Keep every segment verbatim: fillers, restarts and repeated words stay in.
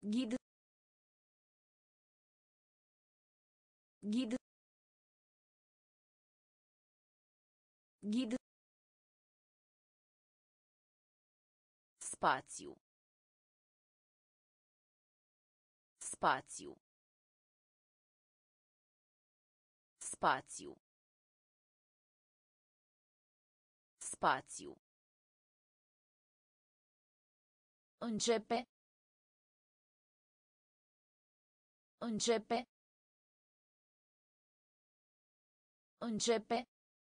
Ghid. Ghid. Ghid. Spațiu. Spațiu. Spațiu. Spațiu. Începe. Începe. Începe.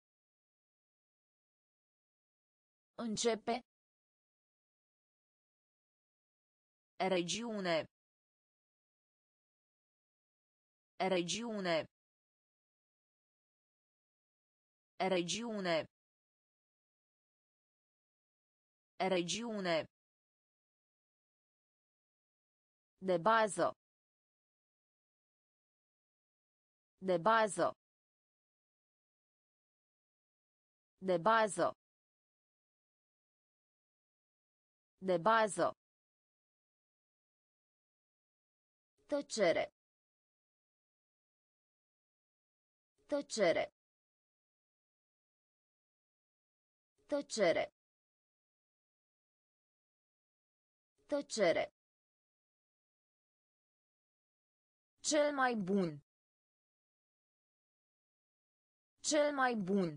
Începe. Regiune. Regiune. Regiune. Regiune. De bază. De bază. De bază. De bază. Tăcere. Tăcere. Tăcere. Tăcere. Cel mai bun. Cel mai bun.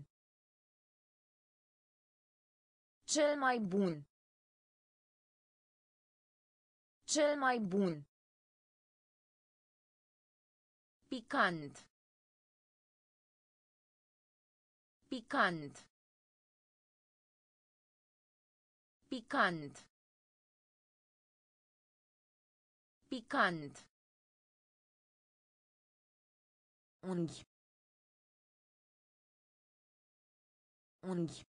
Cel mai bun. Cel mai bun. Picant. Picant. Picant. Picant. Unghi. Unghi.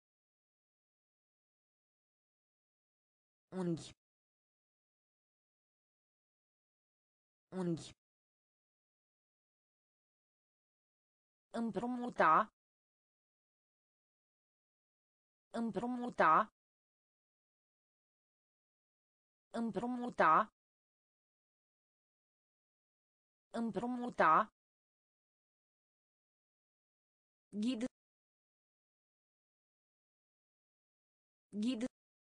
Unghi. Unghi. Împrumuta. Împrumuta. Împrumuta. Împrumuta. Ghid. Ghid.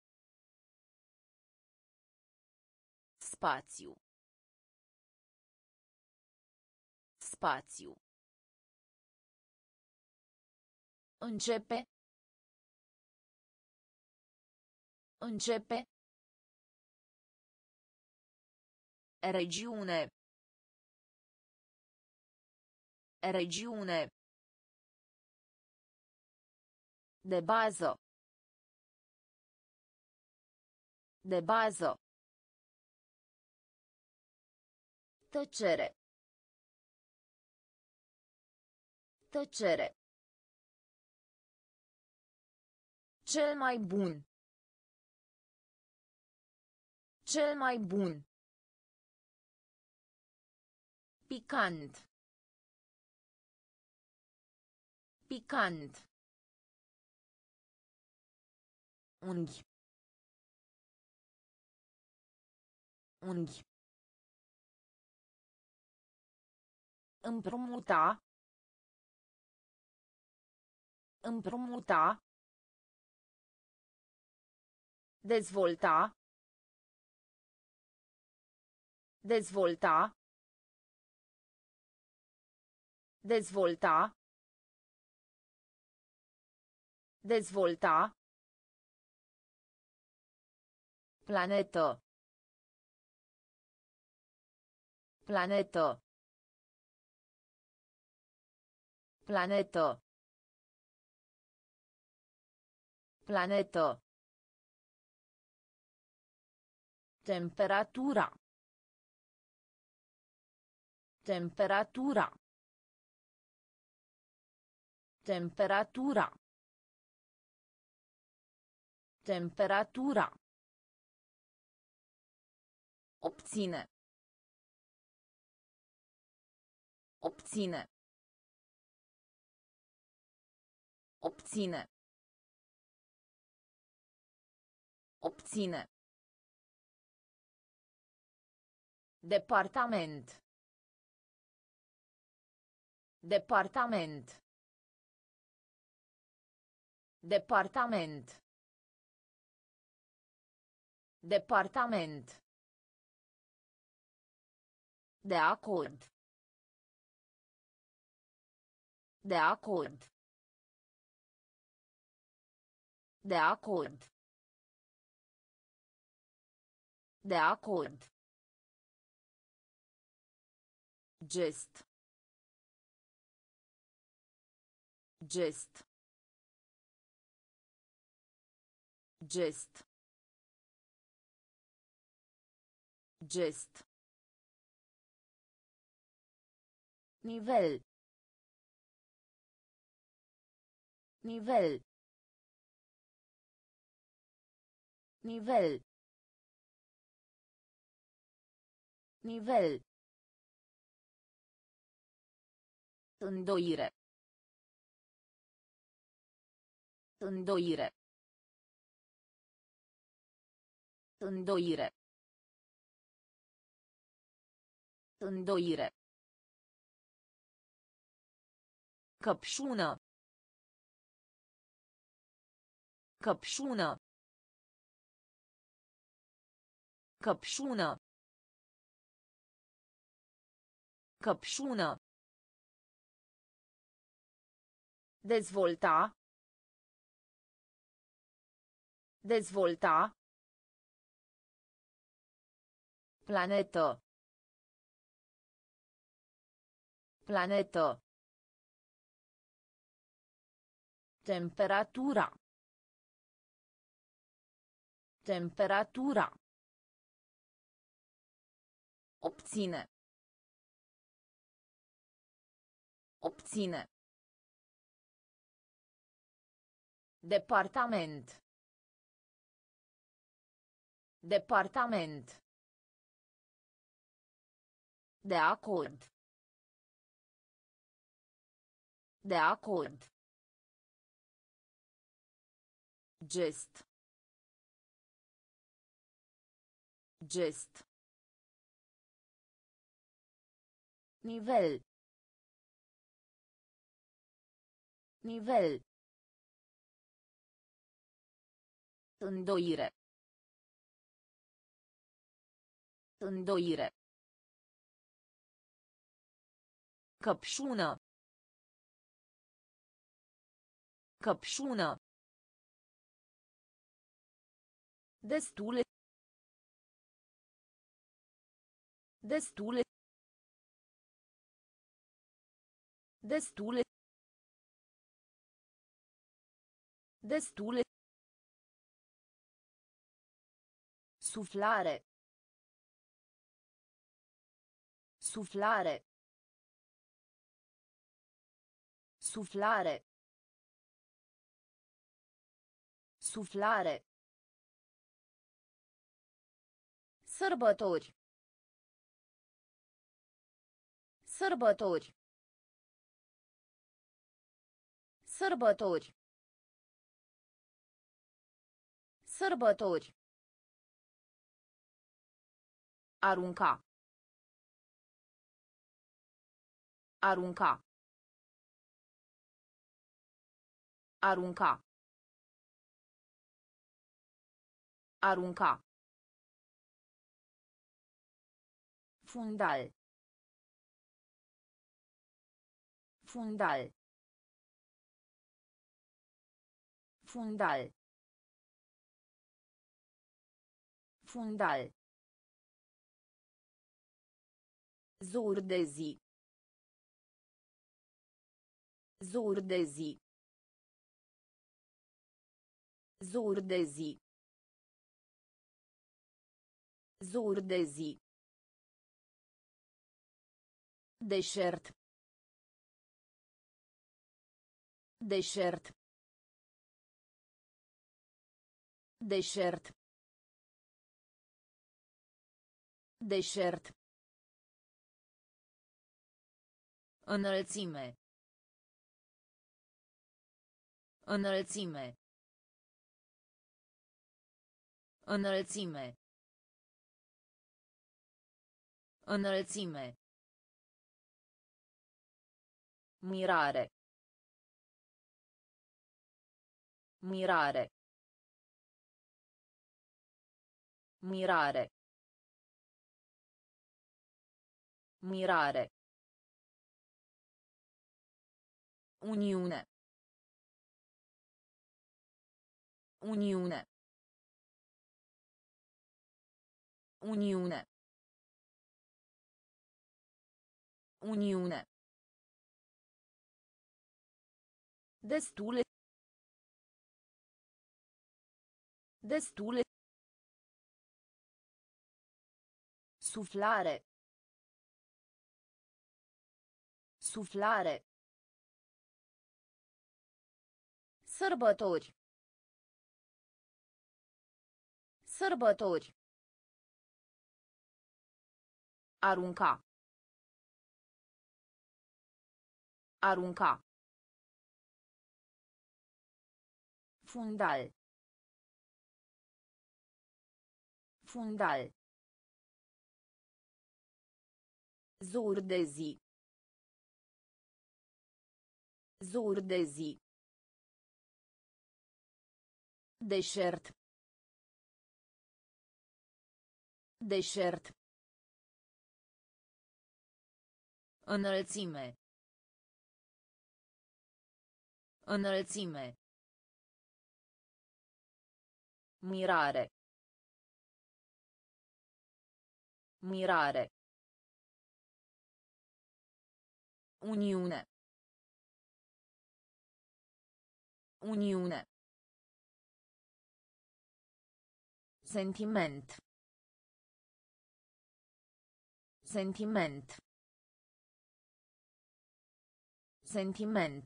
Spațiu. Spațiu. Începe. Începe. Regiune. Regiune. De bază. De bază. Tăcere. Tăcere. Cel mai bun. Cel mai bun. Picant. Picant. Unghi. Unghi. Împrumuta. Împrumuta. Dezvolta. Dezvolta. Dezvolta. Dezvolta. Planetă. Planetă. Planetă. Planetă. Temperatura. Temperatura. Temperatura. Temperatura. Obține. Obține. Obține. Obține. Departament. Departament. Departament. Departament. De acord. De acord. De acord. De acord. Gest. Gest. Gest. Gest. Nivel. Nivel. Nivel. Nivel. Îndoire. Îndoire. Îndoire. Îndoire. Căpșună. Căpșună. Căpșună. Căpșună. Dezvolta. Dezvolta. Planetă. Planetă. Temperatura. Temperatura. Obține. Obține. Departament. Departament. De acord. De acord. Gest. Gest. Nivel. Nivel. Îndoire. Îndoire. Căpșună. Căpșună. Destule. Destule. Destule. Destule. Suflare. Suflare. Suflare. Suflare. Sărbători. Sărbători. Sărbători. Sărbători. Arunca. Arunca. Arunca. Arunca. Fundal. Fundal. Fundal. Fundal. Zur de zi. Zur de zi. Zur de zi. Zur de zi. Deșert. Deșert. Deșert. Deșert. Înălțime. Înălțime. Înălțime. Înălțime. Mirare. Mirare. Mirare. Mirare. Uniune. Uniune. Uniune. Uniune. Destule. Destule. Suflare. Suflare. Sărbători. Sărbători. Arunca. Arunca. Fundal. Fundal. Zur de zi. Zur de zi. Deșert. Deșert. Înălțime. Înălțime. Mirare. Mirare. Uniune. Uniune. Sentiment. Sentiment. Sentiment.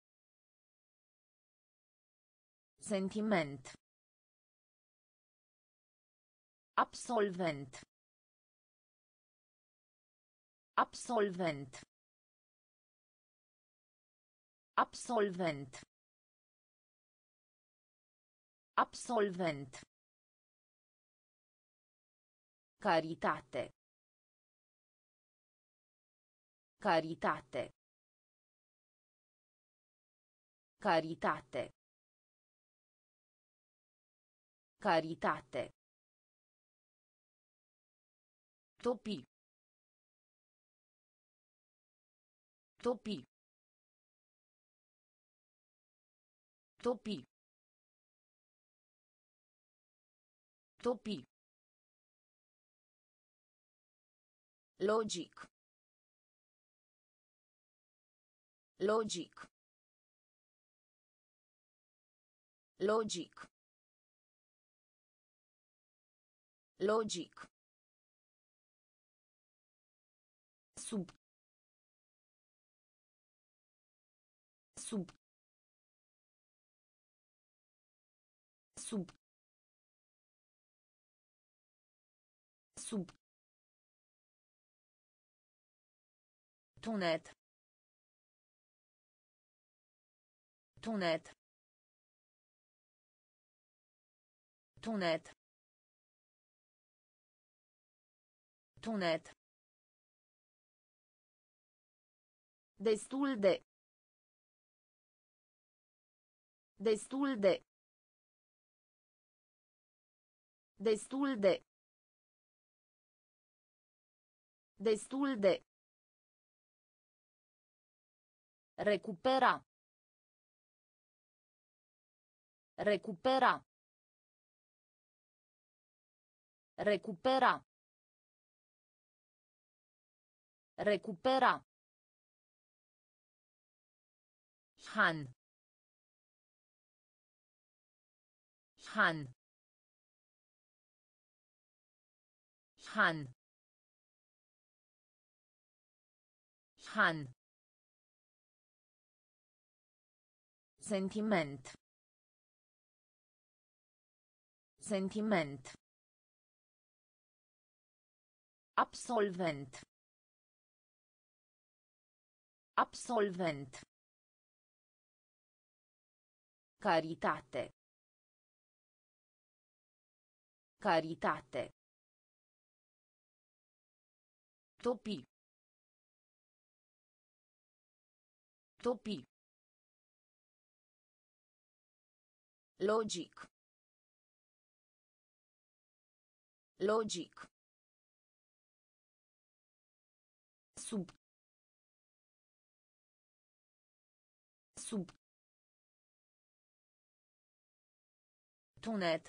Sentiment. Absolvent. Absolvent. Absolvent. Absolvent. Caritate. Caritate. Caritate. Caritate. Topi. Topi. Topi. Topi. Logic. Logic. Logic. Logic. Sub. Sub. Sub. Sub. Tunet. Tunet. Tunet. Tunet. Destul de. Destul de. Destul de. Destul de. Recupera. Recupera. Recupera. Recupera. Han. Han. Han. Han. Sentiment. Sentiment. Absolvent. Absolvent. Caritate. Caritate. Topi. Topi. Logic. Logic. Sub. Sub. Tunet.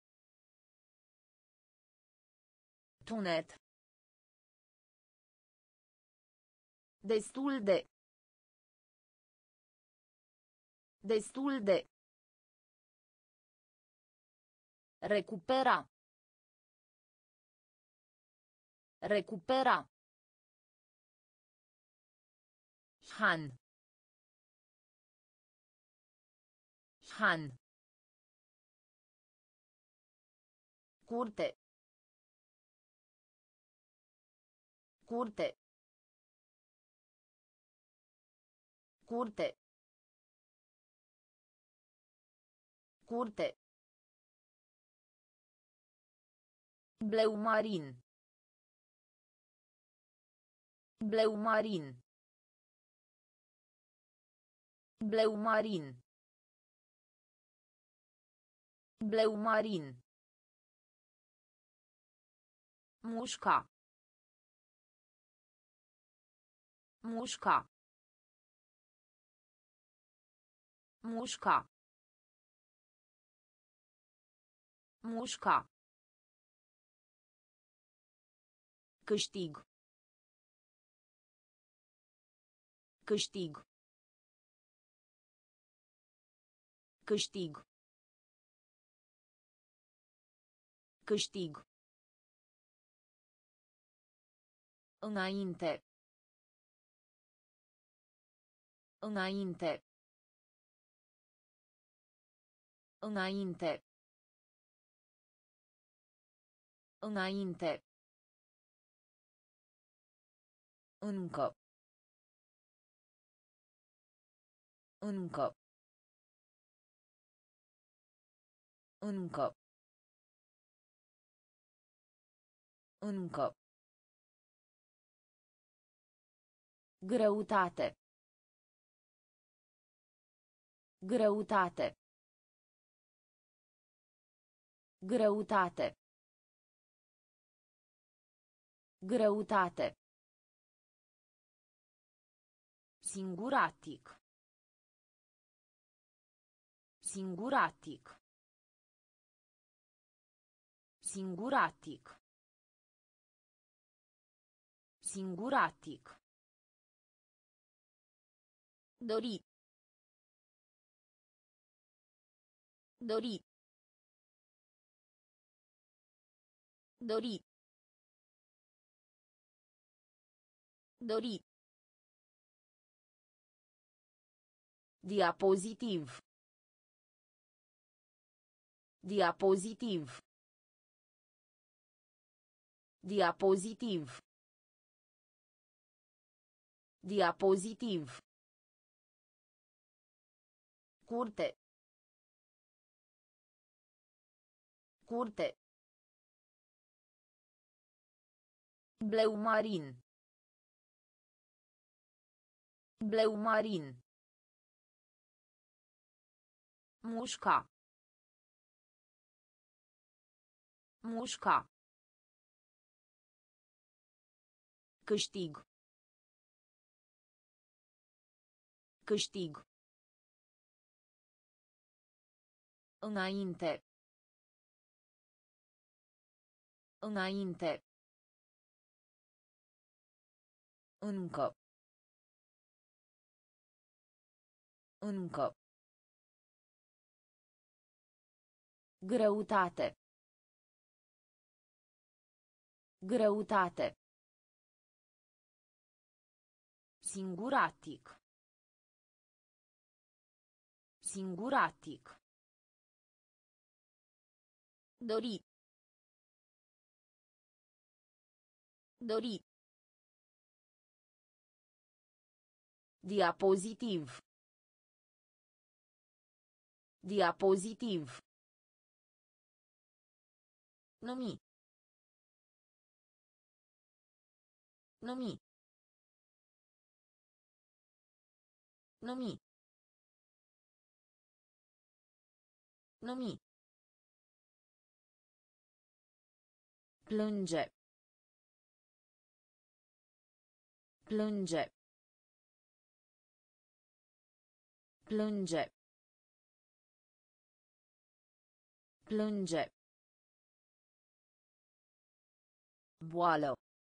Tunet. Destul de. Destul de. Recupera. Recupera. Han. Han. Curte. Curte. Curte. Curte. Bleu marin. Bleu marin. Bleu marin. Bleu marin. Mușca. Mușca. Mușca. Mușca. Câștig. Câștig. Câștig. Câștig. Înainte. Înainte. Înainte. Înainte. Încă. Încă. Încă. Încă. Greutate. Greutate. Greutate. Greutate. Singuratic. Singuratic. Singuratic. Singuratic. Dori. Dori. Dori. Dori. Diapozitiv. Diapozitiv. Diapozitiv. Diapozitiv. Curte. Curte. Bleu marin. Bleu marin. Mușca. Mușca. Câștig. Câștig. Înainte. Înainte. Încă. Încă. Greutate. Greutate. Singuratic. Singuratic. Dori. Dori. Diapozitiv. Diapozitiv. Numi. Numi. Numi. Numi. Plânge. Plânge. Plânge. Plânge. Boală.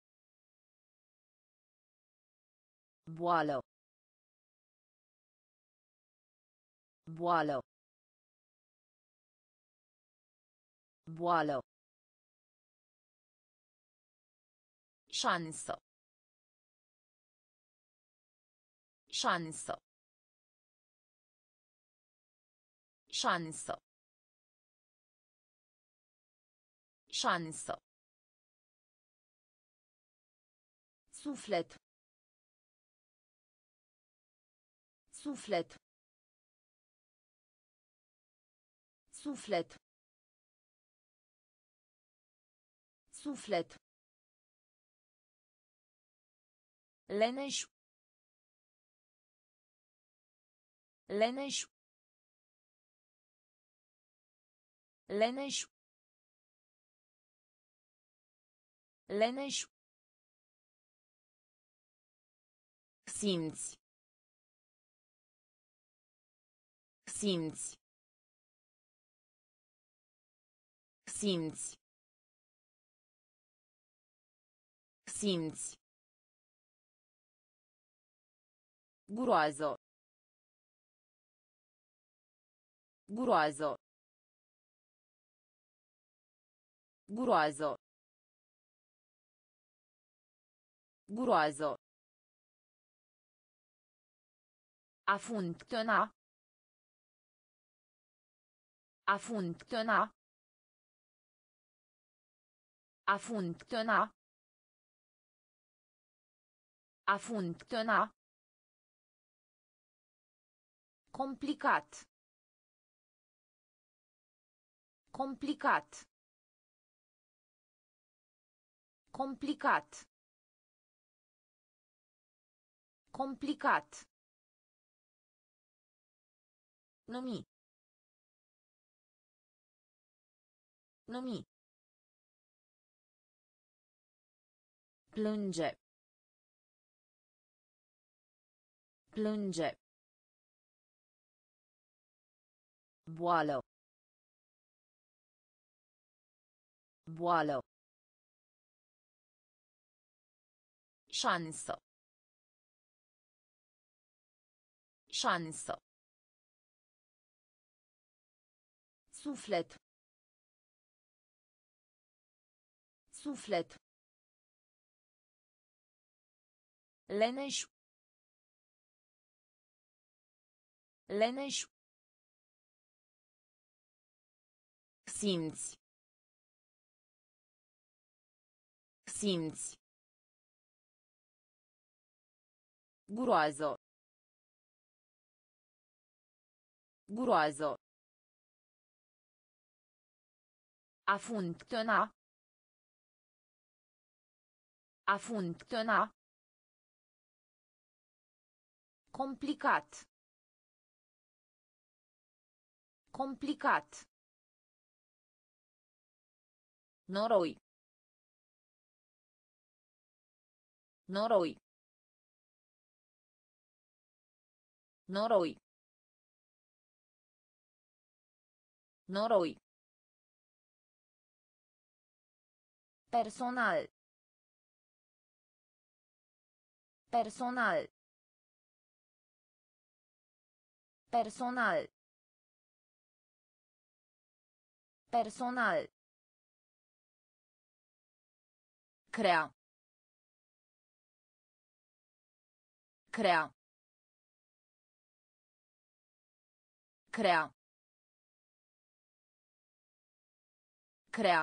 Boală. Boală. Boală. Șansă. Șansă. Șansă. Șansă. Suflet. Suflet. Suflet. Suflet. Leneș. Leneș. Leneș. Leneș. Simți. Simți. Simți. Simți. Groază. Groază. Groază. Groază. A funcționa. A funcționa. A funcționa. A funcționa. Complicat. Complicat. Complicat. Complicat. Numi. Numi. Plânge. Plânge. Boală. Boală. Șansă. Șansă. Suflet. Suflet. Leneș. Leneș. Simți. Simți. Groază. Groază. A funcționa. A funcționa. Complicat. Complicat. Noroi. Noroi. Noroi. Noroi. Personal. Personal. Personal. Personal. Crea. Crea. Crea. Crea.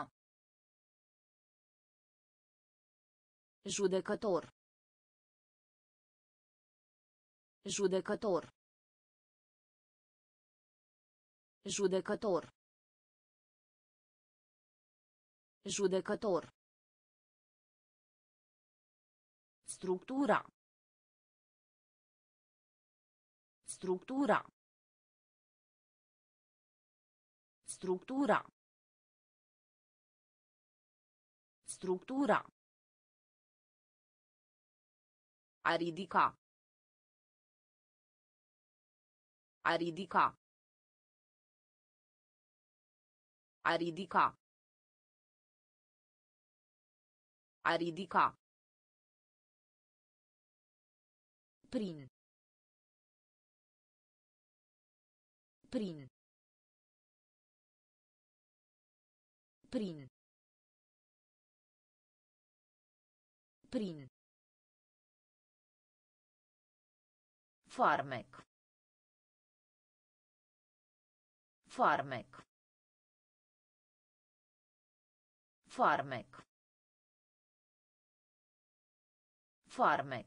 Judecător. Judecător. Judecător. Judecător. Structura. Structura. Structura. Structura. A ridica. A ridica. A ridica. A ridica. Prin. Prin. Prin. Prin. Farmec. Farmec. Farmec. Farmec.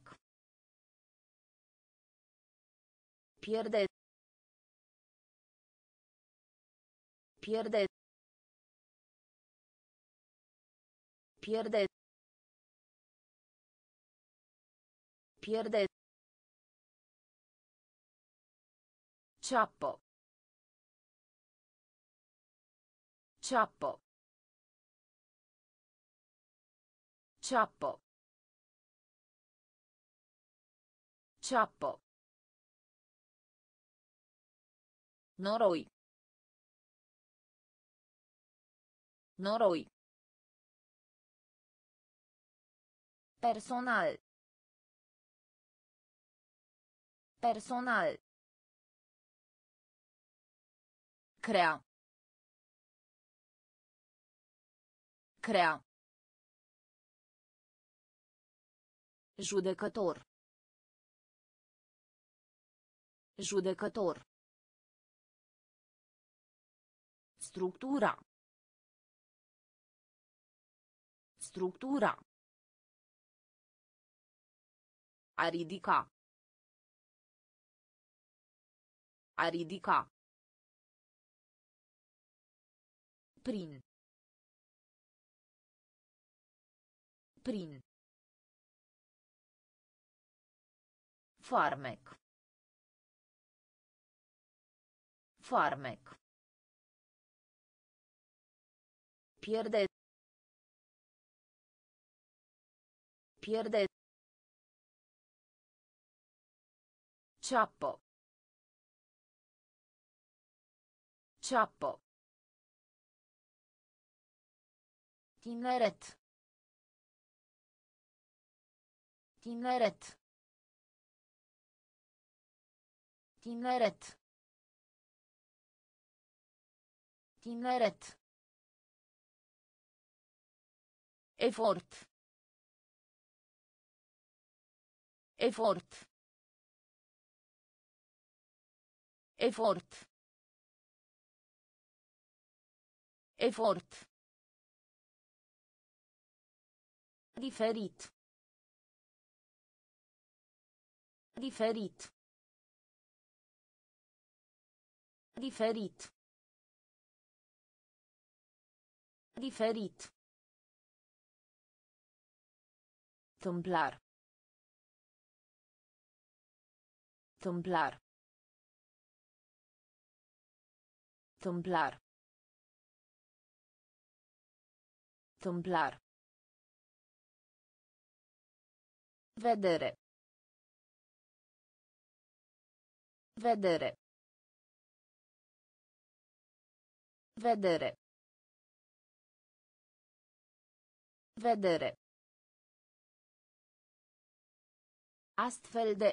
Pierde. Pierde. Pierde. Pierde. Ciappo. Ciappo. Ciappo. Ciappo. Noroi. Noroi. Personal. Personal. Crea. Crea. Judecător. Judecător. Structura. Structura. A ridica. A ridica. Prin. Prin. Farmec. Farmec. Pierde. Pierde. Ciappo. Ciappo. Tineret. Tineret. Tineret. Tineret. Efort. Efort. Efort. Efort. Diferit. Diferit. Diferit. Diferit. Tâmplar. Tâmplar. Tâmplar. Tâmplar. Vedere. Vedere. Vedere. Vedere. Astfel de.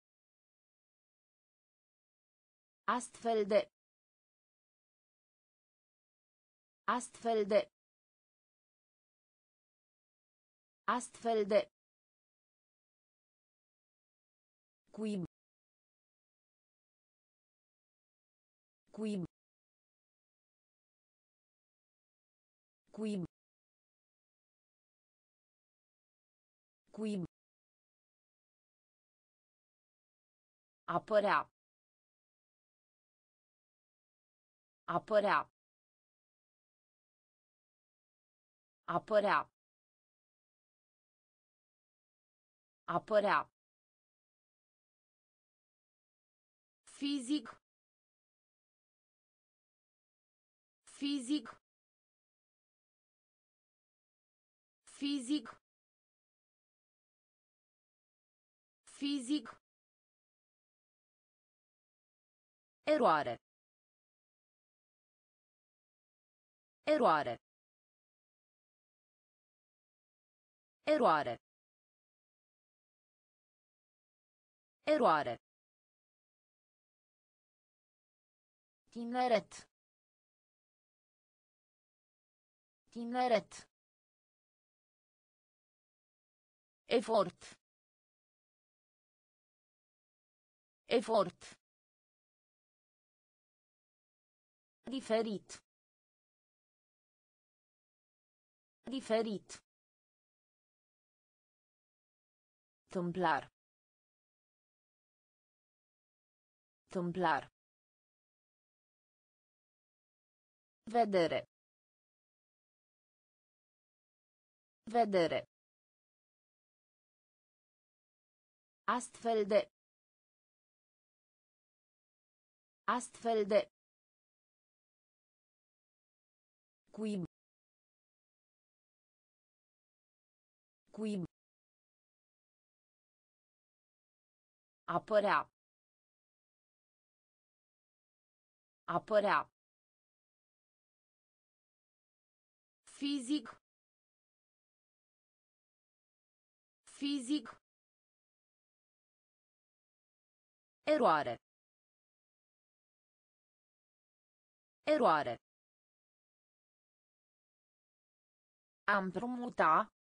Astfel de. Astfel de. Astfel de. Cuib. Cuib. Cuib. Cuib. Apărea. Apărea. Apărea. Apărea. Fizic. Fizic. Fizic. Fizic. Eroare. Eroare. Eroare. Eroare. Tineret. Tineret. Efort. Efort. Diferit. Diferit. Tâmplar. Tâmplar. Vedere. Vedere. Astfel de. Astfel de. Cuib. Cuib. Apărea. Apărea. Fizic. Fizic. Eroare. Eroare. A împrumuta.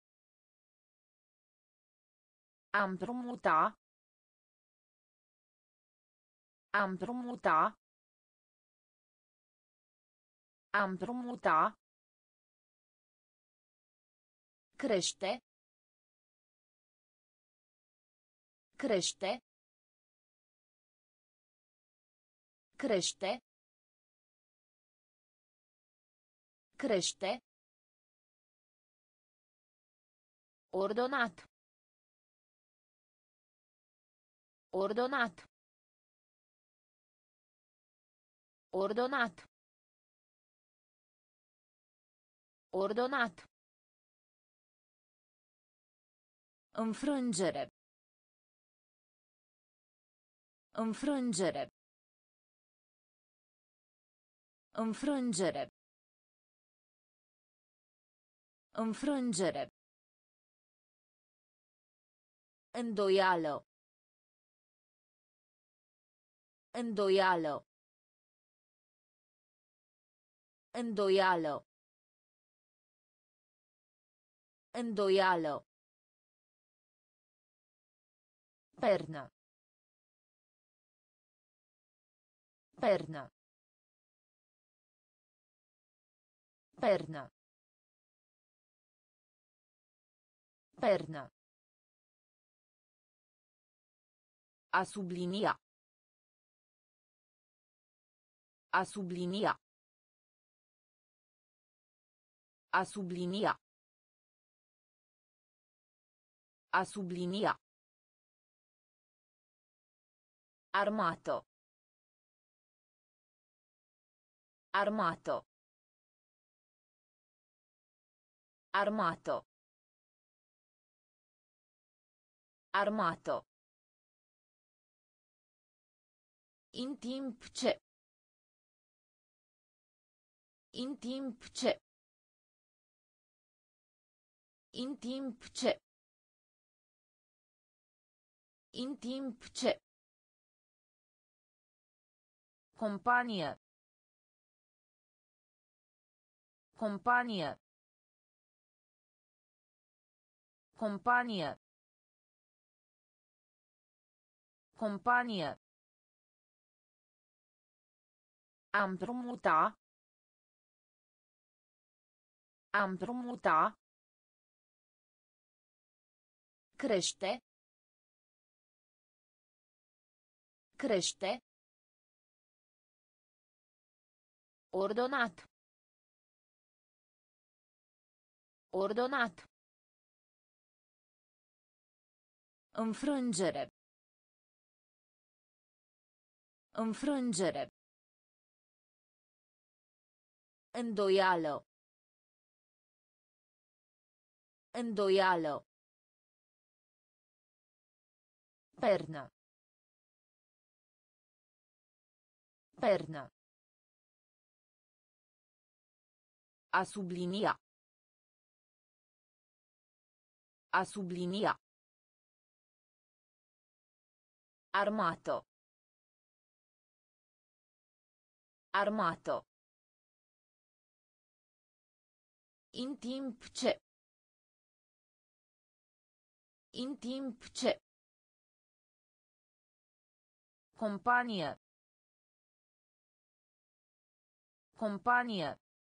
A împrumuta. A împrumuta. A împrumuta. Crește. Crește. Crește. Crește. Ordonat. Ordonat. Ordonat. Ordonat. Înfrângere. Înfrângere. Înfrângere. Înfrângere. Îndoială. Îndoială. Îndoială. Îndoială. Pernă. Pernă. Pernă. Pernă. A sublinia. A sublinia. A sublinia. A sublinia. Armato. Armato. Armato. Armato. In timp ce. In timp ce. In timp ce. In timp ce. Companie. Companie. Companie. Companie. A împrumuta. A împrumuta. Crește. Crește. Ordonat. Ordonat. Înfrângere. Înfrângere. Îndoială. Îndoială. Pernă. Pernă. A sublinia. A sublinia. Armato. Armato. In timp ce. In timp ce. Companie. Companie.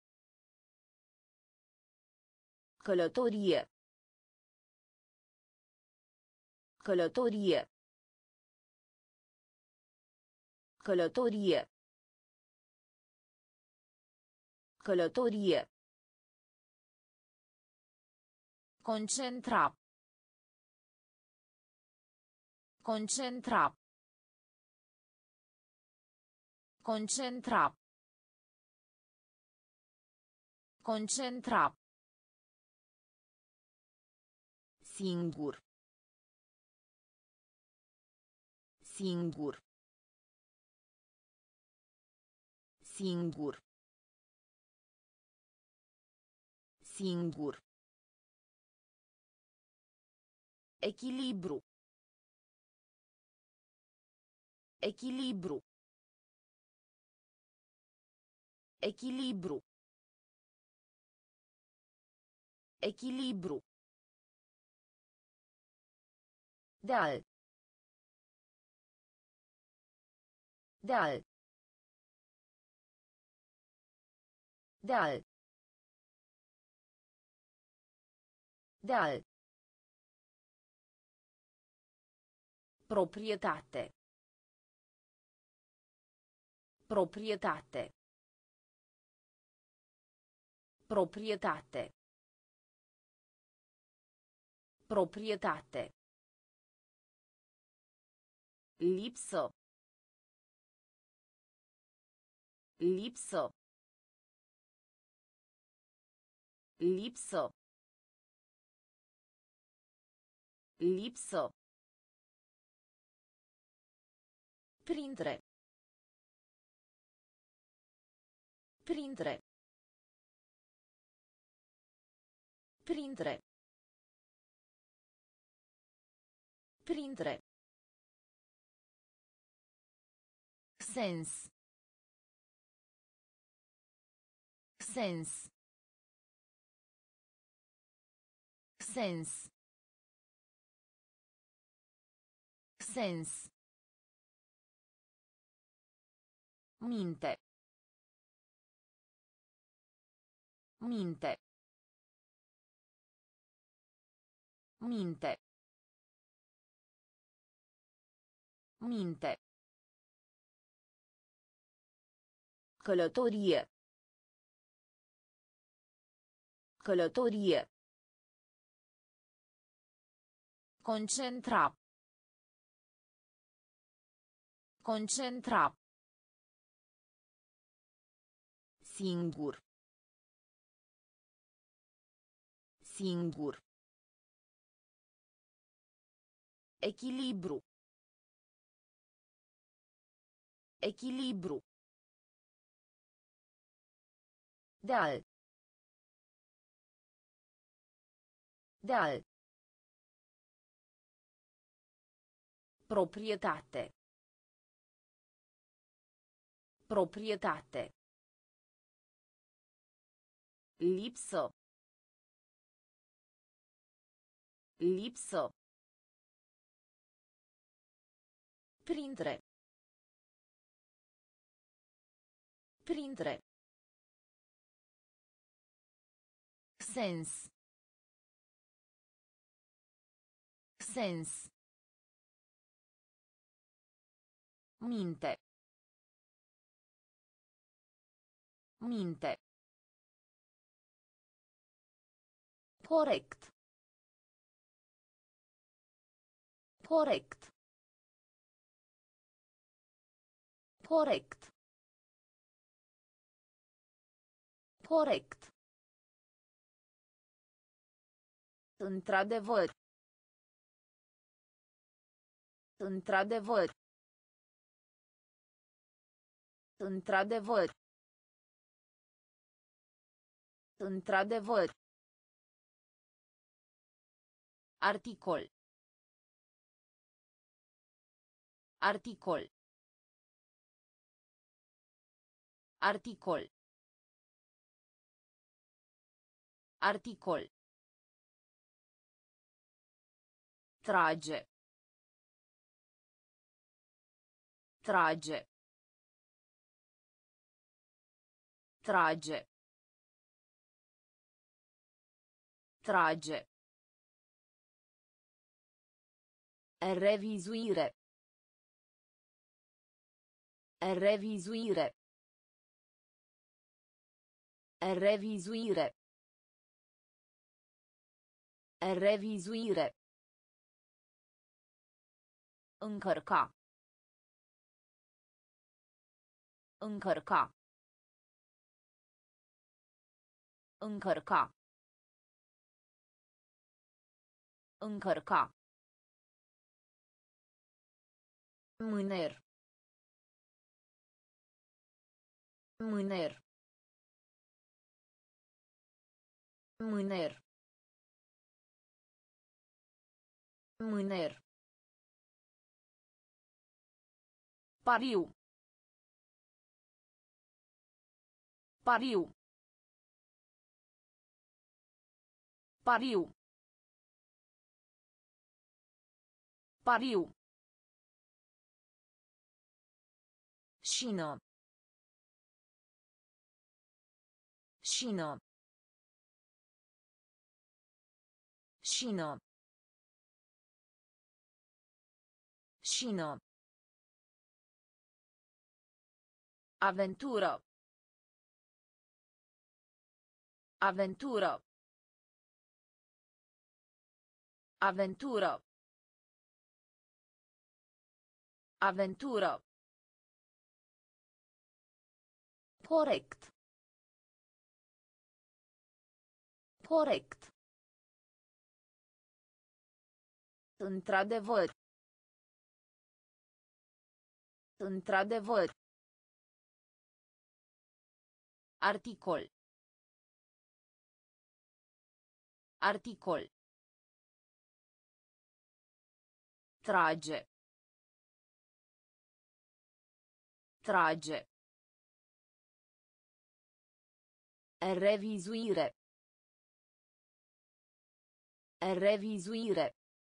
Călătorie. Călătorie. Călătorie. Călătorie. Concentra. Concentra. Concentra. Concentra. Singur. Singur. Singur. Singur. Echilibru. Echilibru. Echilibru. Echilibru. Deal. Deal. Deal. Deal. Proprietate. Proprietate. Proprietate. Proprietate. Lipsă. Lipsă. Lipsă. Lipsă. Printre. Printre. Printre. Printre. Sens. Sens. Sens. Sens. Minte. Minte. Minte. Minte. Călătorie. Călătorie. Concentra. Concentra. Singur. Singur. Echilibru. Echilibru. Deal. Deal. Proprietate. Proprietate. Lipsă. Lipsă. Printre. Printre. Sens. Sens. Minte. Minte. Corect. Corect. Corect. Corect. Într-adevăr. Într-adevăr. Într-adevăr. Într-adevăr. Articol. Articol. Articol. Articol. Trage. Trage. Trage. Trage. Revizuire. Revizuire. Revizuire. Revizuire. Încărca. Încărca. Încărca. Încărca. Mâner. Mâner. Mâner. Mâner. Pariu. Pariu. Pariu. Pariu. Șină. Șină. Șină. Șină. Aventură. Aventură. Aventură. Aventură. Corect. Corect. Într-adevăr. Într-adevăr. Articol. Articol. Trage. Trage. Revizuire. Revizuire.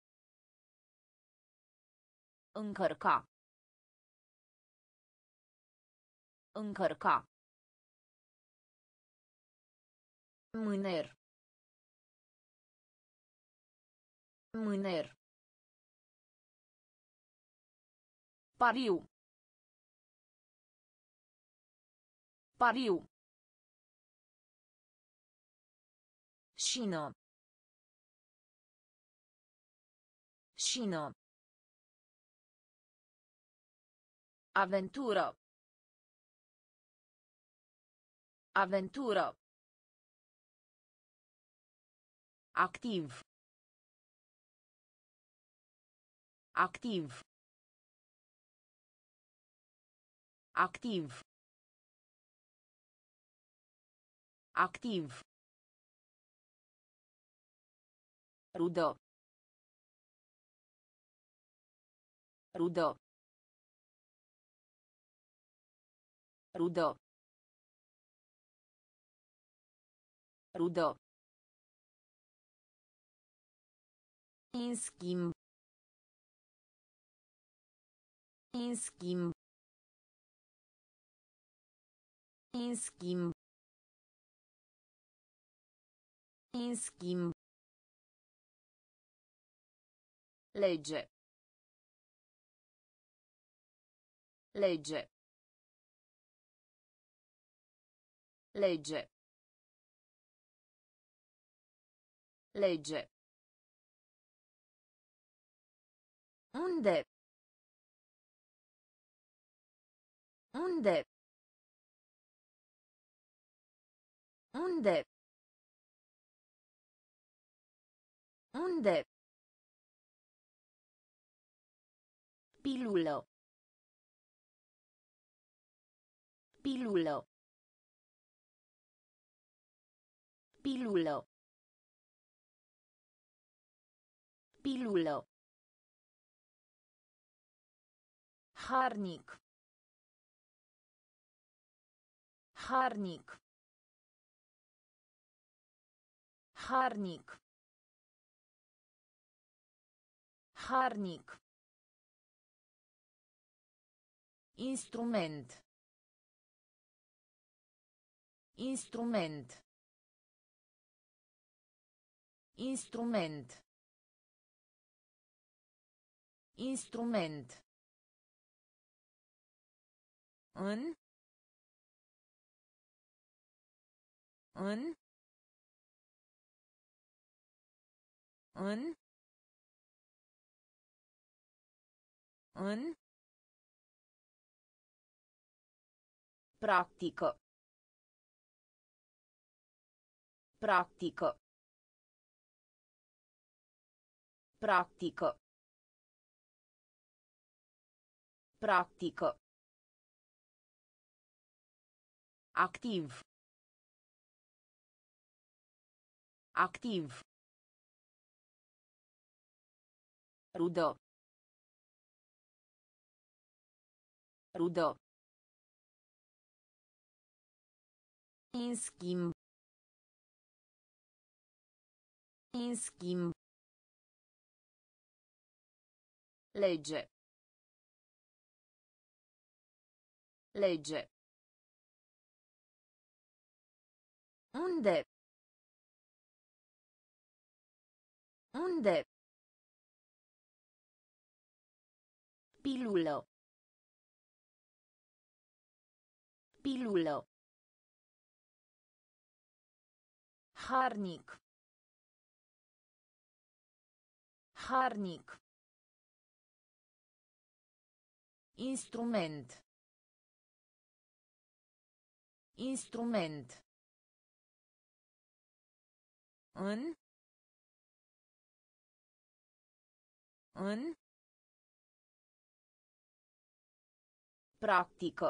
Încărca. Încărca. Mâner. Mâner. Pariu. Pariu. Șină. Șină. Aventură. Aventură. Activ. Activ. Activ. Activ. Rudă. Rudă. Rudă. Rudă. În schimb. În schimb. În schimb. În schimb. Legge. Legge. Legge. Legge. Unde? Unde? Unde? Unde? Pilulo. Pilulo. Pilulo. Pilulo. Harnic. Harnic. Harnic. Harnic. Instrument. Instrument. Instrument. Instrument. În. În. În. În. Practică. Practică. Practică. Practică. Activ. Activ. Rudă. Rudă. În schimb. În schimb. Legge. Legge. Unde? Unde? Pilulo. Pilulo. Harnic. Harnic. Instrument. Instrument. În. În. Practică.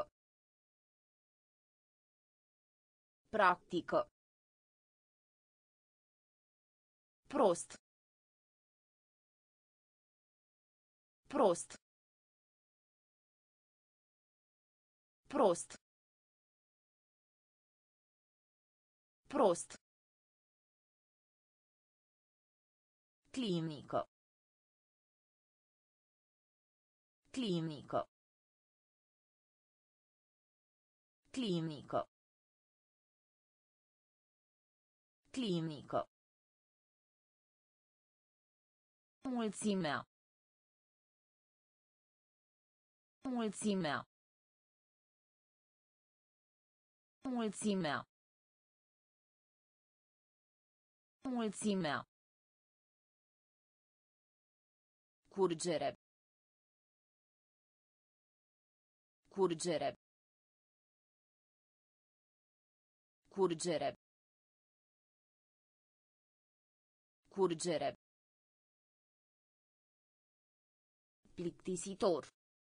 Practică. Prost. Prost. Prost. Prost. Clinică. Clinică. Clinică. Clinică. Mulțimea. Mulțimea. Mulțimea. Mulțimea. Curgere. Curgere. Curgere. Curgere. Plictisitor.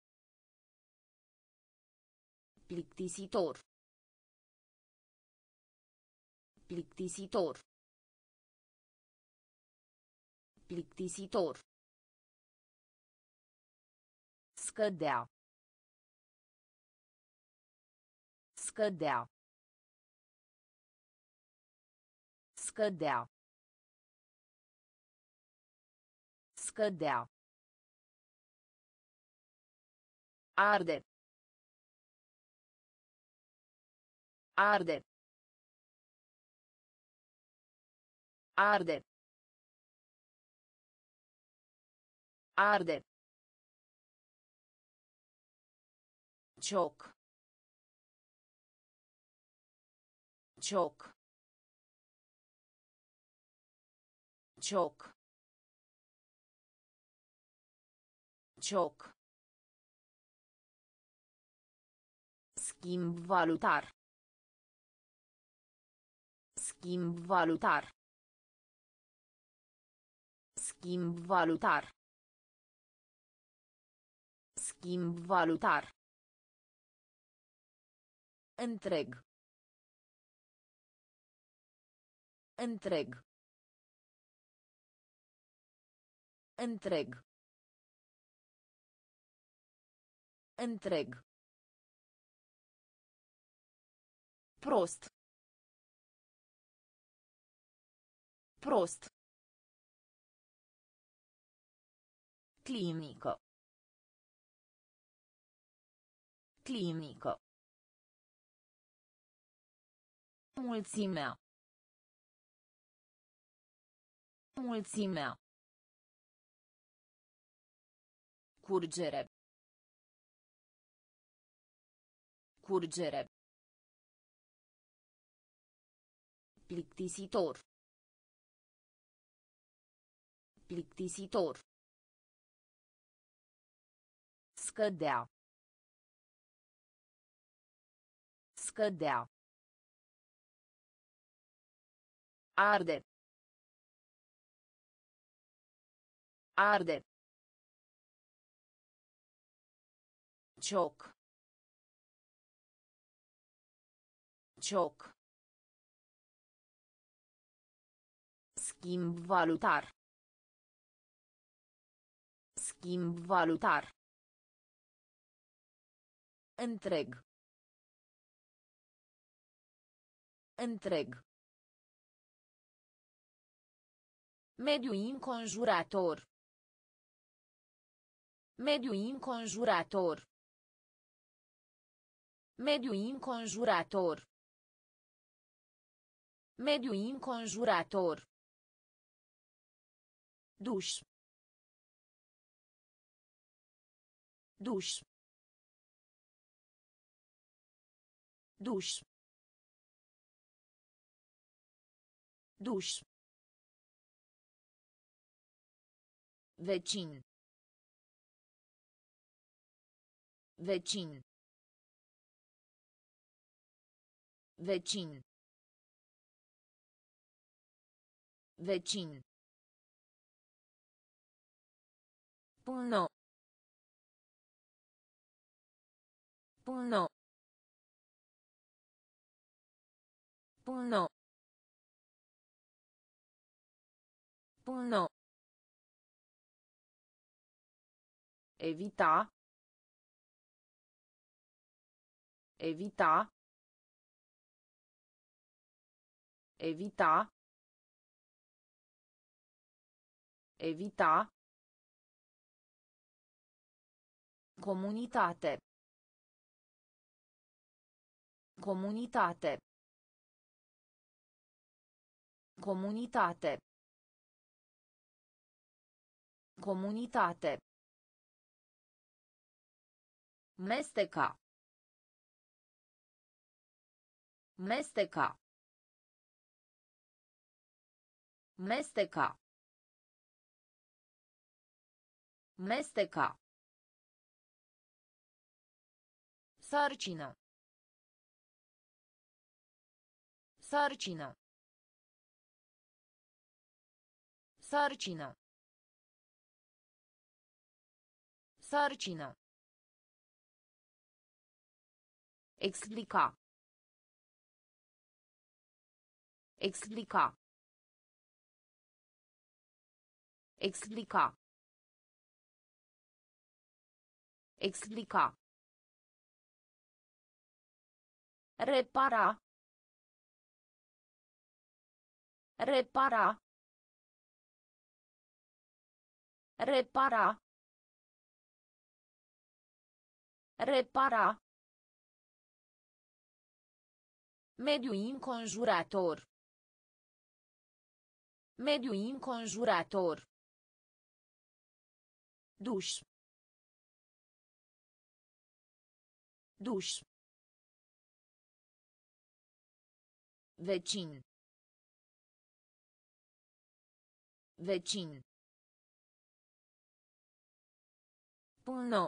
Plictisitor. Plictisitor. Plictisitor. Scădea. Scădea. Scădea. Scădea. Arde. Arde. Arde. Arde. Cioc. Cioc. Cioc. Cioc. Schimb valutar. Schimb valutar. Schimb valutar. Schimb valutar. Întreg. Întreg. Întreg. Întreg. Prost. Prost. Clinică. Clinică. Mulțimea. Mulțimea. Curgere. Curgere. Plictisitor. Plictisitor. Scădea. Scădea. Arde. Arde. Cioc. Cioc. Schimb valutar. Schimb valutar. Întreg. Întreg. Mediu înconjurător. Mediu înconjurător. Mediu înconjurător. Mediu înconjurător. Duș. Duș. Duș. Duș. Vecin. Vecin. Vecin. Vecin. Până. Până. Până. Până. Evita. Evita. Evita. Evita. Comunitate. Comunitate. Comunitate. Comunitate. Mesteca. Mesteca. Mesteca. Mesteca. Sarcină. Sarcină. Sarcină. Sarcină. Explica. Explica. Explica. Explica. Repara. Repara. Repara. Repara. Mediu înconjurător. Mediu înconjurător. Duș. Duș. Vecin. Vecin. Până.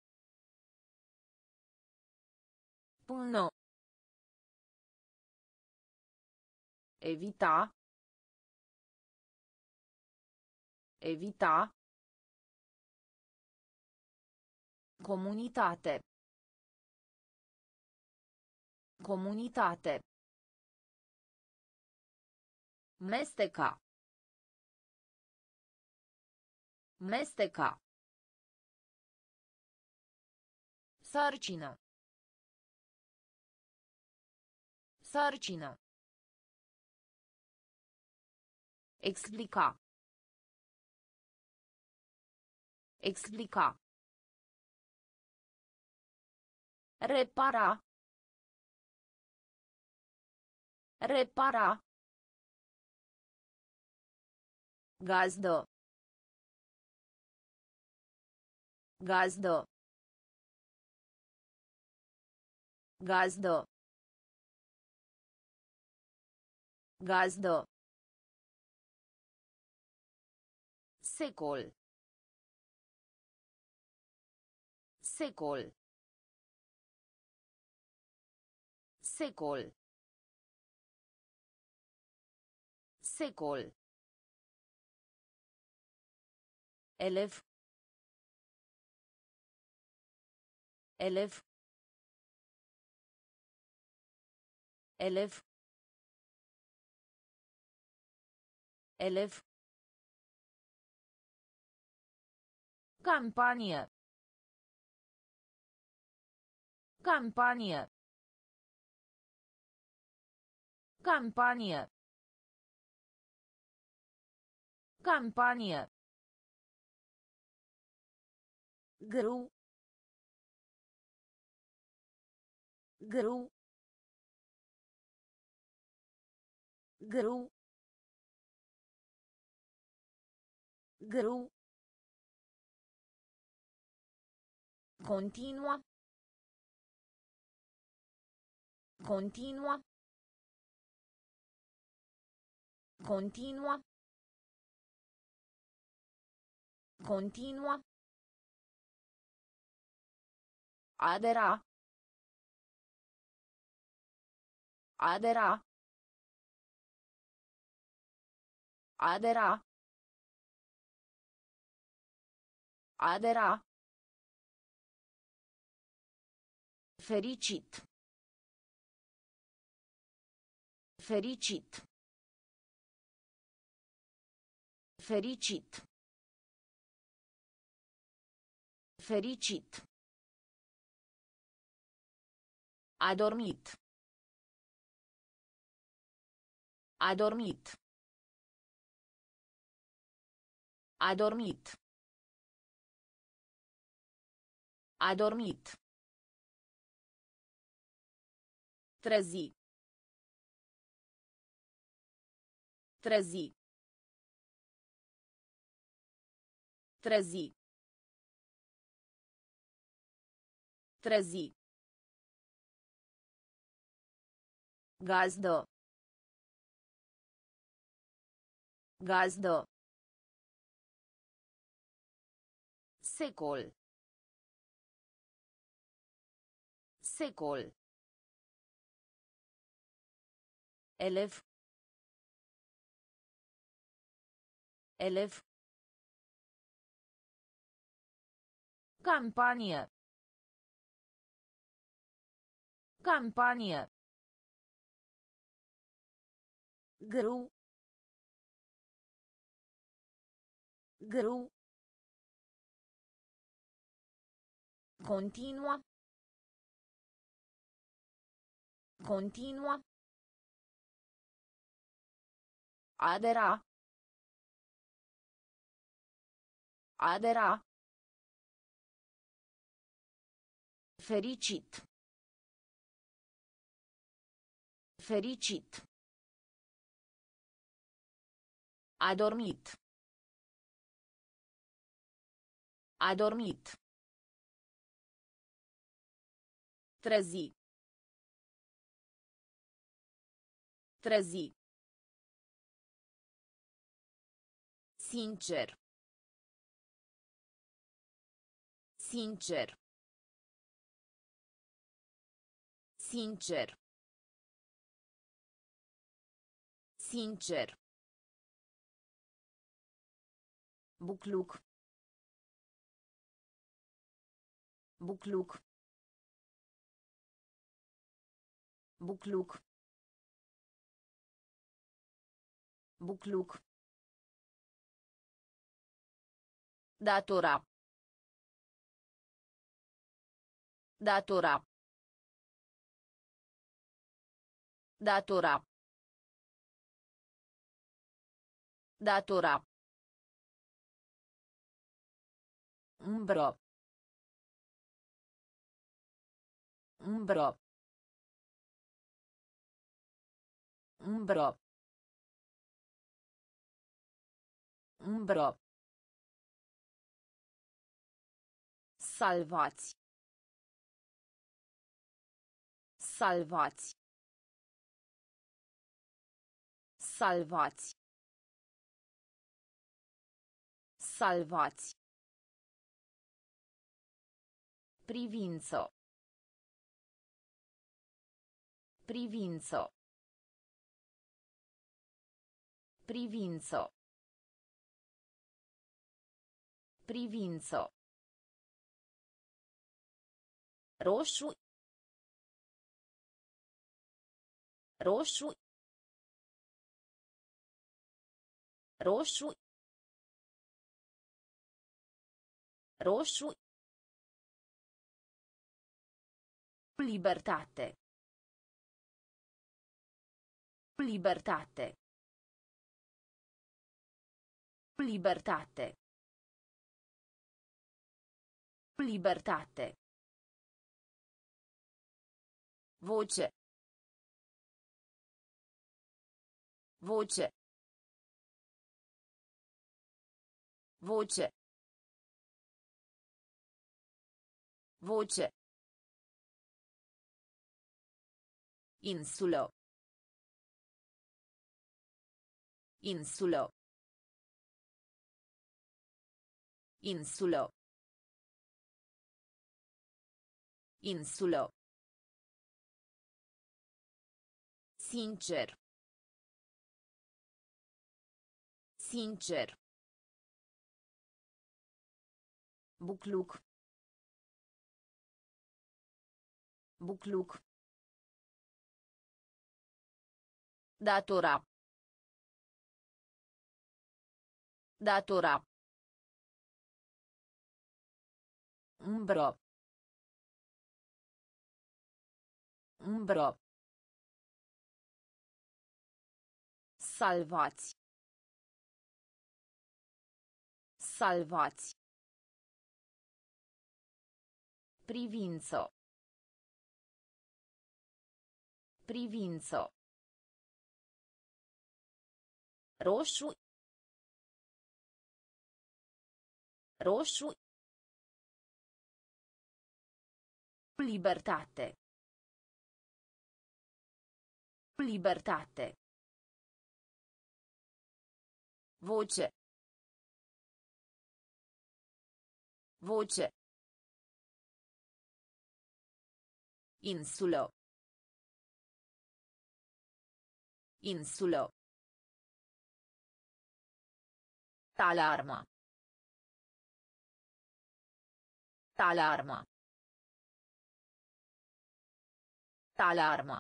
Până. Evita. Evita. Comunitate. Comunitate. Mesteca. Mesteca. Sarcină. Sarcină. Explica. Explica. Repara. Repara. Gazdă. Gazdă. Gazdă. Gazdă. Secol. Secol. Secol. Secol. Elev. Elev. Elev. Elev. Campanie. Campanie. Campanie. Campanie. Grâu. Grâu. Grâu. Grâu. Continua. Continua. Continua. Continua. Adera. Adera. Adera. Adera. Fericit. Fericit. Fericit. Fericit. Adormit. Adormit. Adormit. Adormit. Trezi. Trezi. Trezi. Trezi. Gazdă. Gazdă. Secol. Secol. Elev. Elev. Campanie. Campanie. Grâu. Grâu. Continua. Continua. Adera. Adera. Fericit. Fericit. Adormit. Adormit. Trezi. Trezi. Sincer. Sincer. Sincer. Sincer. Bucluc. Bucluc. Bucluc. Bucluc. Datora. Datora. Datora. Datora. Umbro. Umbro. Umbro. Umbro. Salvați. Salvați. Salvați. Salvați. Privință. Privință. Privință. Privință. Roșu. Roșu. Roșu. Roșu. Libertate. Libertate. Libertate. Libertate. Voce. Voce. Voce. Voce. Insulo. Insulo. Insulo. Insulo. Sincer. Sincer. Bucluc. Bucluc. Datora. Datora. Umbro. Umbro. Salvați. Salvați. Privință. Privință. Roșu. Roșu. Libertate. Libertate. Voce. Voce. Insulo. Insulo. Alarma. Alarma. Alarma.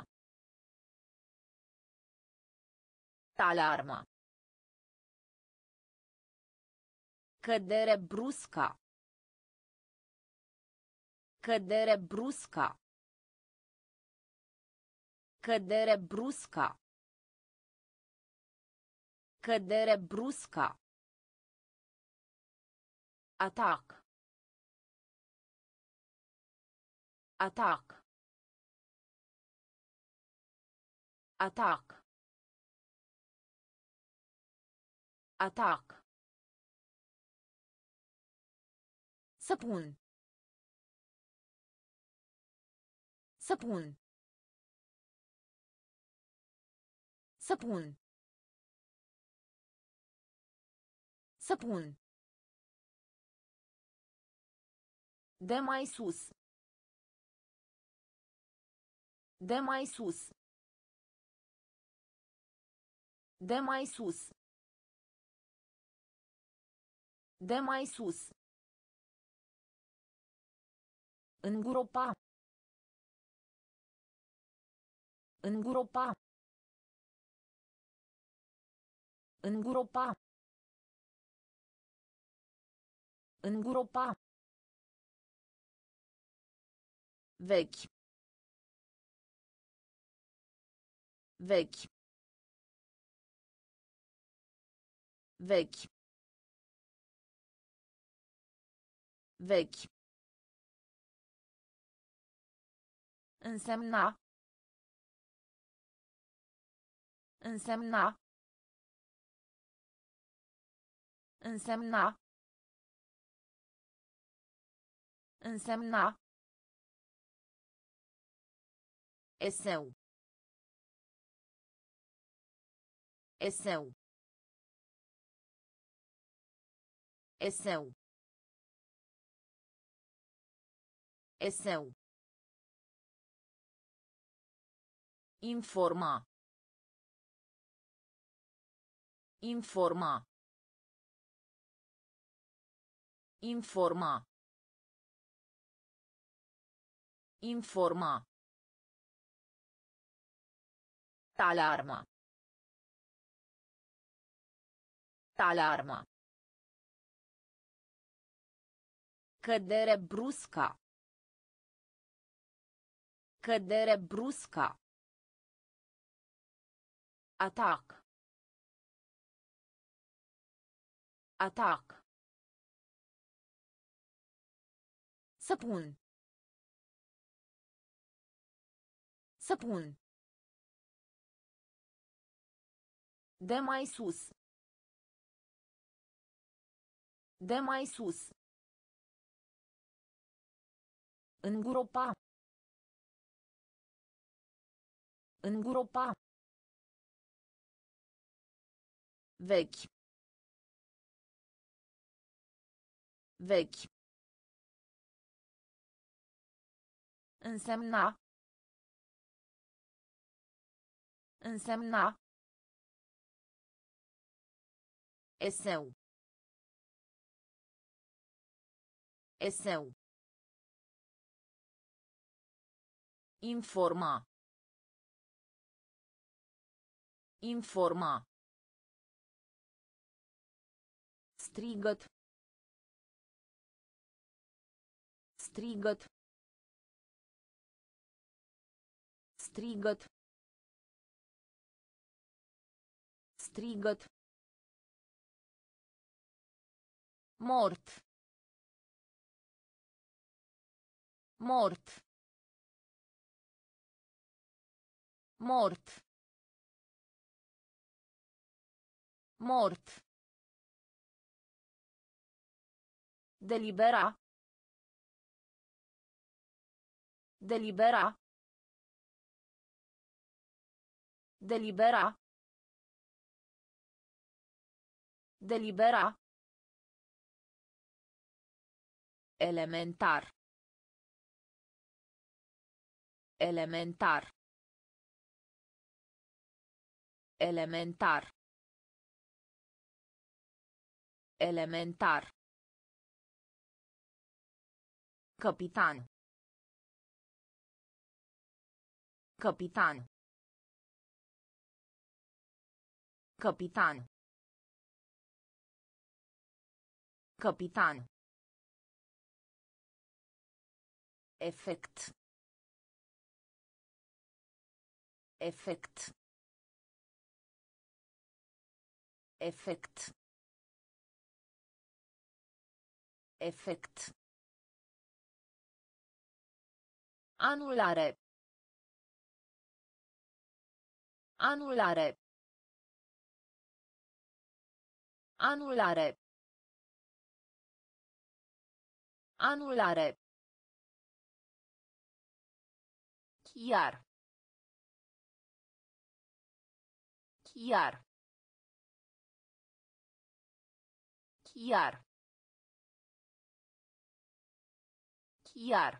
Alarma. Cădere brusca. Cădere brusca. Cădere brusca. Cădere brusca. Atac. Atac. Atac. Atac. Săpun. Săpun. Săpun. Săpun. De mai sus. De mai sus. De mai sus. De mai sus. Îngropa. Îngropa. Îngropa. Îngropa. Vechi. Vechi. Vechi. Vechi. Însemna. Însemna. Însemna. Însemna. Eseu. Eseu. Eseu. Eseu. Informa. Informa. Informa. Informa. Alarma. Alarma. Cădere brusca. Cădere brusca. Atac. Atac. Săpun. Săpun. De mai sus. De mai sus. Îngropa. Îngropa. Vechi. Vechi. Însemna. Însemna. Eseu. Eseu. Informa. Informa. Strigăt. Strigăt. Strigăt. Strigăt. Mort. Mort. Mort. Mort. Delibera. Delibera. Delibera. Delibera. Elementar. Elementar. Elementar. Elementar. Capitan. Capitan. Capitan. Capitan. Efect. Efect. Efect. Efect. Anulare. Anulare. Anulare. Anulare. Chiar. Chiar. Chiar. Chiar.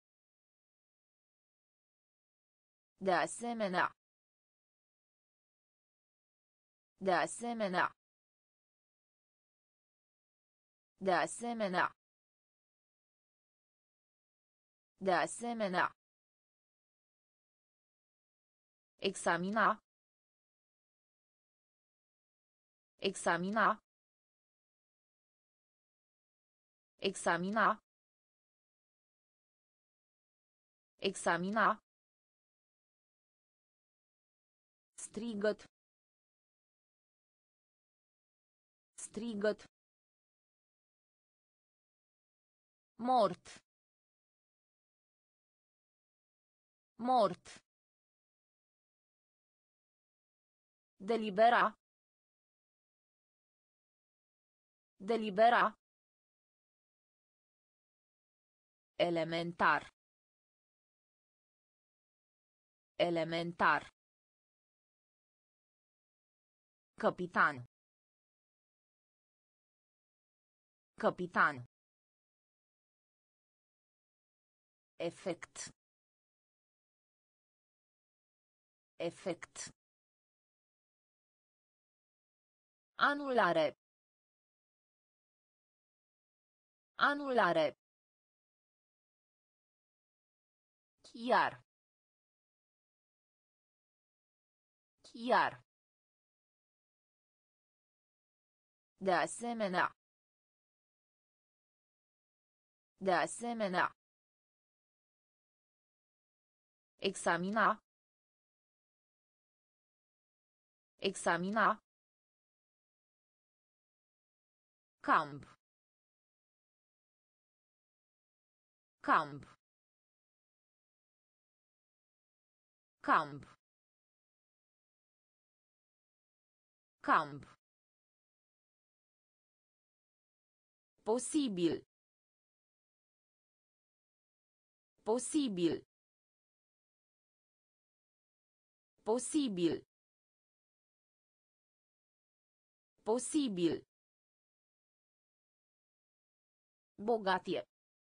De asemenea. De asemenea. De asemenea. De asemenea. Examina. Examina. Examina. Examina. Strigăt. Strigăt. Mort. Mort. Delibera. Delibera. Elementar. Elementar. Capitan. Capitan. Efect. Efect. Anulare. Anulare. Chiar. Chiar. De asemenea. De asemenea. Examina. Examina. Camp. Camp. Camp. Camp. Posibil. Posibil. Posibil. Posibil. Bogatie.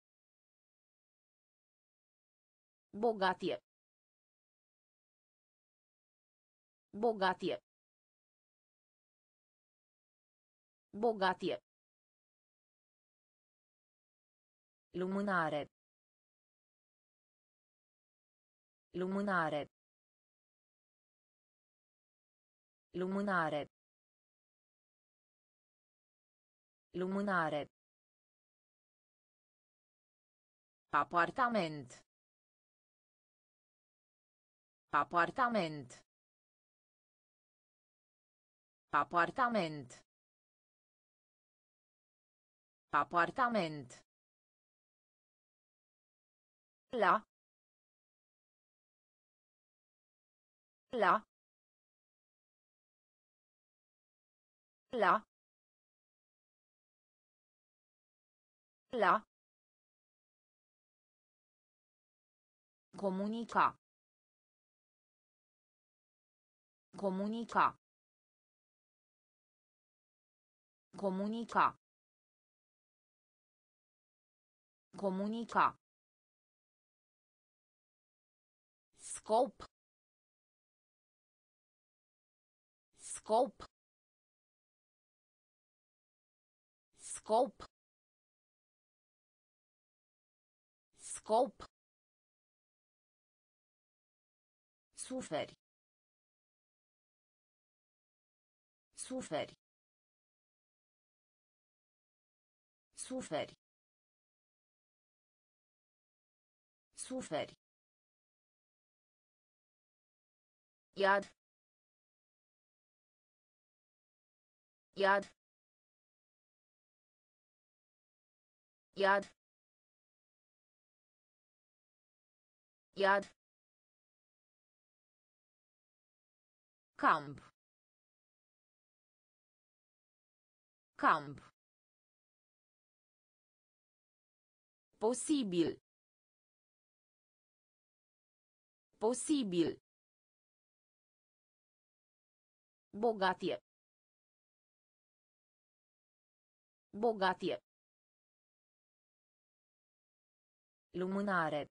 Bogatie. Bogatie. Bogatie. Lumânare. Lumânare. Lumânare. Lumânare. Apartament. Apartament. Apartament. Apartament. La. La. La. La. Comunica. Comunica. Comunica. Comunica. Scop. Scop. Scop. Scop. Suferi. Suferi. Suferi. Suferi. Iad. Iad. Iad. Iad. Camp. Camp. Posibil. Posibil. Bogatie. Bogatie. Lumânare.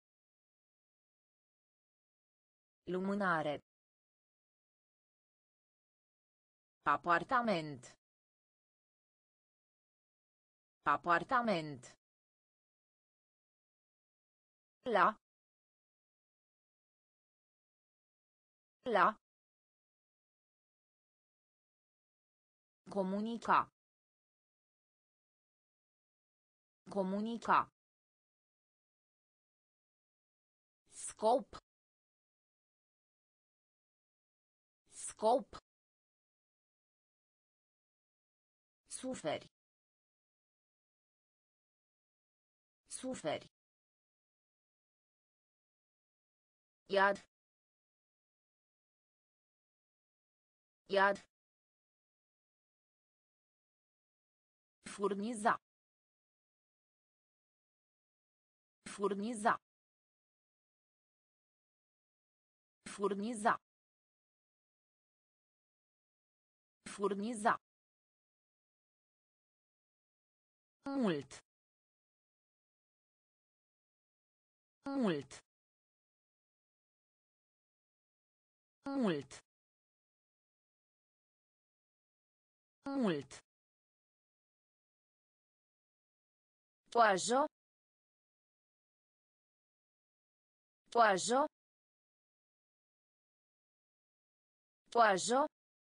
Lumânare. Apartament. Apartament. La. La. Comunica. Comunica. Scop. Scop. Suferi. Suferi. Iad. Iad. Furniza. Furniza. Furniza. Furniza. Mult. Mult. Mult. Mult. Toajo. Toajo. Toajo.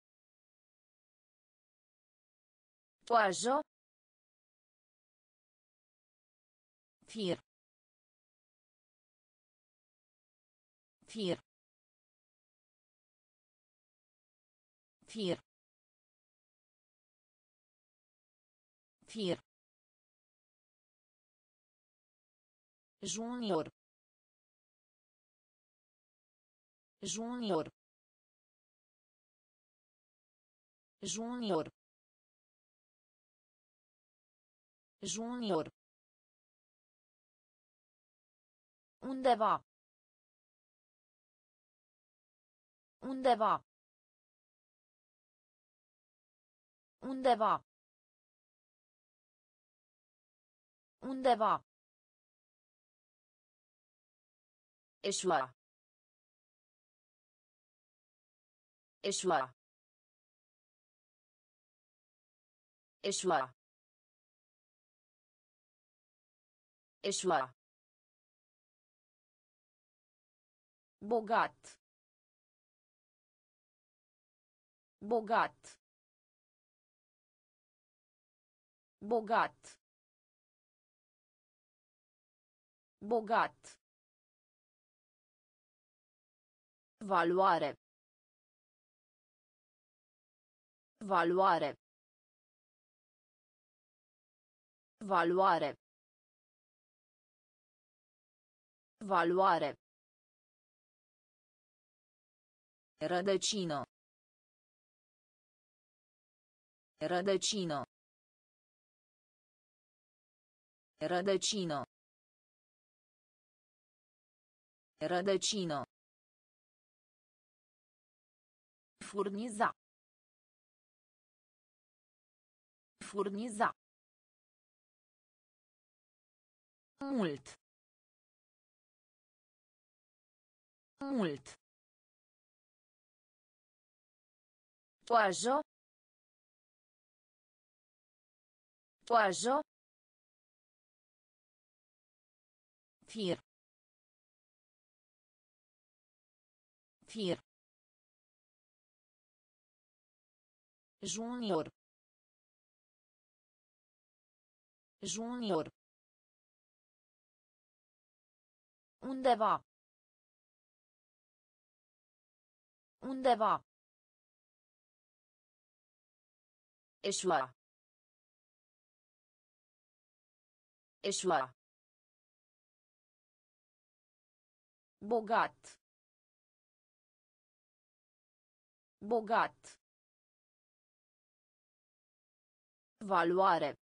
Toajo. Fir. Fir. Fir. Fir. Junior. Junior. Junior. Junior. Undeva. Undeva. Undeva. Undeva. Eșua. Eșua. Eșua. Eșua. Bogat. Bogat. Bogat. Bogat. Valoare. Valoare. Valoare. Valoare. Rădăcină. Rădăcină. Rădăcină. Rădăcină. Furniza. Furniza. Mult. Mult. Toajo. Toajo. Fir. Fir. Junior. Junior. Undeva. Undeva. Eșua. Eșua. Bogat. Bogat. Valoare.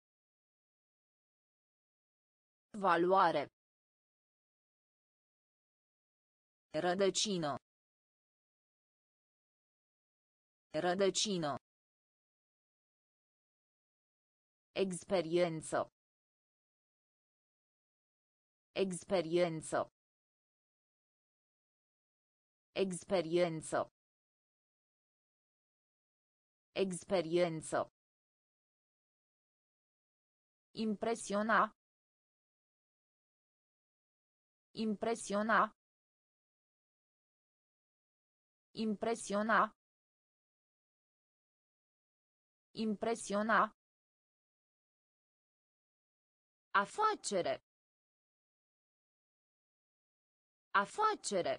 Valoare. Rădăcină. Rădăcină. Experiență. Experiență. Experiență. Experiență. Impresiona. Impresiona. Impresiona. Impresiona. Afacere. Afacere.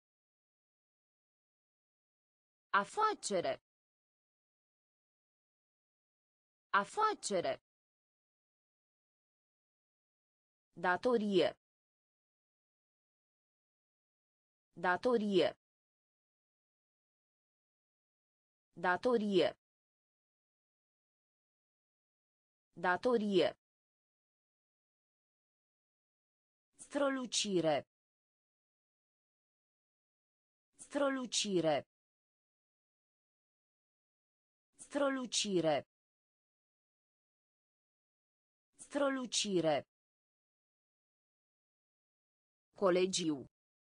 Afacere. Afacere. Datorie. Datorie. Datorie. Datorie. Strălucire. Strălucire. Strălucire. Strălucire. Colegiu.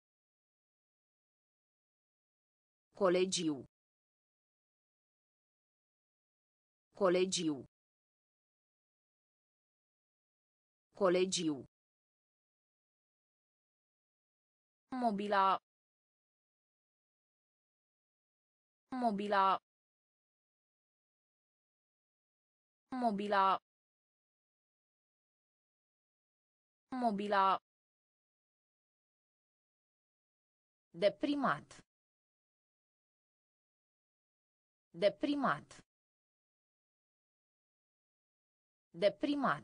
Colegiu. Colegiu. Colegiu. Mobila. Mobila. Mobila. Mobila. Deprimat. Deprimat. Deprimat.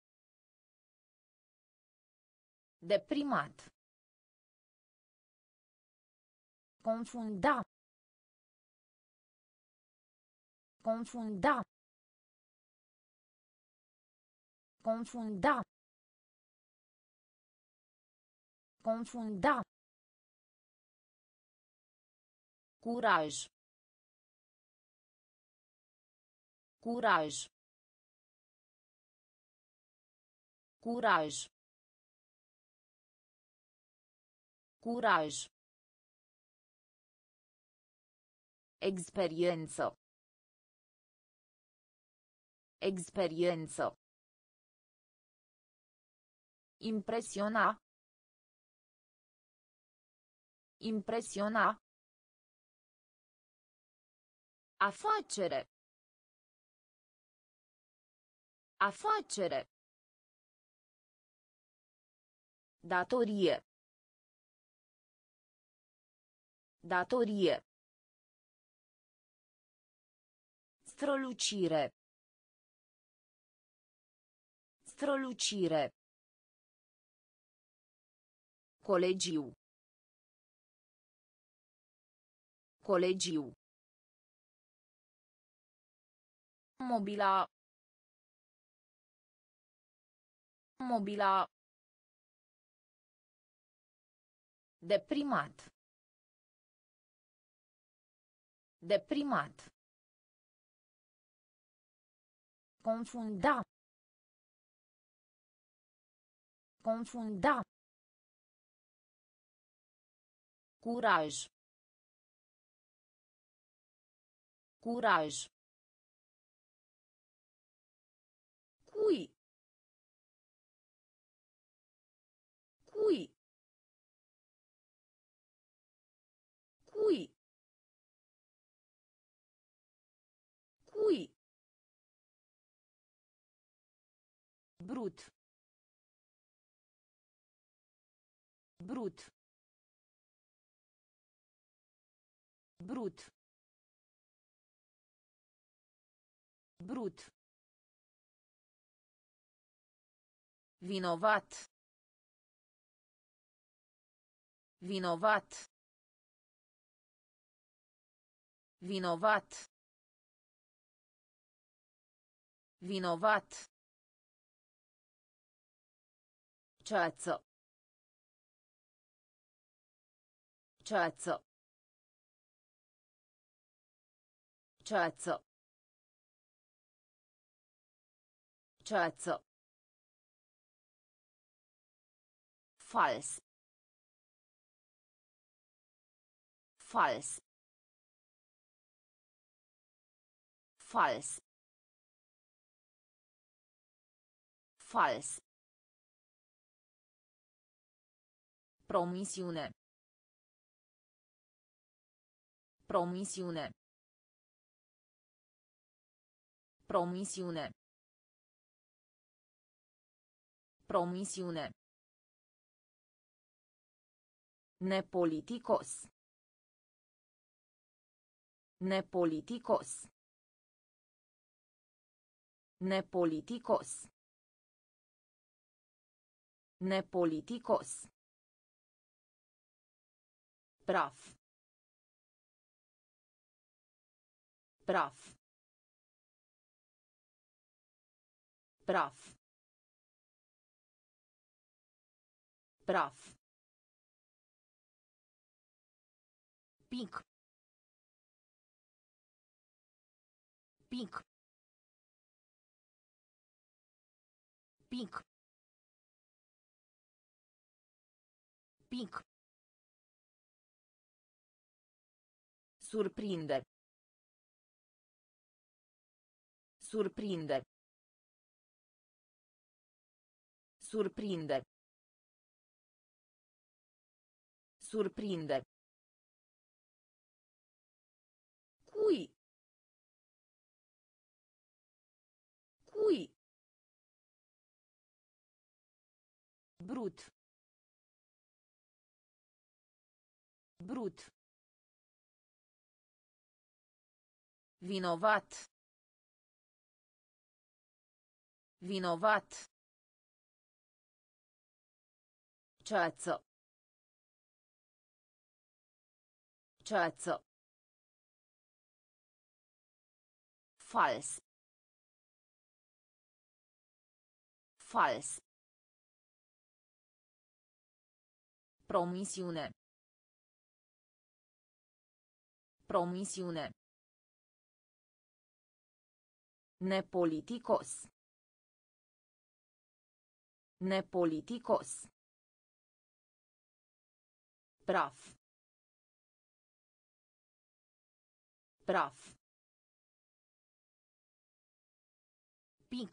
Deprimat. Confunda. Confunda. Confunda. Confunda. Curaj. Curaj. Curaj. Curaj. Experiență. Experiență. Impresiona. Impresiona. Afacere. Afacere. Datorie. Datorie. Strălucire. Strălucire. Colegiu. Colegiu. Mobila. Mobila. Deprimat. Deprimat. Confunda. Confunda. Curaj. Curaj. Cui. Cui. Cui. Cui. Brut. Brut. Brut. Brut. Vinovat. Vinovat. Vinovat. Vinovat. Ceață. Ceață. Ceață. Ceață. Fals. Fals. Fals. Fals. Promisiune. Promisiune. Promisiune. Promisiune. Nepoliticos. Nepoliticos. Nepoliticos. Nepoliticos. Praf. Praf. Praf. Praf. Pic. Pic. Pic. Pic. Surprinde. Surprinde. Surprinde. Surprinde. Cui. Cui. Brut. Brut. Vinovat. Vinovat. Ceață. Ceață. Fals. Fals. Promisiune. Promisiune. Nepoliticos. Nepoliticos. Praf. Praf. Pic.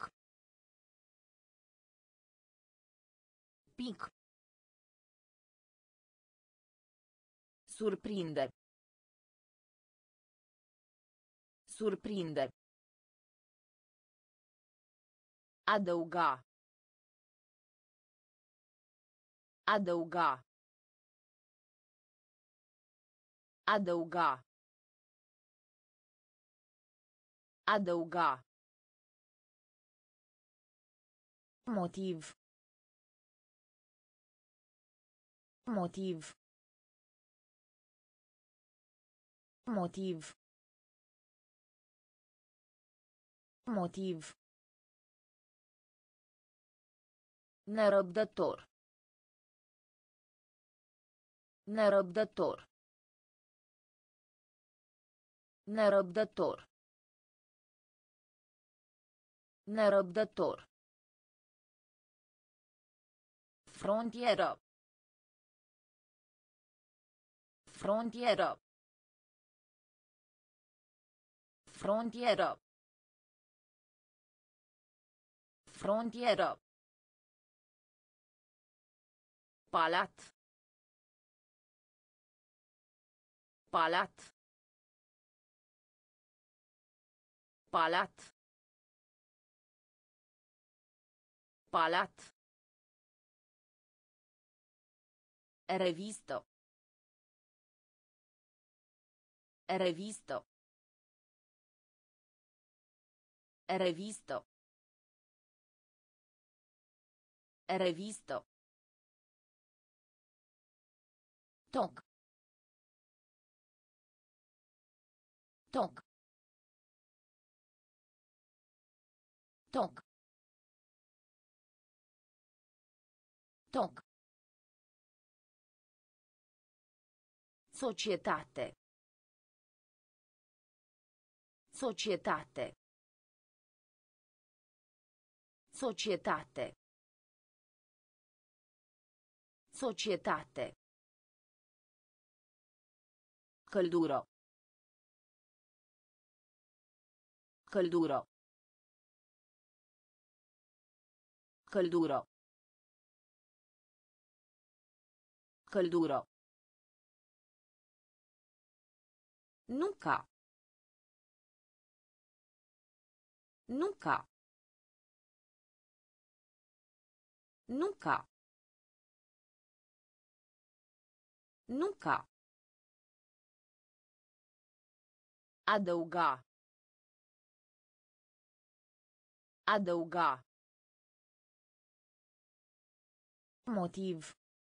Pic. Surprinde. Surprinde. Adăuga. Adăuga. Adăuga. Adăuga. Motiv. Motiv. Motiv. Motiv. Nerăbdător. Nerăbdător. Nerăbdător. Nerăbdător. Frontieră. Frontieră. Frontieră. Frontieră. Palat. Palat. Palat. Palat. Revisto. Revisto. Revisto. Revisto. Toc. Toc. Toc. Toc. Societate. Societate. Societate. Societate. Căldură. Căldură. Căldură. Căldură. Nunca. Nunca. Nunca. Nunca. Adăuga. Adăuga. Motiv.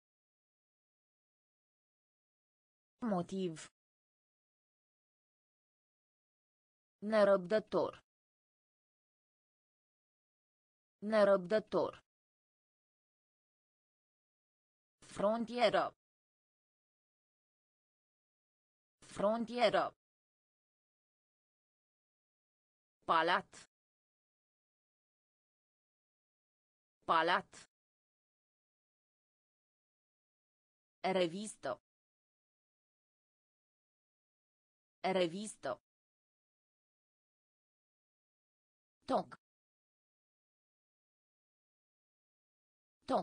Motiv. Nerăbdător. Nerăbdător. Frontieră. Frontieră. Palat. Palat. Revistă. Revistă. Toc. Toc.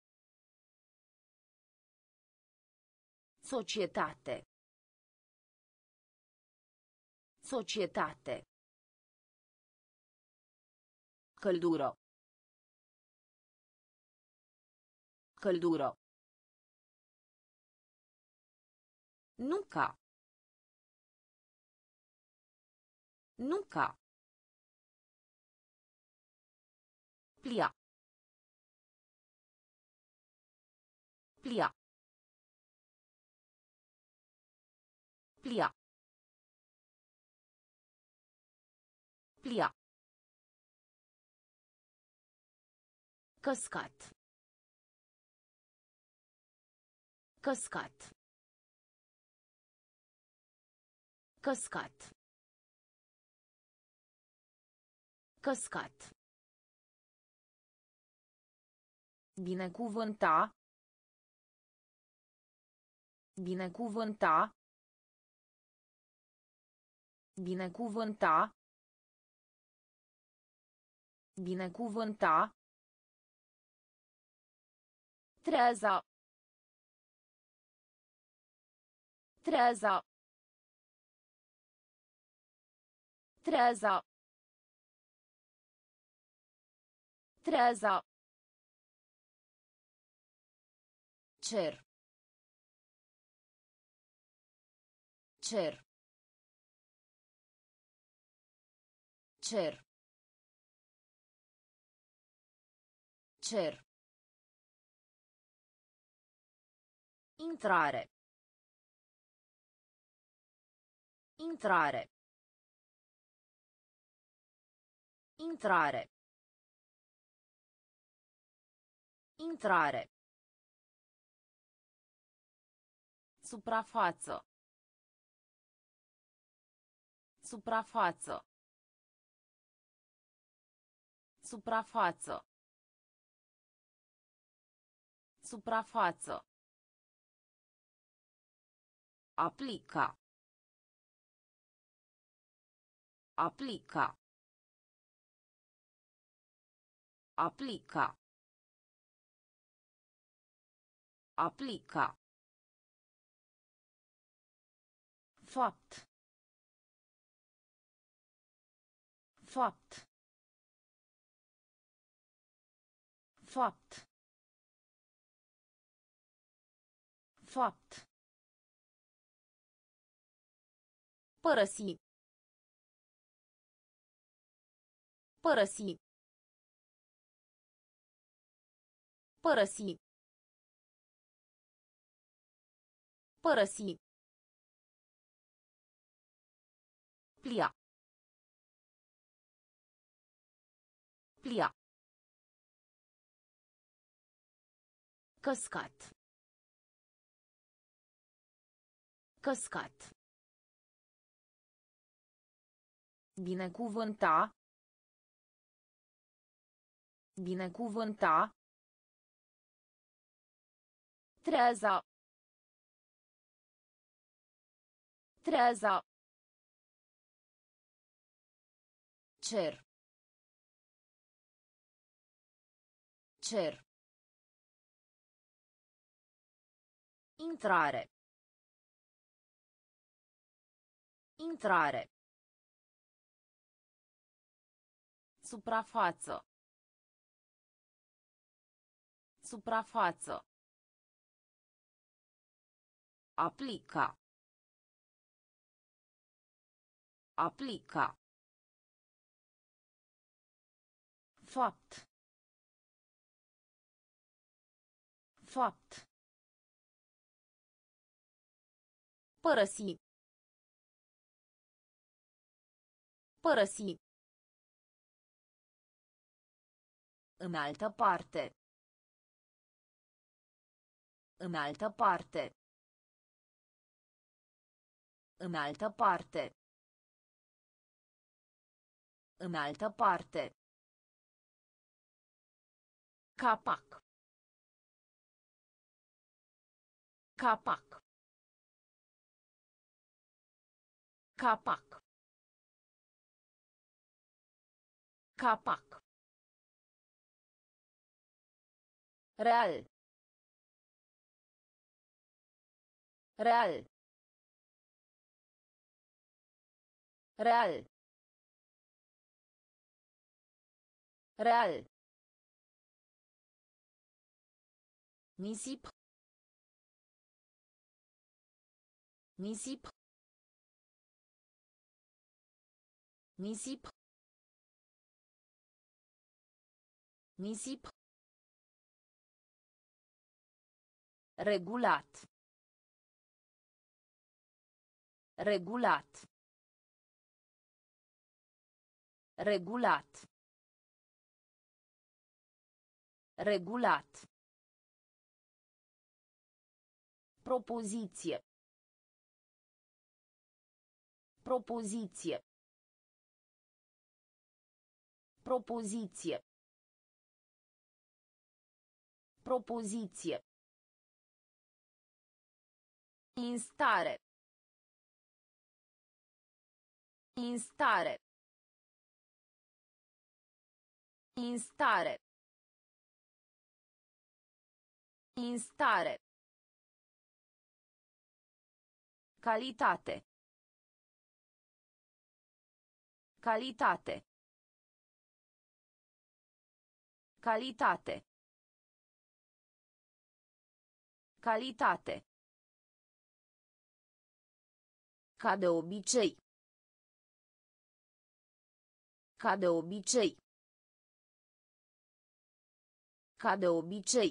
Societate. Societate. Căldură. Căldură. Nunca. Nunca. Plia. Plia. Plia. Plia. Căscat. Căscat. Căscat. Căscat. Binecuvânta. Binecuvânta. Binecuvânta. Binecuvânta. Treaza. Treaza. Treaza. Treaza. Cer. Cer. Cer. Cer. Intrare. Intrare. Intrare. Intrare. Suprafață. Suprafață. Suprafață. Suprafață. Aplica. Aplica. Aplica. Aplica. Fapt. Fapt. Fapt. Fapt. Părăsi. Părăsi. Părăsi. Părăsi. Plia. Plia. Căscat. Căscat. Binecuvânta. Binecuvânta. Treaza. Treaza. Cer. Cer. Intrare. Intrare. Suprafață. Suprafață. Aplica. Aplica. Fapt. Fapt. Părăsi. Părăsi. În altă parte. În altă parte. În altă parte. În altă parte. Capac. Capac. Capac. Capac. Real. Real. Real. Real. Nisip. Nisip. Nisip. Nisip. Regulat. Regulat. Regulat. Regulat. Propoziție. Propoziție. Propoziție. Propoziție. Instare. Instare. Instare. Instare. Calitate. Calitate. Calitate. Calitate. Ca de obicei. Ca de obicei. Ca de obicei.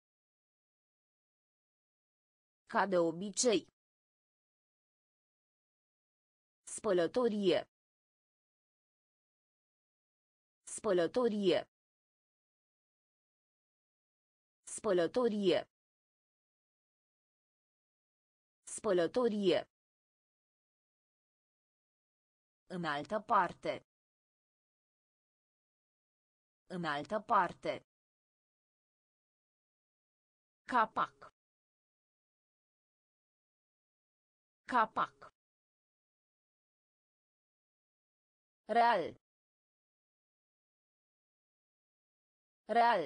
Ca de obicei. Spălătorie. Spălătorie. Spălătorie. Spălătorie. În altă parte. În altă parte. Capac. Capac. Real. Real.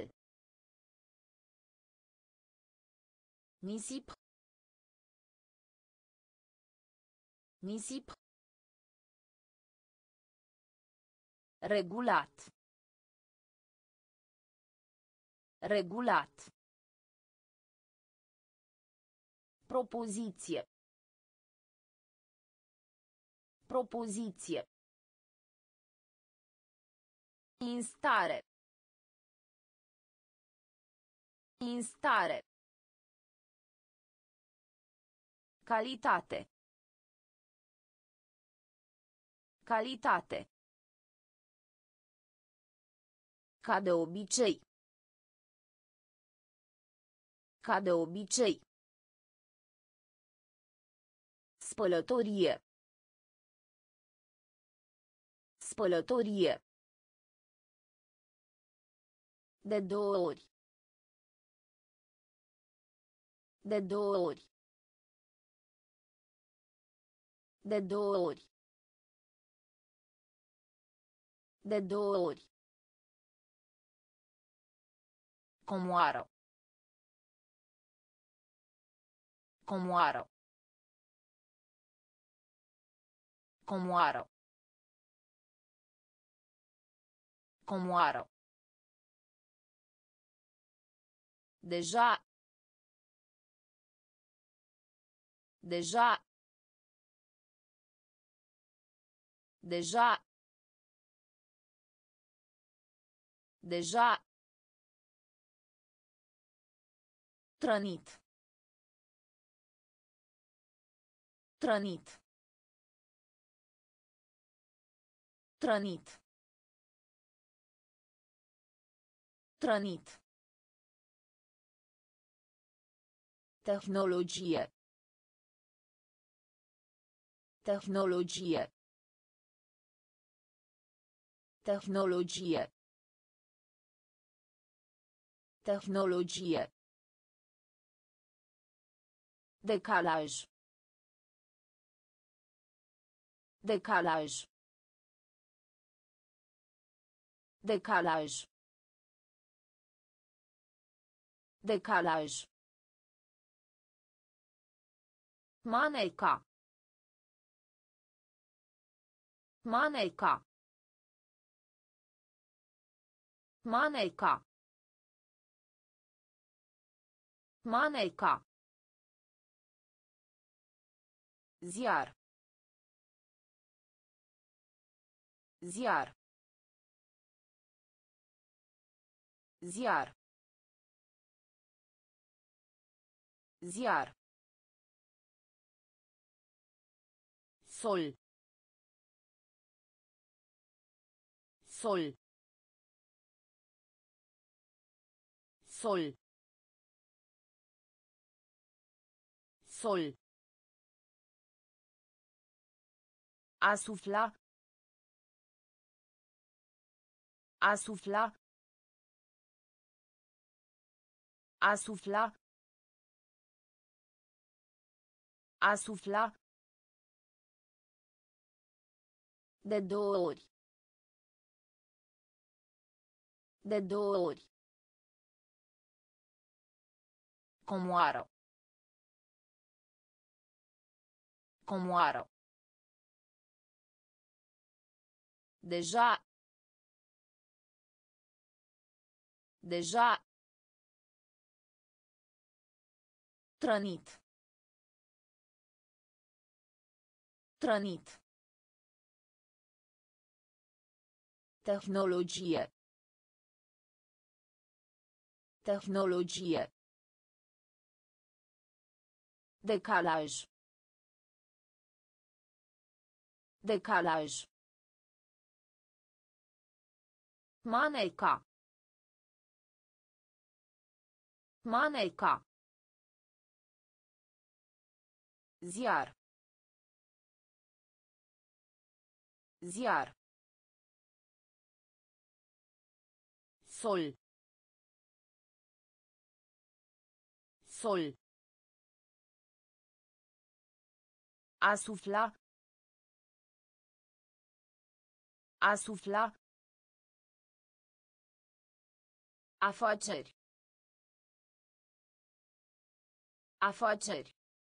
Nisip. Nisip. Regulat. Regulat. Propoziție. Propoziție. Instare. Instare. Calitate. Calitate. Ca de obicei. Ca de obicei. Spălătorie. Spălătorie. De două ori. De două ori. De două ori. De două ori. Comoară. Comoară. Comoară. Comoară. Deja. Deja. Deja. Deja. Trănit. Trănit. Trănit. Trănit. Tehnologie. Tehnologie. Tehnologie. Tehnologie. Decalaj. Decalaj. Decalaj. Decalaj. Maneca. Maneca. Maneca. Maneca. Ziar. Ziar. Ziar. Ziar. Sol. Sol. Sol. Sol. A sufla. A sufla. A sufla. A sufla. De două ori. De două ori. Comoară. Comoară. Deja. Deja. Trănit. Trănit. Tehnologie. Tehnologie. Decalaj. Decalaj. Maneca. Maneca. Ziar. Ziar. Sol. Sol. A sufla. A sufla. Afaceri. Afaceri.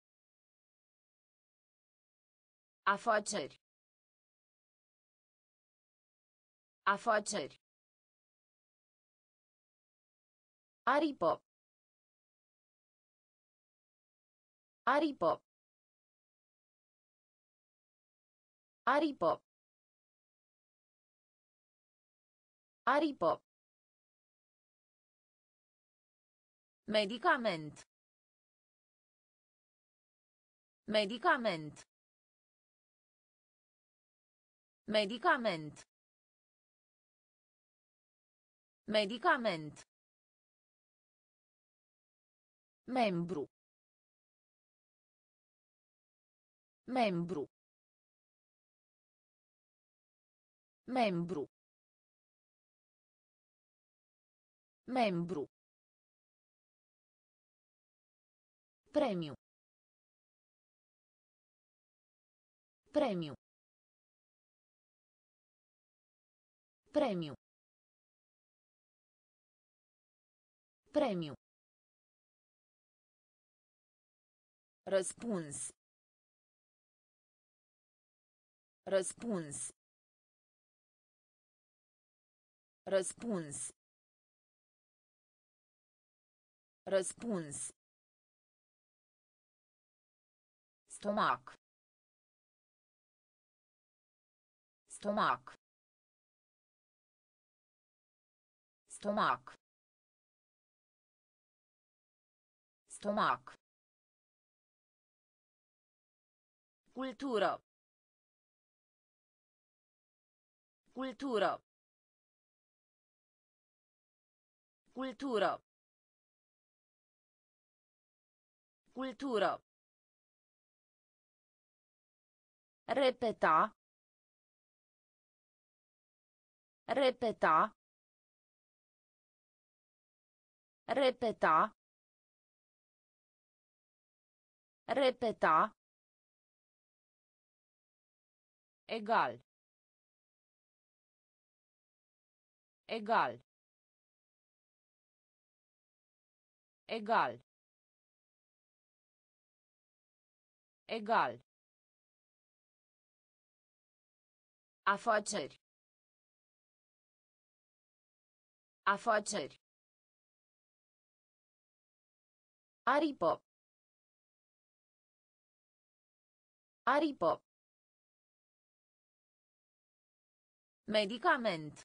Afaceri. Afaceri. Aripă. Aripă. Aripă. Aripă. Medicament. Medicament. Medicament. Medicament. Membru. Membru. Membru. Membru. Premiu. Premiu. Premiu. Premiu. Răspuns. Răspuns. Răspuns. Răspuns. Stomac. Stomac. Stomac. Stomac. Cultură. Cultură. Cultură. Cultură. Repeta. Repeta. Repeta. Repeta. Egal. Egal. Egal. Egal. Afaceri. Afaceri. Aripă. Aripă. Medicament.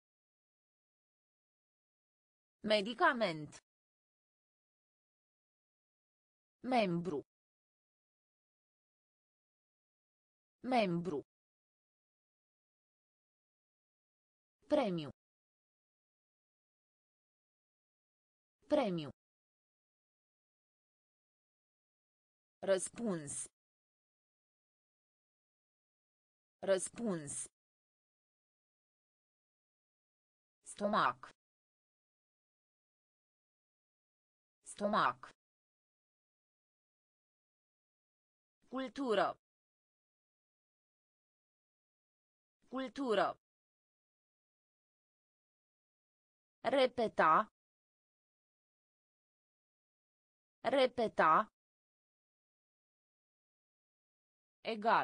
Medicament. Membru. Membru. Premiu. Premiu. Răspuns. Răspuns. Stomac. Stomac. Cultură. Cultură. Repeta. Repeta. Egal.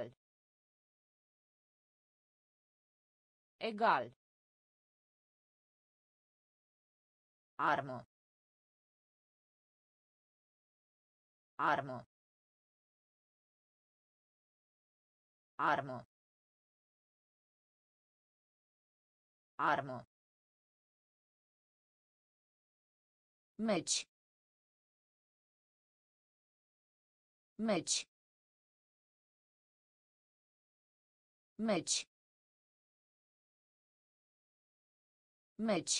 Egal. Armă. Armă. Armă. Armă. Meci. Meci. Meci. Meci.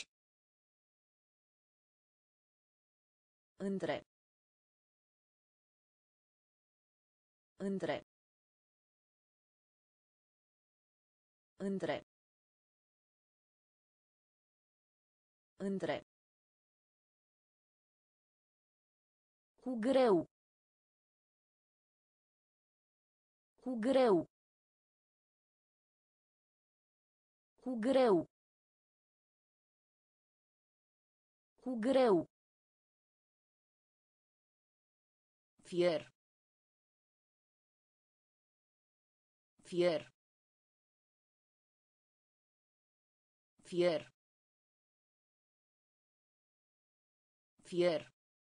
Între. Între. Între. Între. Cu greu. Cu greu. Cu greu. Cu greu. Fier. Fier. Fier. Fier.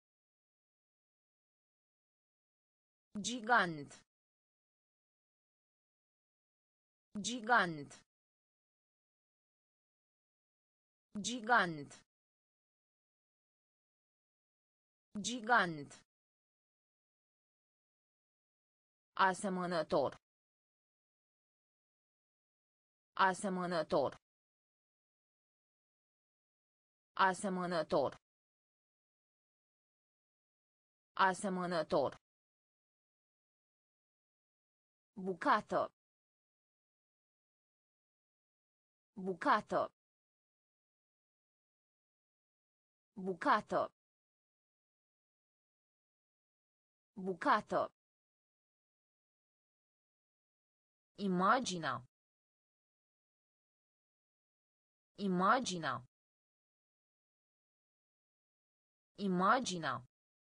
Gigant. Gigant. Gigant. Gigant. Asemănător. Asemănător. Asemănător. Asemănător. Bucată. Bucată. Bucată. Bucato. Imagina. Imagina. Imagina.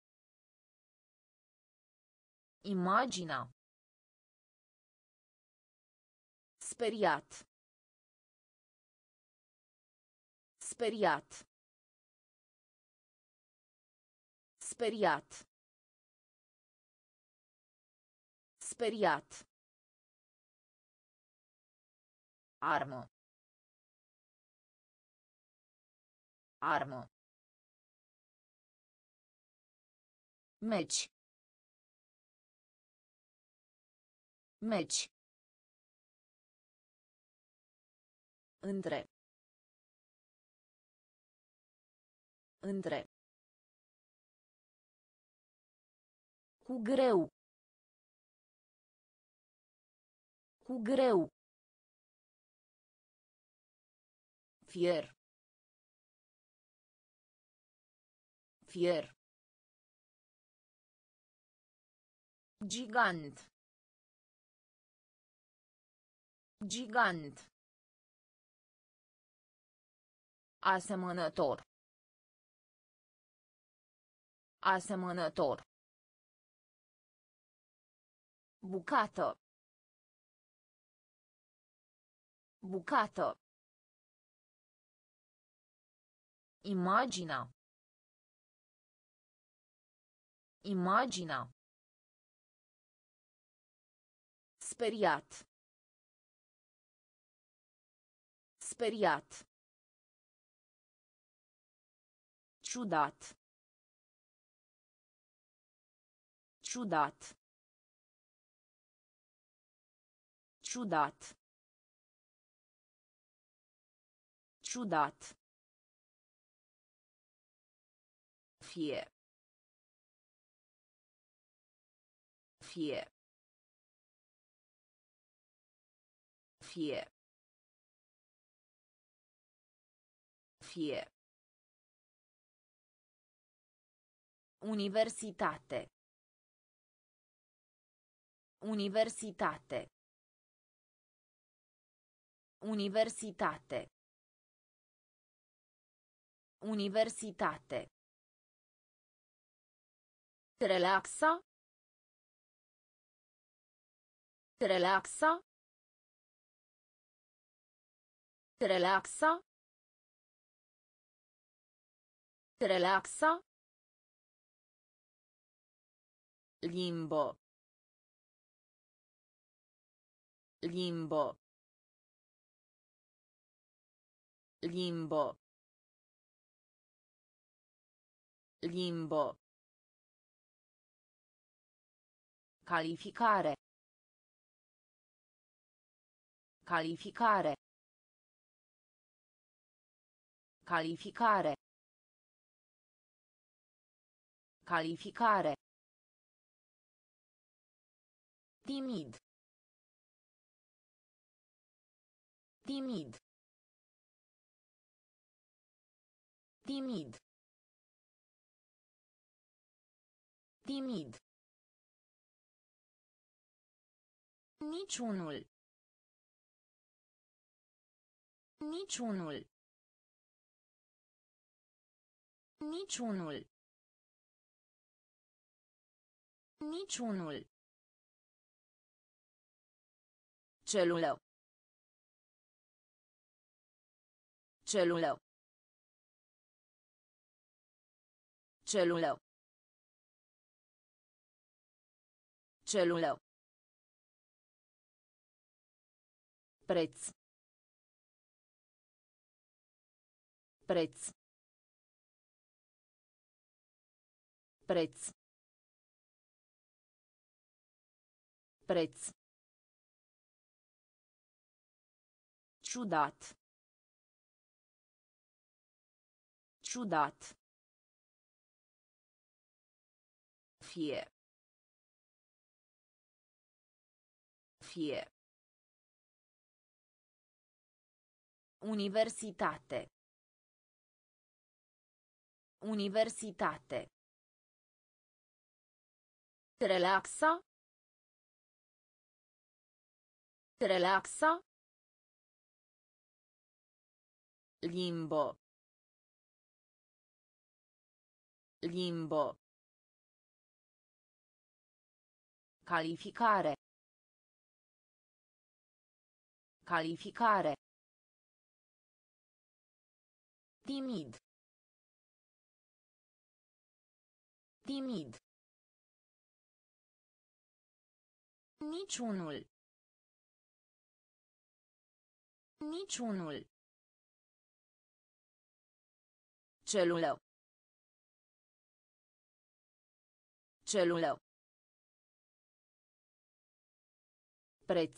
Imagina. Speriat. Speriat. Speriat. Speriat. Armă. Armă. Meci. Meci. Între. Între. Cu greu. Cu greu. Fier. Fier. Gigant. Gigant. Asemănător. Asemănător. Bucată. Bucată. Imagina. Imagina. Speriat. Speriat. Ciudat. Ciudat. Ciudat. Ciudat. Fie. Fie. Fie. Fie. Universitate. Universitate. Universitate. Universitate. Relaxa. Relaxa. Relaxa. Relaxa. Limbo. Limbo. Limbo. Limbo. Calificare. Calificare. Calificare. Calificare. Timid. Timid. Timid. Timid. Niciunul. Niciunul. Niciunul. Niciunul. Celulă. Celulă. Celulă. Celulă. Preț. Preț. Preț. Preț. Ciudat. Ciudat. Fie. Fie. Universitate. Universitate. Relaxa. Relaxa. Limbo. Limbo. Calificare. Calificare. Timid. Timid. Niciunul. Niciunul. Celulă. Celulă. Preț.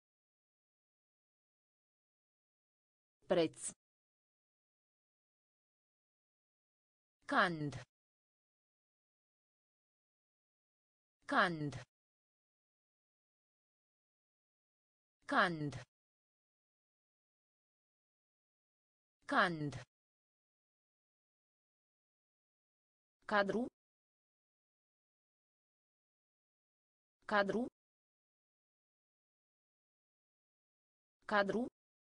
Preț. Cand. Cand. Cand. Cand. Cadru. Cadru. Cadru.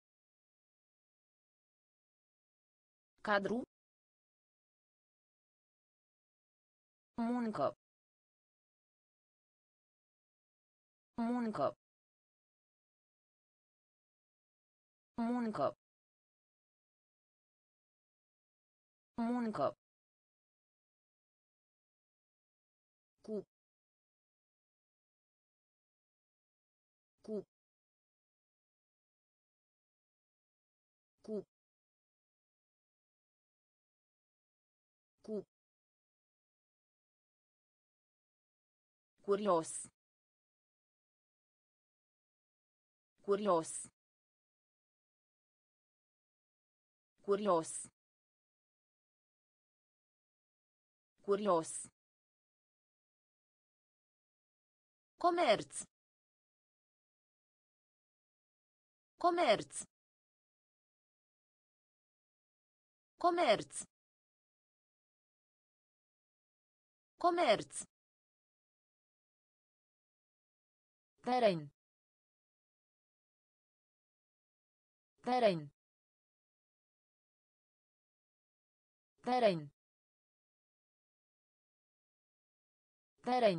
Cadru. Muncă. Muncă. Muncă. Muncă. Cu. Cu. Cu. Cu. Curios. Curios. Curios. Curios. Comerț. Comerț. Comerț. Comerț. Teren. Teren. Teren. Teren.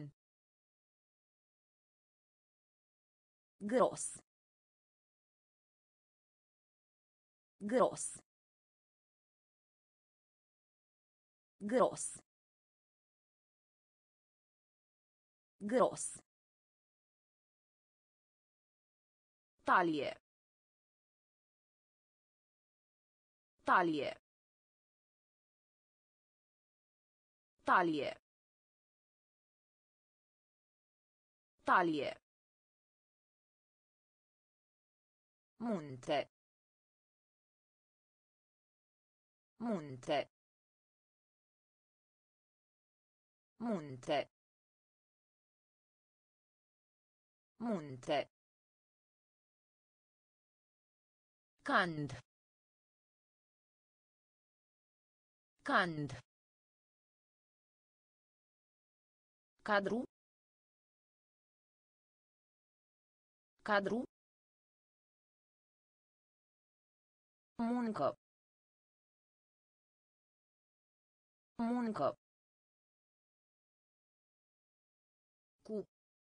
Gros. Gros. Gros. Gros. Talie. Talie. Talie. Talie. Munte. Munte. Munte. Munte. Cand. Cand. Cadru. Cadru. Muncă. Muncă. Cu.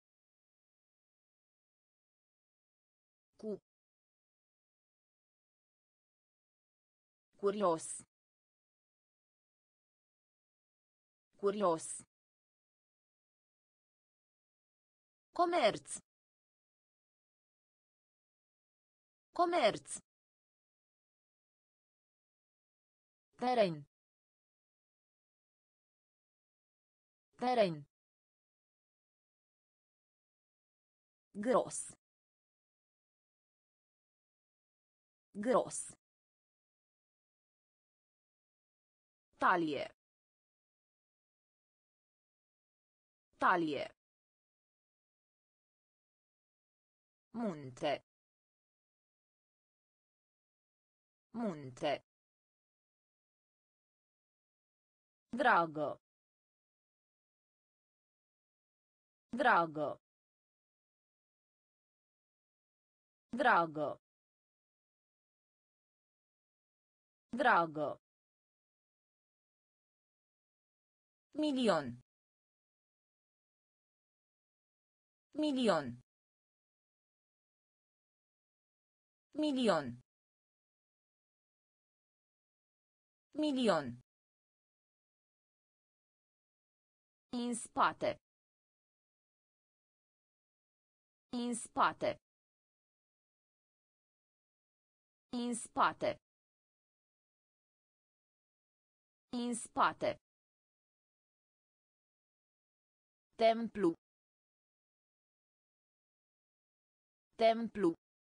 Cu. Curios. Curios. Comerț. Comerț. Teren. Teren. Gros. Gros. Talie. Talie. Munte. Munte. Dragă. Dragă. Dragă. Dragă. Milion. Milion. Milion. Milion. În spate. În spate. În spate. În spate. Templu. Templu.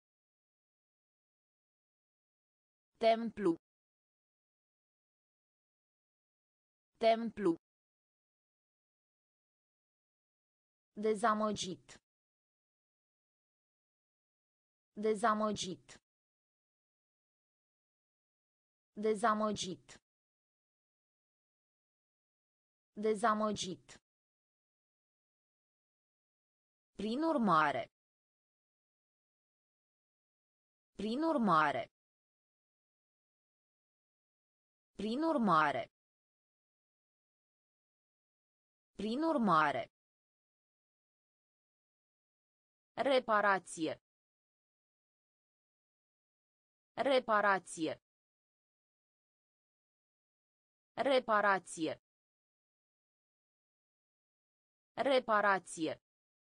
Templu. Templu. Dezamăgit. Dezamăgit. Dezamăgit. Dezamăgit. Prin urmare. Prin urmare. Prin urmare. Prin urmare. Reparație. Reparație. Reparație. Reparație.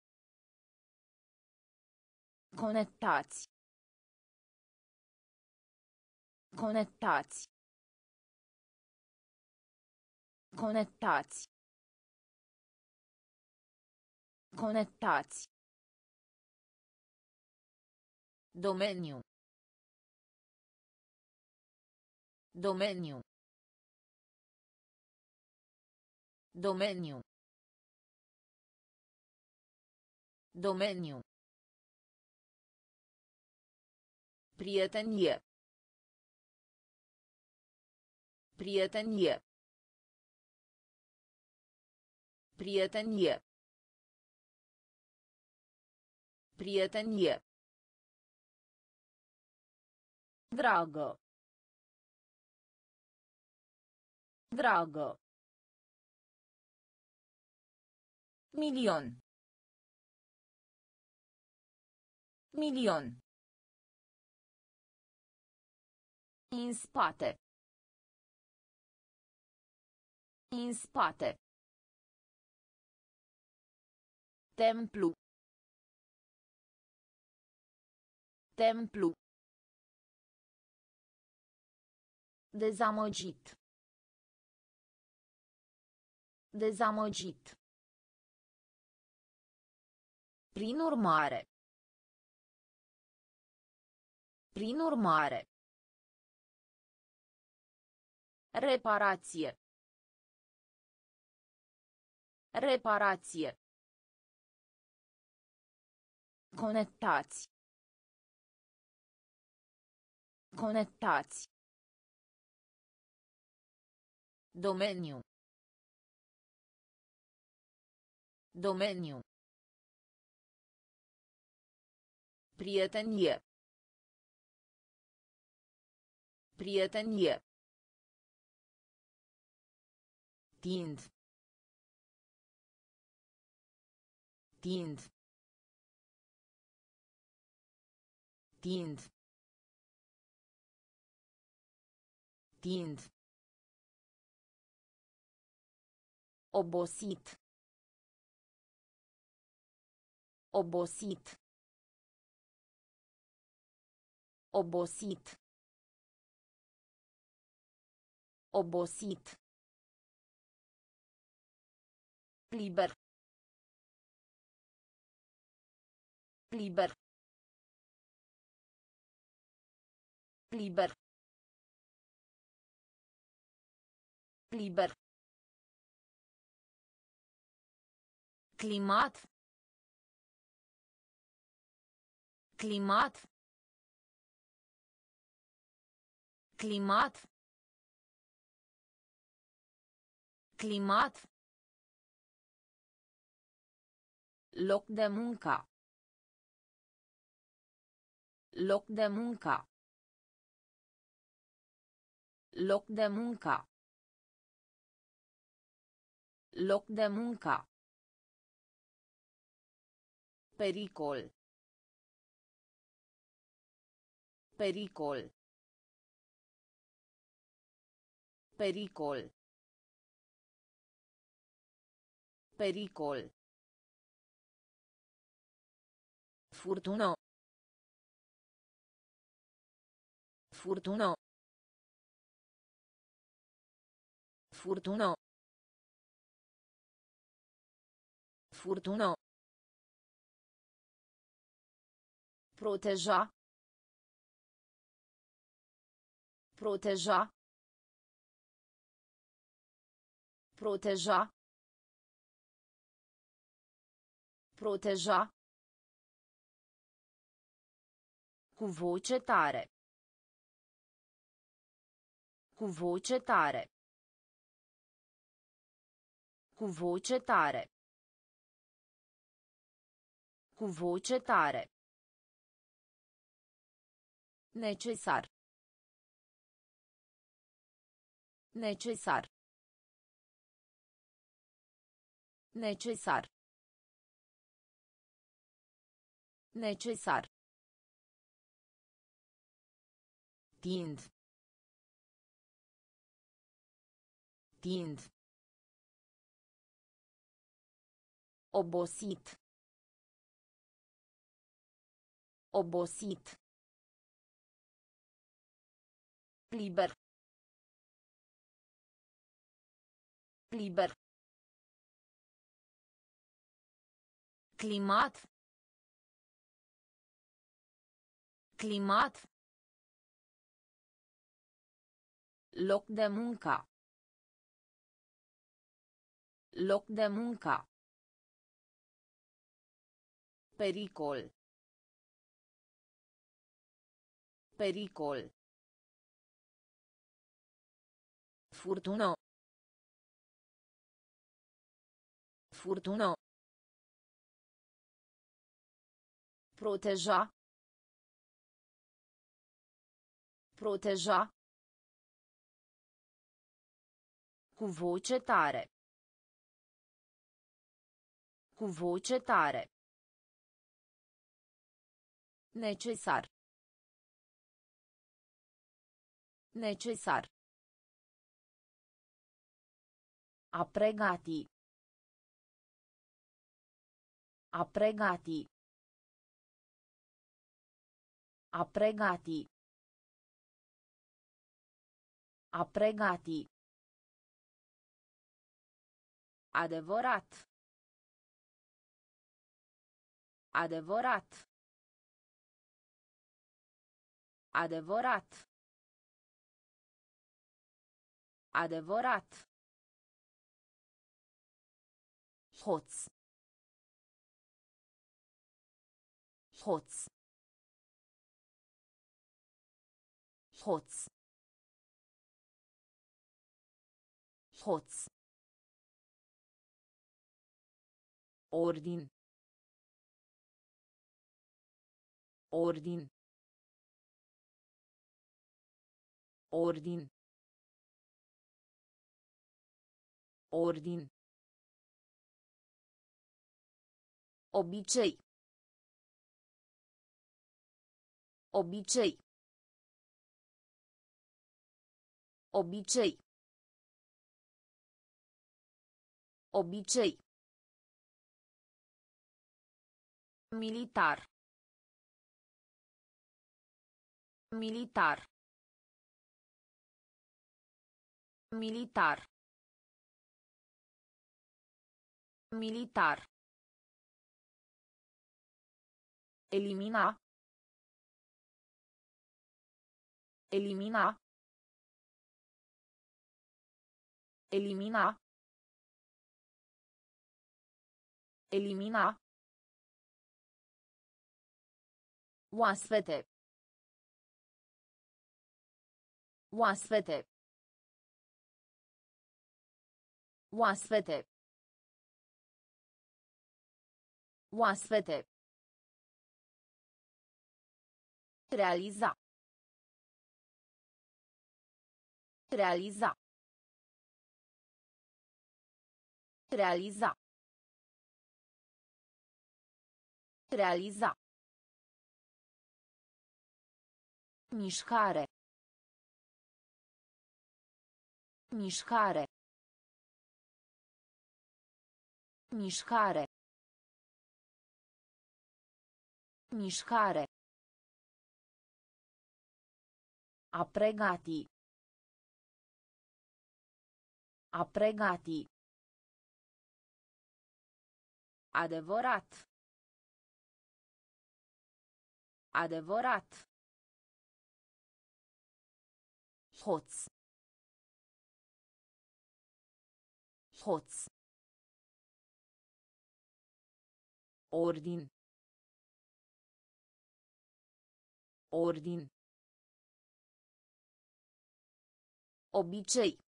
Conectați. Conectați. Conectați. Conectați. Domeniu. Domeniu. Domeniu. Domeniu. Prietenie. Prietenie. Prietenie. Prietenie. Dragă. Dragă. Milion. Milion. În spate. În spate. Templu. Templu. Dezamăgit. Dezamăgit. Prin urmare. Prin urmare. Reparație. Reparație. Conectați. Conectați. Domeniu. Domeniu. Prietenie. Prietenie. Tind. Tind. Tind. Tind. Obosit. Obosit. Obosit. Obosit. Liber. Liber. Liber. Liber. Climat. Climat. Climat. Climat. Loc de muncă. Loc de muncă. Loc de muncă. Loc de muncă. Pericol. Pericol. Pericol. Pericol. Furtună. Furtună. Furtună. Furtună. Proteja. Proteja. Proteja. Proteja. Cu voce tare. Cu voce tare. Cu voce tare. Cu voce tare. Necesar. Necesar. Necesar. Necesar. Tind. Tind. Obosit. Obosit. Liber. Liber. Climat. Climat. Loc de muncă. Loc de muncă. Pericol. Pericol. Furtună. Furtună. Proteja. Proteja. Cu voce tare. Cu voce tare. Necesar. Necesar. A pregati. A pregati. A pregati. A pregati. Adevărat. Adevărat. Adevărat. Adevărat. Hoț. Hoț. Hoț. Hoț. Ordin. Ordin. Ordin. Ordin. Obicei. Obicei. Obicei. Obicei. Militar. Militar. Militar. Militar. Elimina. Elimina. Elimina. Elimina. Oaspete. Oaspete. Oaspete. Oaspete. Realiza. Realiza. Realiza. Realiza. Mișcare. Mișcare. Mișcare. Mișcare. A pregati. A pregati. Adevărat. Adevărat. Hoț. Hoț. Ordin. Ordin. Obicei.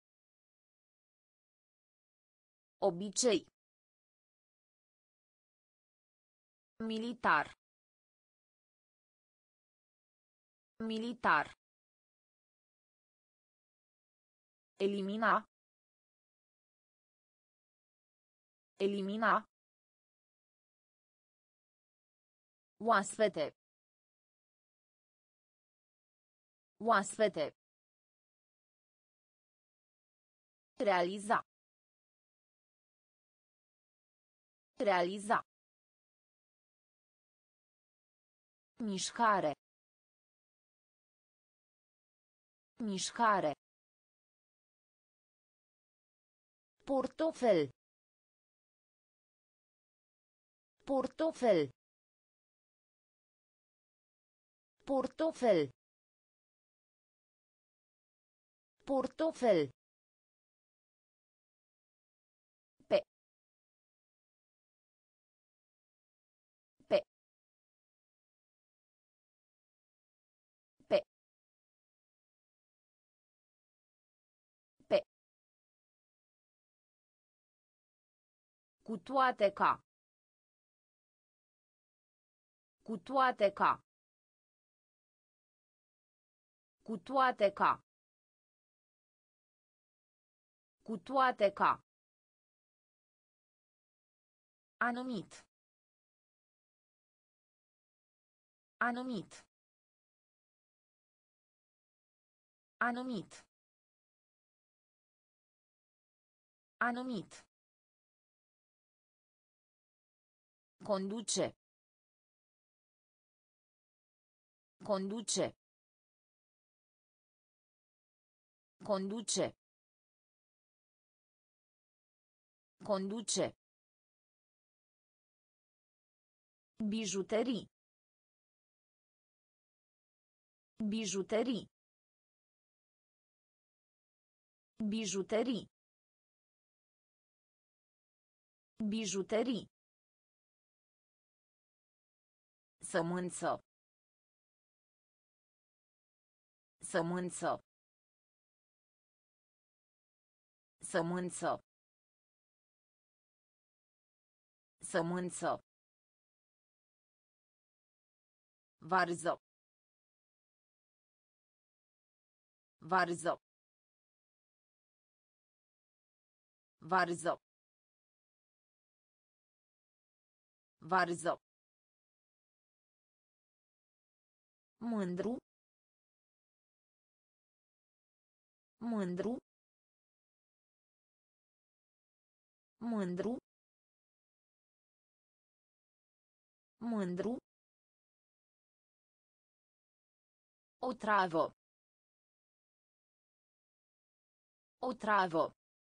Obicei. Militar. Militar. Elimina. Elimina. Oaspete. Oaspete. Realiza. Realiza. Mișcare. Mișcare. Portofel. Portofel. Portofel. Portofel. Pe. Pe. Pe. Pe. Cu toate ca. Cu toate ca. Cu toate ca. Cu toate ca. Anumit. Anumit. Anumit. Anumit. Conduce. Conduce. Conduce. Conduce. Bijuterii. Bijuterii. Bijuterii. Bijuterii. Sămânță. Sămânță. Sămânță. Sămânță. Varză. Varză. Varză. Varză. Mândru. Mândru. Mândru. Mândru. Otravă. Otravă.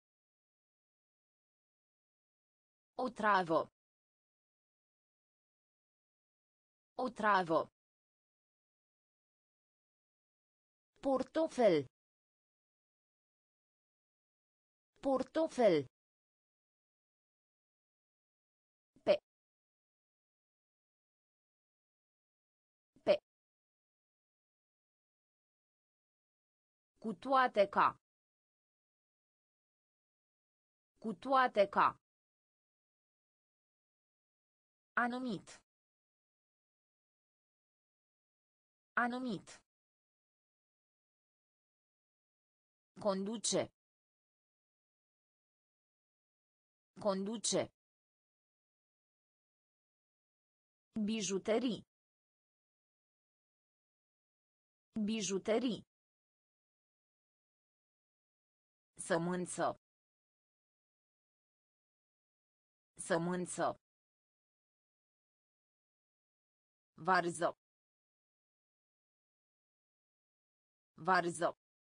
Otravă. Otravă. Portofel. Portofel. Pe. Pe. Cu toate ca. Cu toate ca. Anumit. Anumit. Conduce. Conduce. Bijuterii. Bijuterii. Sămânță. Sămânță. Varză. Varză.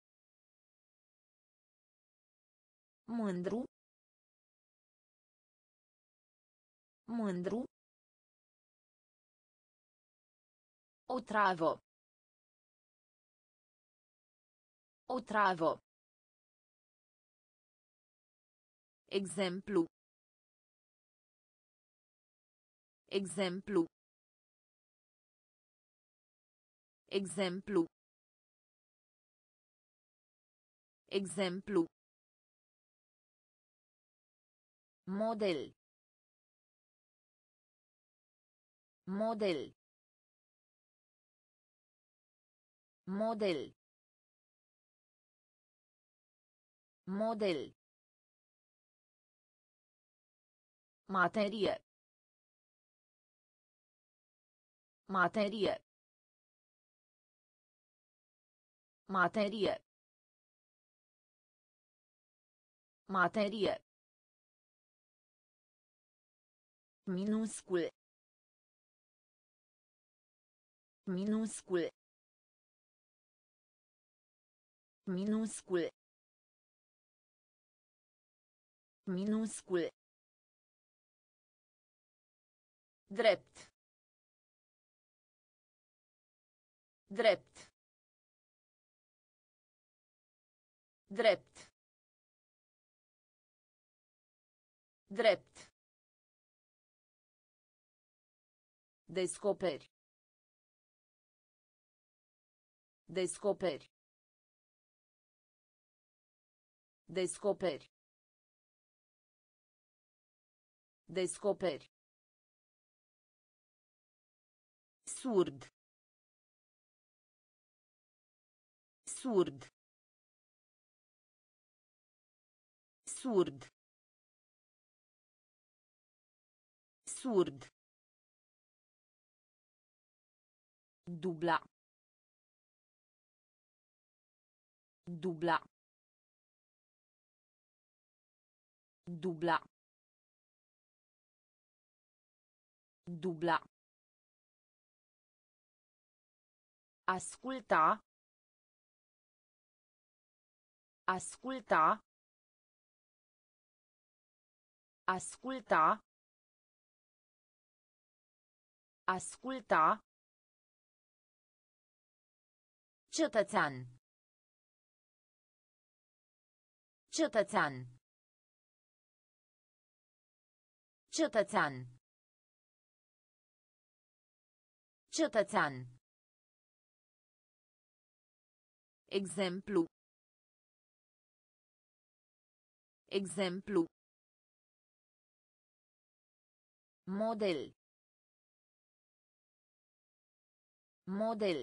Mândru. Mândru. Otravă. Otravă. Exemplu. Exemplu. Exemplu. Exemplu. Model. Model. Model. Model. Materie. Materie. Materie. Materie. Minuscul. Minuscul. Minuscul. Minuscul. Drept. Drept. Drept. Drept. Descoperi. Descoperi. Descoperi. Descoperi. Surd. Surd. Surd. Surd. Dubla. Dubla. Dubla. Dubla. Asculta. Asculta. Asculta. Asculta. Cetățean. Cetățean. Cetățean. Cetățean. Exemplu. Exemplu. Model. Model.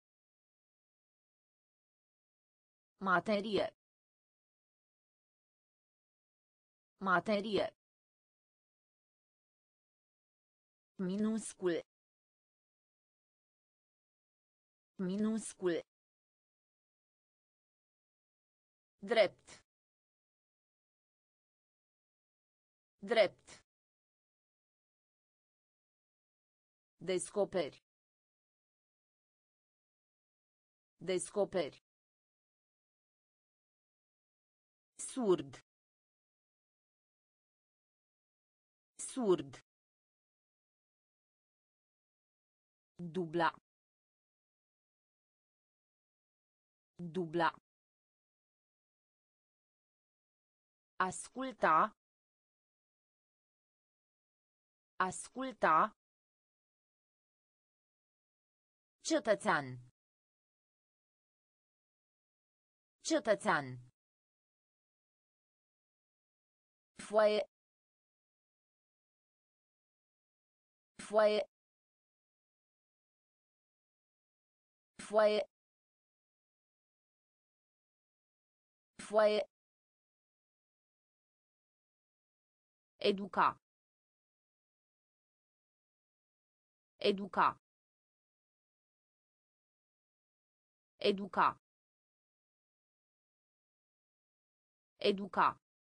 Materie. Materie. Minuscul. Minuscul. Drept. Drept. Descoperi. Descoperi. Surd. Surd. Dubla. Dubla. Asculta. Asculta. Cetățean. Cetățean. Foaie. Foaie. Foaie. Foaie. Educa. Educa. Educa. Educa.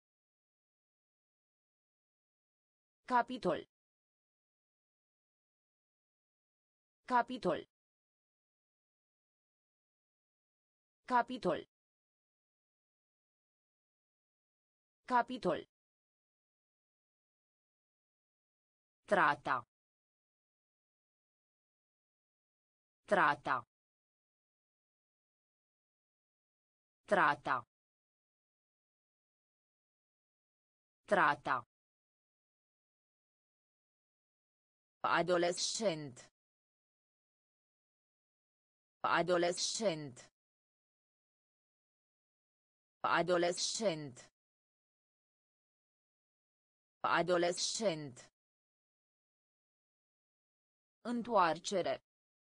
Capitol. Capitol. Capitol. Capitol. Trata. Trata. Trata. Trata. Adolescent. Adolescent. Adolescent. Adolescent. Întoarcere.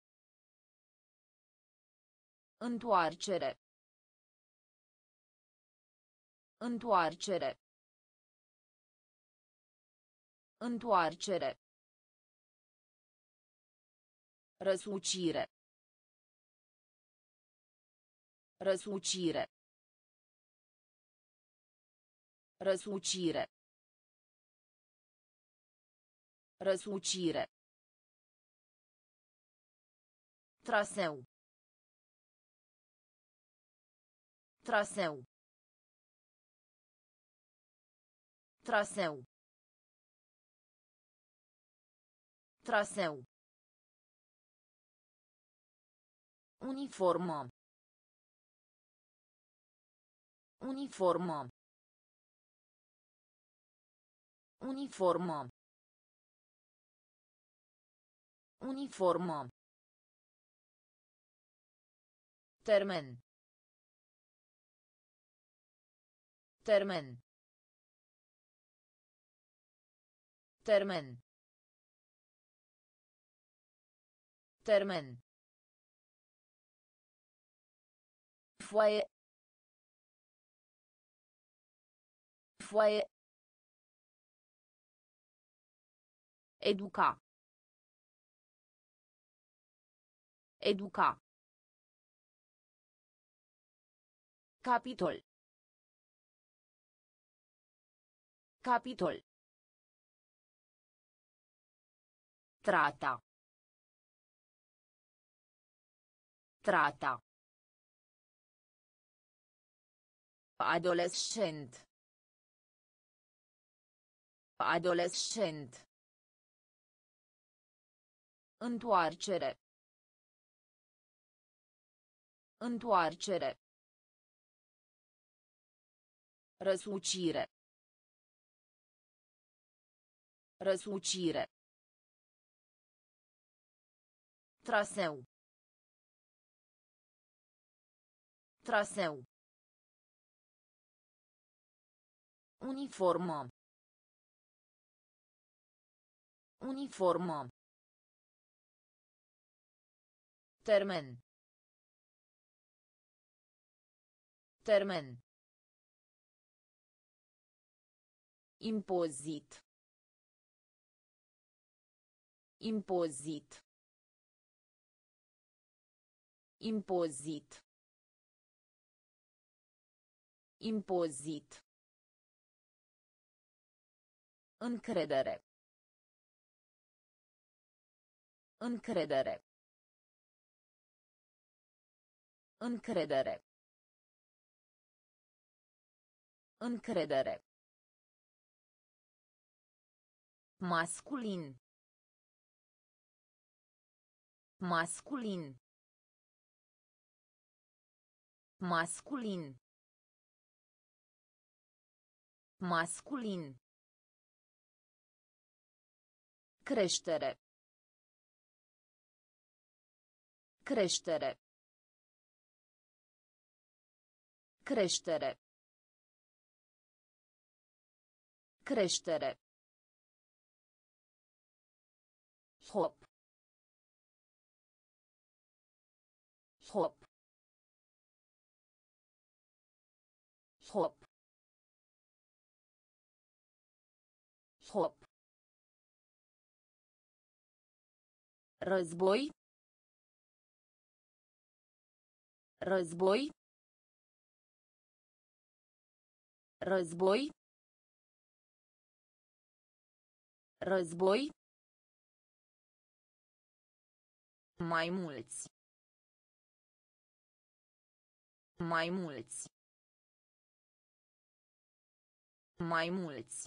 Întoarcere. Întoarcere. Întoarcere. Răsucire. Răsucire. Răsucire. Răsucire. Traseu. Traseu. Traseu. Traseu. Uniformă. Uniformă. Uniformă. Uniformă. Termen. Termen. Termen. Termen. Foaie. Foaie. Educa. Educa. Capitol. Capitol. Trata. Trata. Adolescent. Adolescent. Întoarcere. Întoarcere. Răsucire. Răsucire. Traseu. Traseu. Uniformă. Uniformă. Termen. Termen. Impozit. Impozit. Impozit. Impozit. Încredere. Încredere. Încredere. Încredere. Masculin. Masculin. Masculin. Masculin. Creștere. Creștere. Creștere. Creștere. Hop. Hop. Hop. Hop. Război. Război. Război. Război. Mai mulți. Mai mulți. Mai mulți.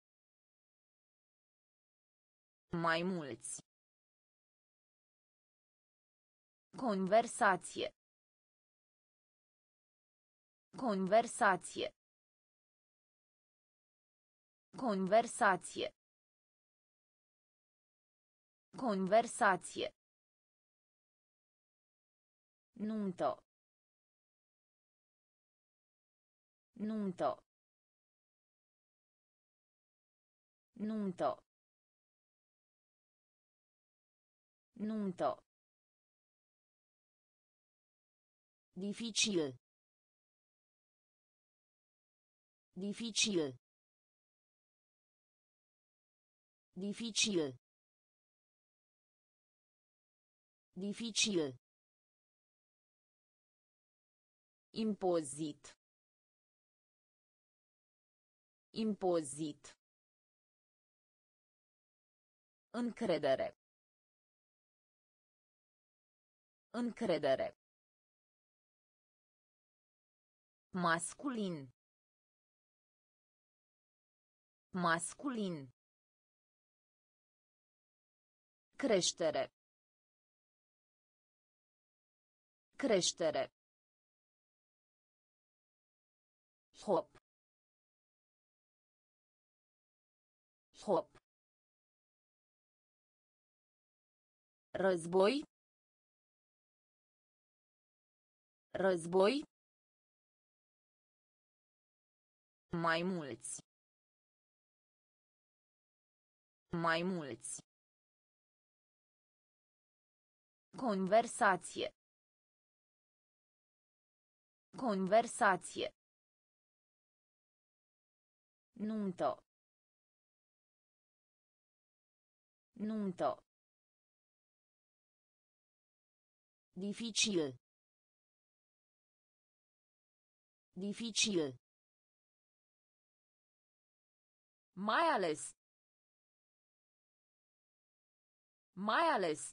Mai mulți. Conversație. Conversație. Conversație. Conversație. Nuntă. Nuntă. Nuntă. Nuntă. Dificil. Dificil. Dificil. Dificil. Impozit. Impozit. Încredere. Încredere. Masculin. Masculin. Creștere. Creștere. Hop. Hop. Război. Război. Mai mulți. Mai mulți. Conversație. Conversație. Nuntă. Nuntă. Dificil. Dificil. Mai ales. Mai ales.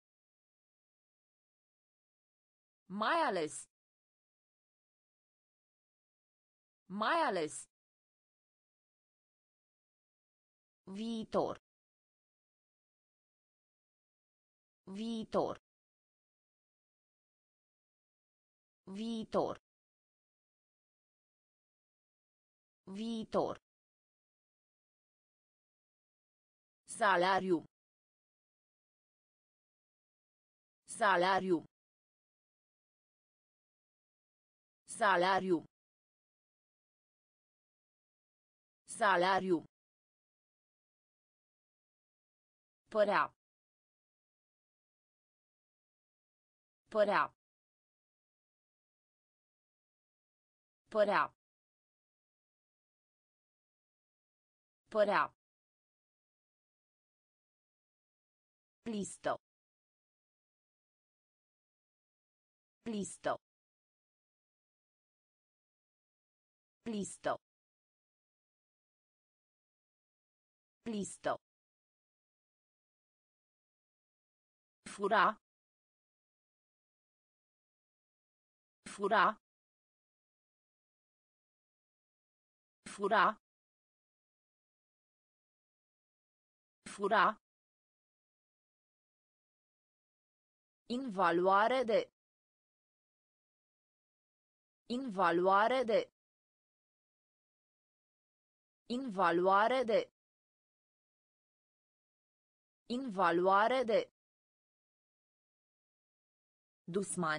Mai ales. Mai ales. Viitor. Viitor. Viitor. Viitor. Salariu. Salariu. Salariu. Salariu. Părea. Părea. Părea. Părea. Listă. Listă. Listă. Listă. Fura. Fura. Fura. Fura. Invaluare de. Invaluare de. Invaluare de. Invaluare de. Dusman.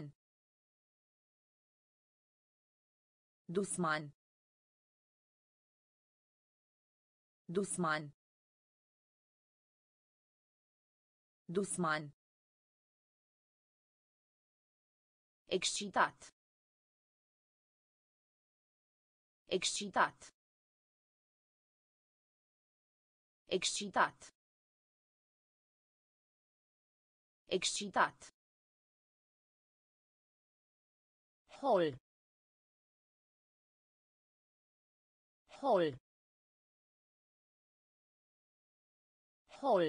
Dusman. Dusman. Dusman. Excitat. Excitat. Excitat. Excitat. Hol. Hol. Hol.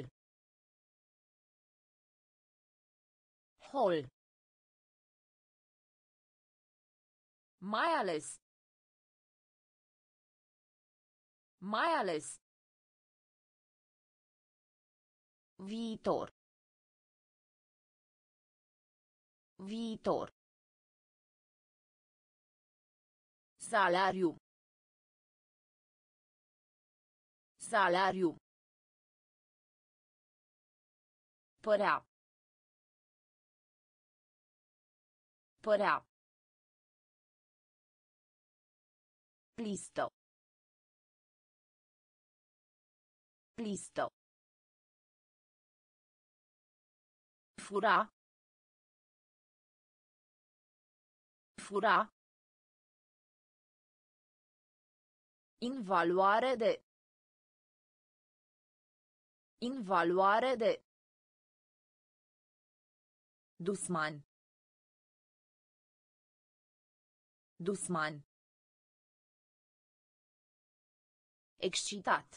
Hol. Mai ales. Mai ales. Viitor. Viitor. Salariu. Salariu. Părea. Părea. Listă. Listă. Fura. Fura. Invaluare de. Invaluare de. Dusman. Dusman. Excitat.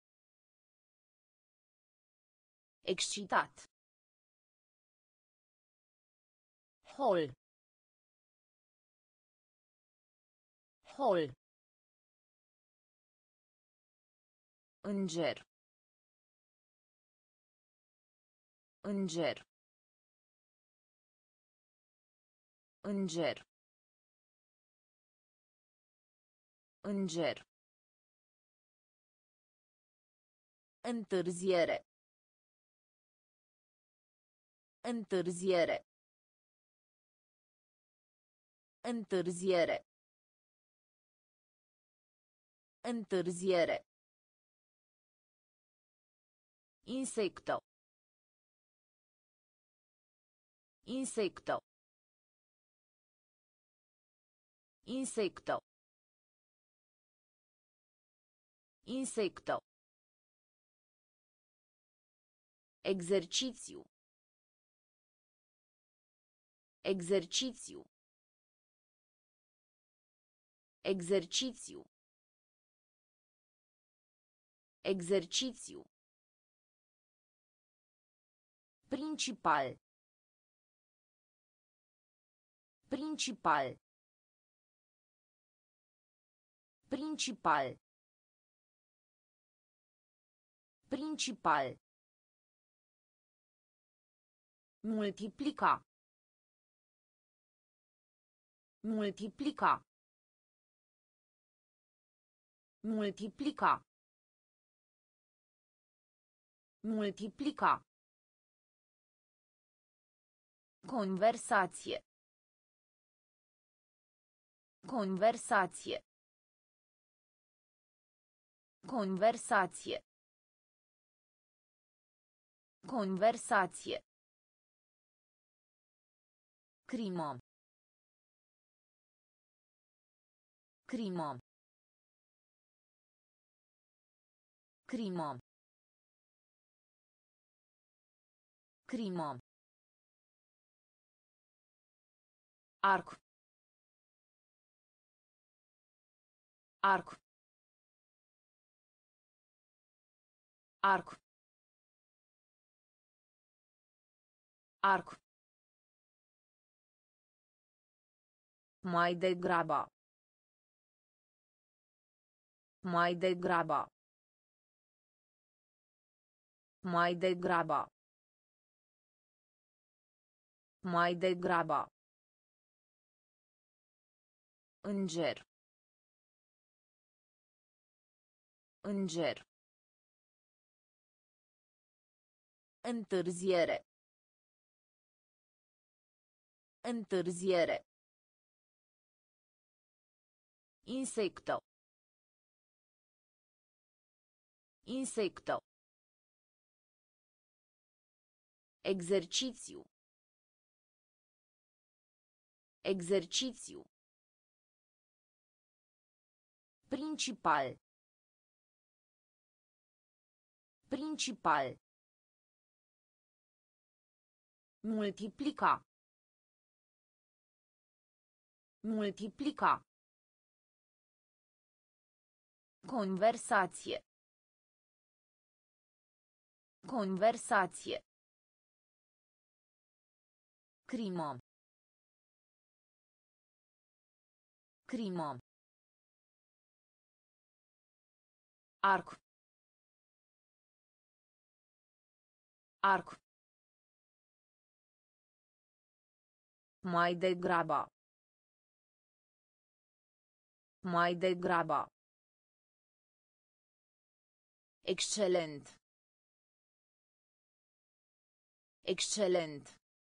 Excitat. Hol. Hol. Înger. Înger. Înger. Înger. Întârziere. Întârziere. Întârziere. Întârziere. Insecto. Insecto. Insecto. Insecto. Exercițiu. Exercițiu. Exercițiu. Exercițiu. Principal. Principal. Principal. Principal. Multiplica. Multiplica. Multiplica. Multiplica. Conversație. Conversație. Conversație. Conversație. Crimă. Crimă. Crimă. Crimă. Arc. Arc. Arc. Arc. Mai degrabă. Mai degrabă. Mai degrabă. Mai degrabă. Înger. Înger. Întârziere. Întârziere. Insecto. Insecto. Exercițiu. Exercițiu. Principal. Principal. Multiplica. Multiplica. Conversație. Conversație. Crimă. Crimă. Arc. Arc. Mai degrabă. Mai degrabă. Excelent. Excelent.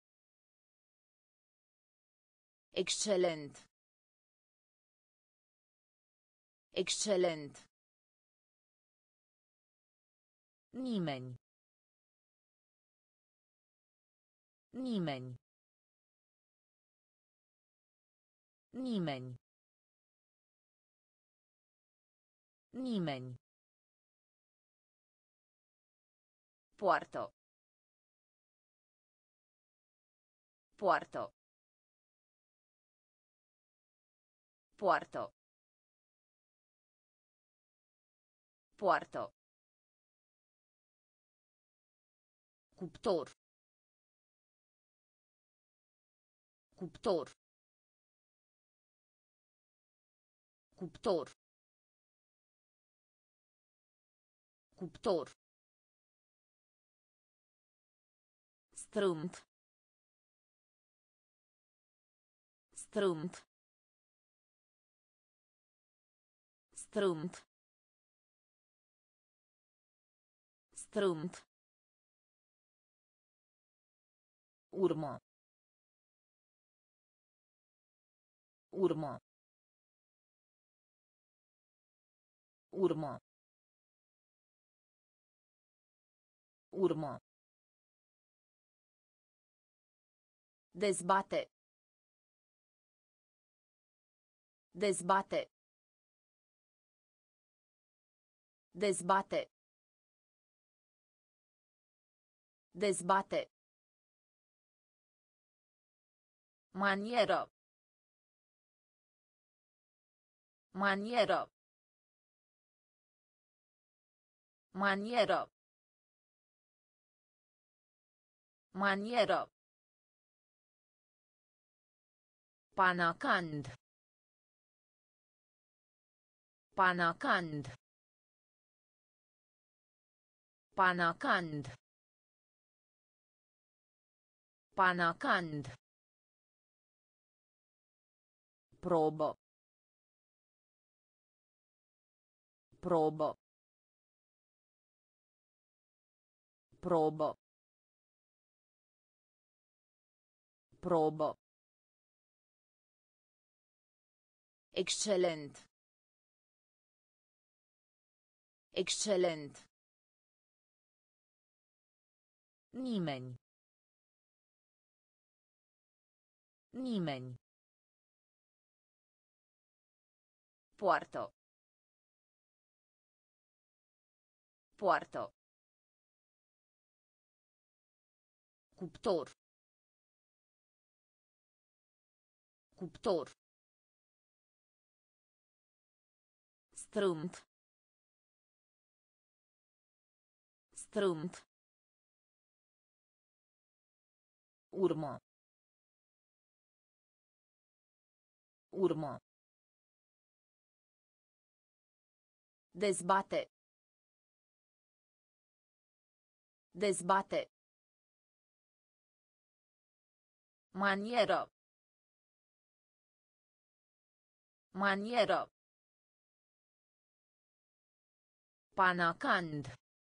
Excelent. Excelent. Nimeni. Nimeni. Nimeni. Nimeni. Poartă. Poartă. Poartă. Poartă. Cuptor. Cuptor. Cuptor. Cuptor. Strâmt. Strâmt. Strâmt. Strâmt. Urmă. Urmă. Urmă. Urmă. Dezbate. Dezbate. Dezbate. Dezbate. Manieră. Manieră. Manieră. Manieră. Panacand. Panacand. Panacand. Panacand. Probă. Probă. Probă. Probă. Excelent. Excelent. Nimeni. Nimeni. Poartă. Poartă. Cuptor. Cuptor. Strâmt. Strâmt. Urmă. Urmă. Dezbate. Dezbate. Manieră. Manieră. Panacand.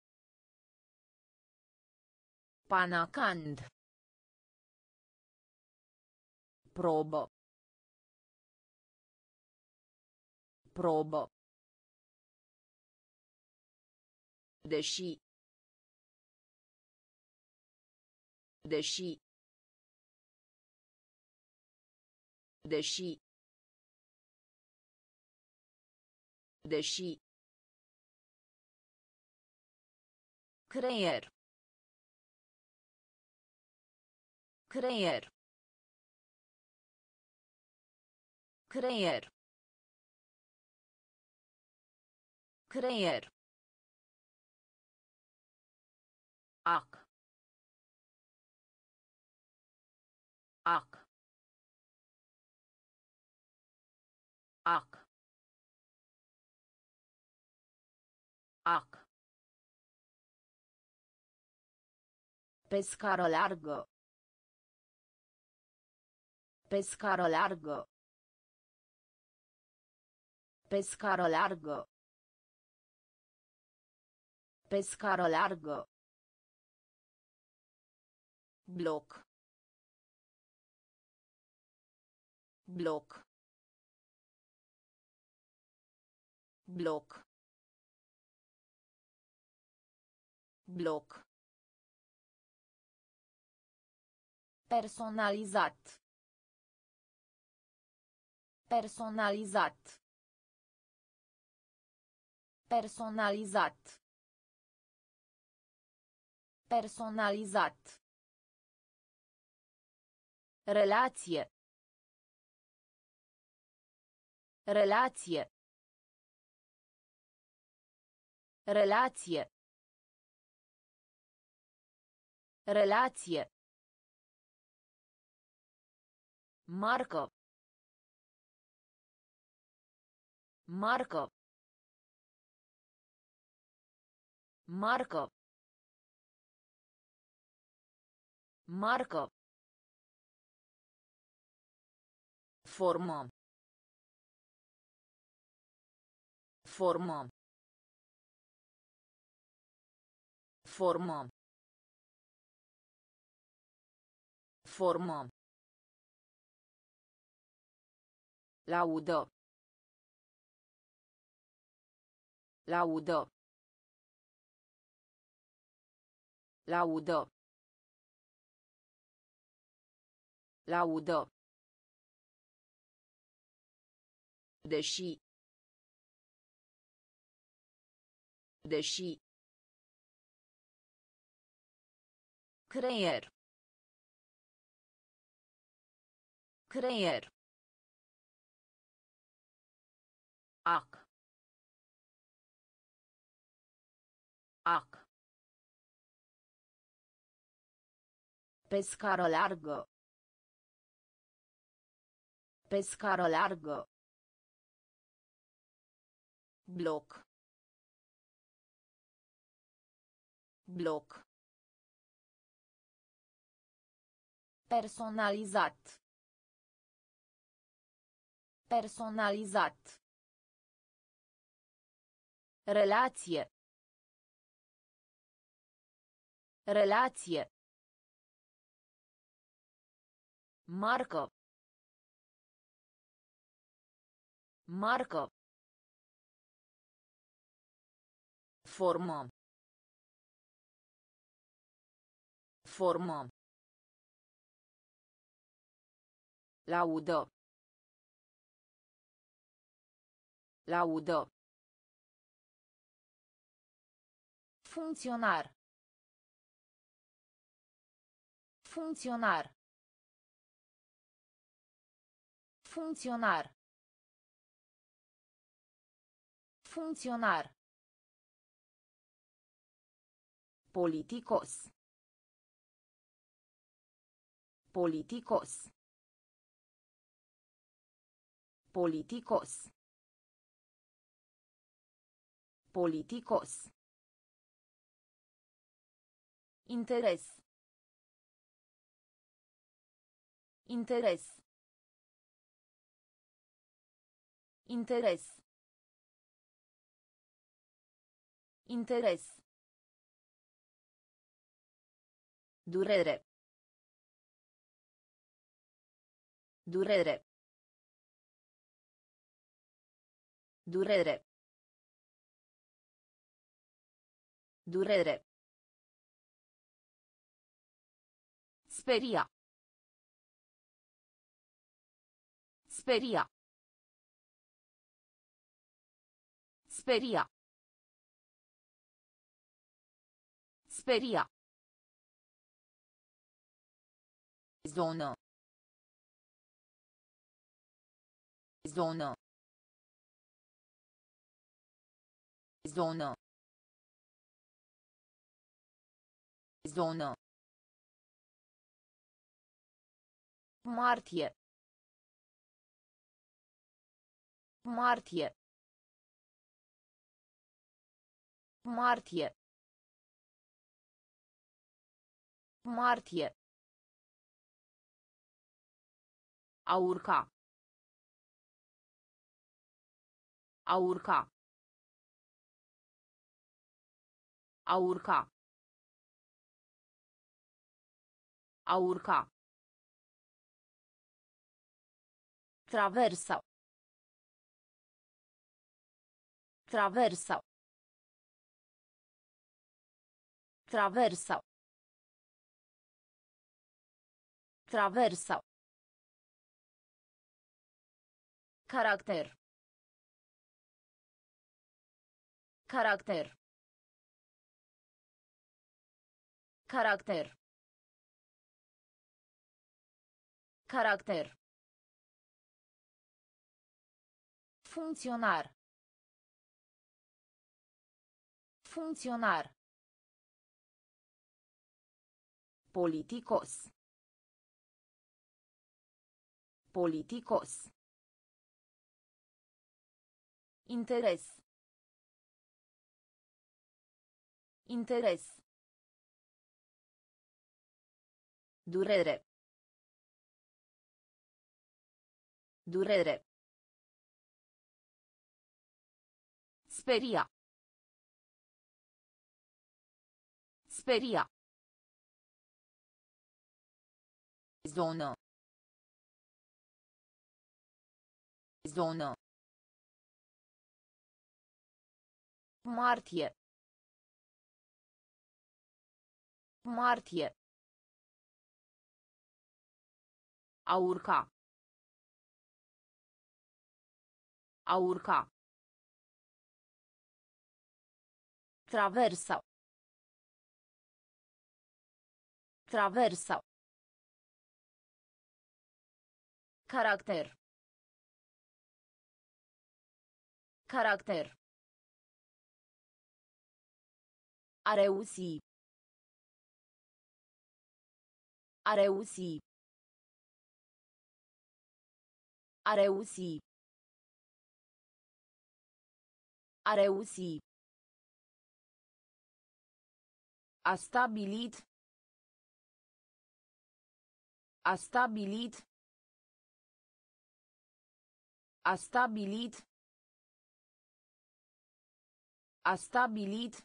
Panacand. Probă. Probă. Deși. Deși. Deși. Deși. Creier. Creier. Creier. Creier. Ac. Ac. Ac. Ac. Pe scară largă. Pe scară largă. Pe scară largă. Pe scară largă. Bloc. Bloc. Bloc. Bloc. Personalizat. Personalizat. Personalizat. Personalizat. Relație. Relație. Relație. Relație. Marcă. Marcă. Marcă. Marcă. Formă. Formă. Formă. Formă. Laudă. Laudă. Laudă. Laudă. Deși. Deși. Creier. Creier. Ac. Ac. Pe scară largă. Pe scară largă. Bloc. Bloc. Personalizat. Personalizat. Relație. Relație. Marcă. Marcă. Formă. Formă. Laudă. Laudă. Funcționar. Funcționar. Funcționar. Funcționar. Politicos. Politicos. Politicos. Politicos. Interes. Interes. Interes. Interes. Durere. Durere. Durere. Durere. Speria. Speria. Speria. Speria. Zonă. Zonă. Zonă. Zonă. Martie. Martie. Martie. Martie. A urca. A urca. A urca. A urca. Traversa. Traversa. Traversa. Traversa. Caracter. Caracter. Caracter. Caracter. Funcționar. Funcționar. Politicos. Politicos. Interes. Interes. Durere. Durere. Speria. Speria. Zonă. Zonă. Martie. Martie. A urca. A urca. Traversa. Traversa. Caracter. Caracter. A reuși. A reuși. A reuși. A reuși. A stabilit. A stabilit. A stabilit. A stabilit.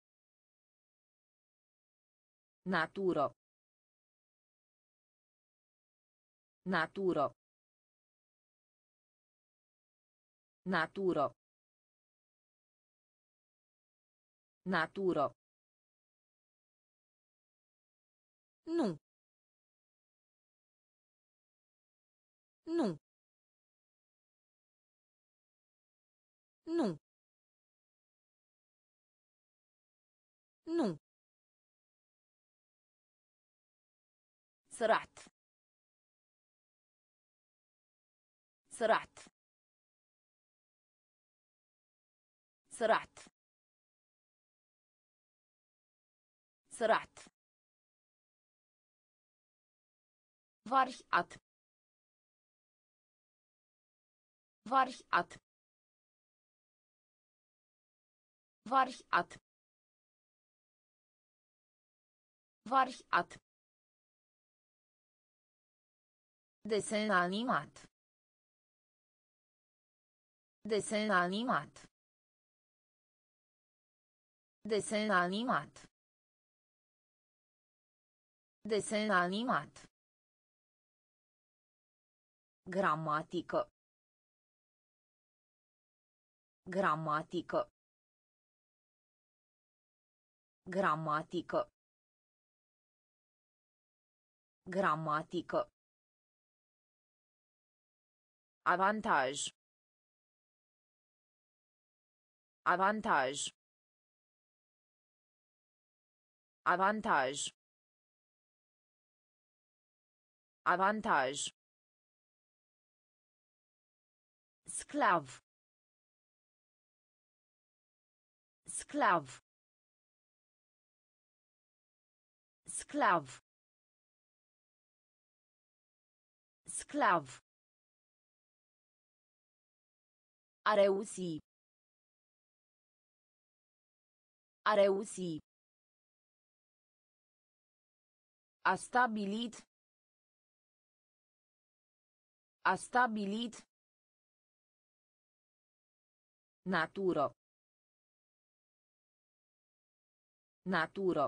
Natură. Natură. Natură. Natură. Nu. Nu. Nu. Nu. سرعت. سرعت. سرعت. سرعت. variat. Variat. Variat. Variat. Desen animat. Desen animat. Desen animat. Desen animat. Gramatică. Gramatică. Gramatică. Gramatică. Avantaj. Avantaj. Avantaj. Avantaj. Sclav. Sclav. Sclav. Sclav. A reuși. A reuși. A stabilit. A stabilit. Natură. Natură.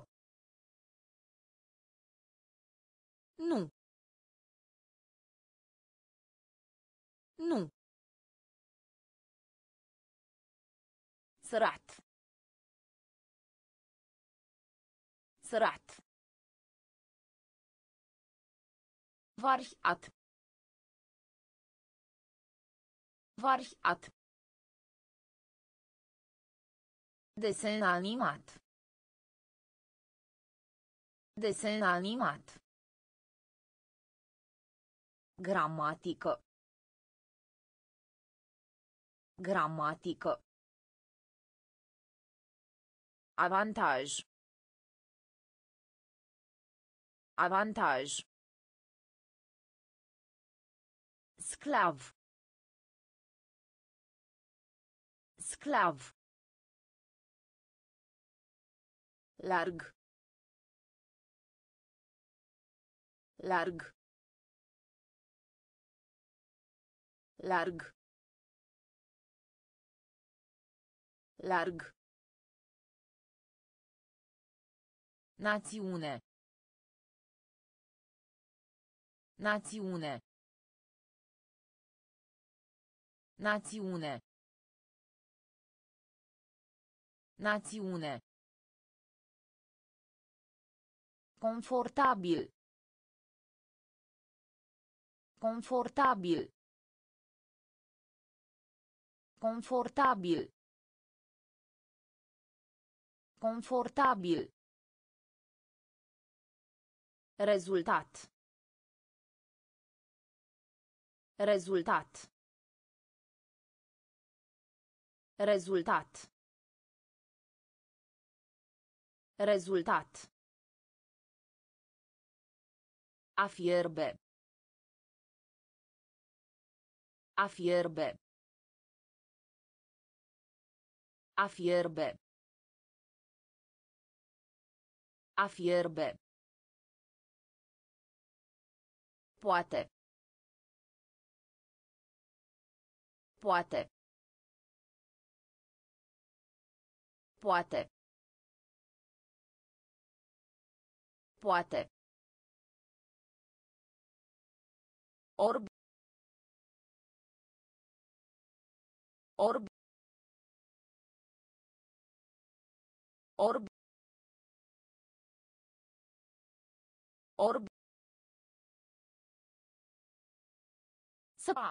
Nu. Nu. Sărat. Sărat. Variat. Variat. Desen animat. Desen animat. Gramatică. Gramatică. Avantaj. Avantaj. Sclav. Sclav. Larg. Larg. Larg. Larg. Națiune. Națiune. Națiune. Națiune. Confortabil. Confortabil. Confortabil. Confortabil. Rezultat. Rezultat. Rezultat. Rezultat. A fierbe. A fierbe. A fierbe. A fierbe. Poate. Poate. Poate. Poate. Orb. Orb. Orb. Orb. Săpa.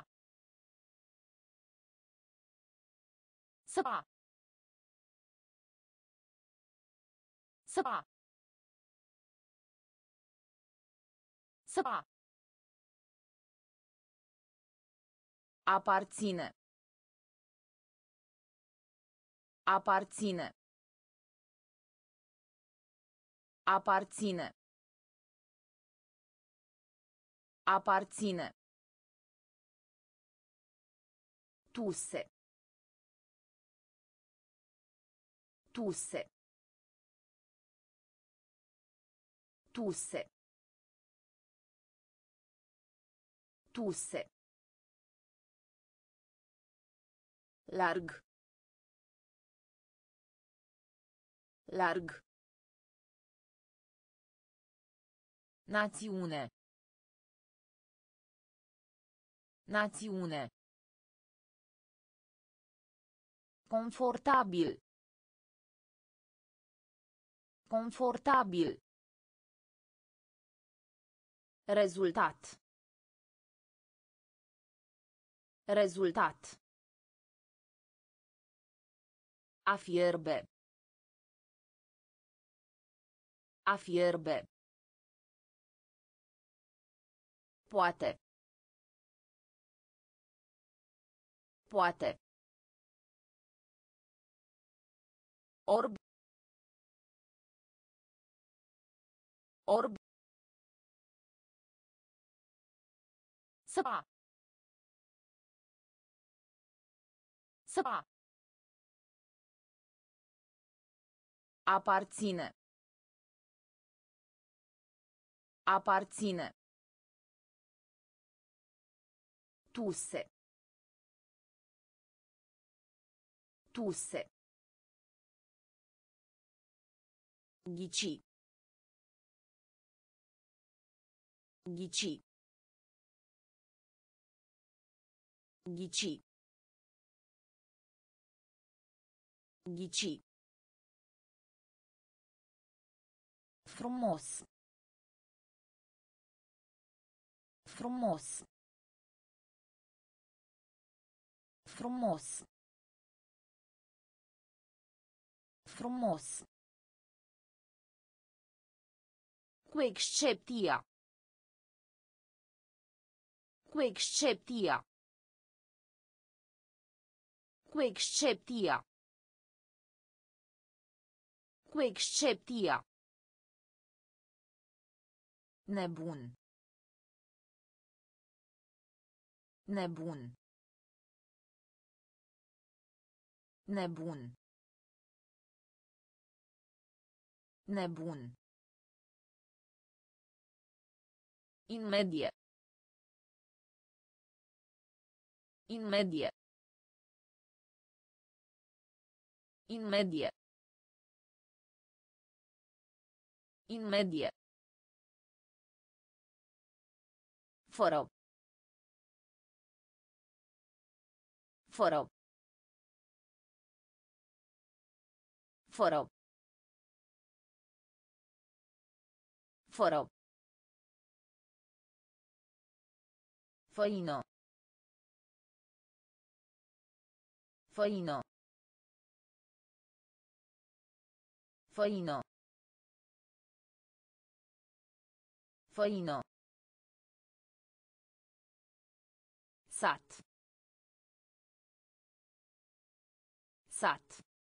Săpa. Săpa. Săpa. Aparține. Aparține. Aparține. Aparține. Tuse. Tuse. Tuse. Tuse. Larg. Larg. Națiune. Națiune. Confortabil. Confortabil. Rezultat. Rezultat. A fierbe. A fierbe. Poate. Poate. Orb. Orb. Săpa. Săpa. Aparține. Aparține. Tuse. Tuse. Ghici. Ghici. Ghici. Ghici. Frumos. Frumos. Frumos. Frumos. Cu excepția. Cu excepția. Cu excepția. Cu excepția. Nebun. Nebun. Nebun. Nebun. Imedie. Imedie. Imedie. Imedie. Fără. Fără. Fără. Fără. Făină. Făină. Făină. Făină. Sat. Sat.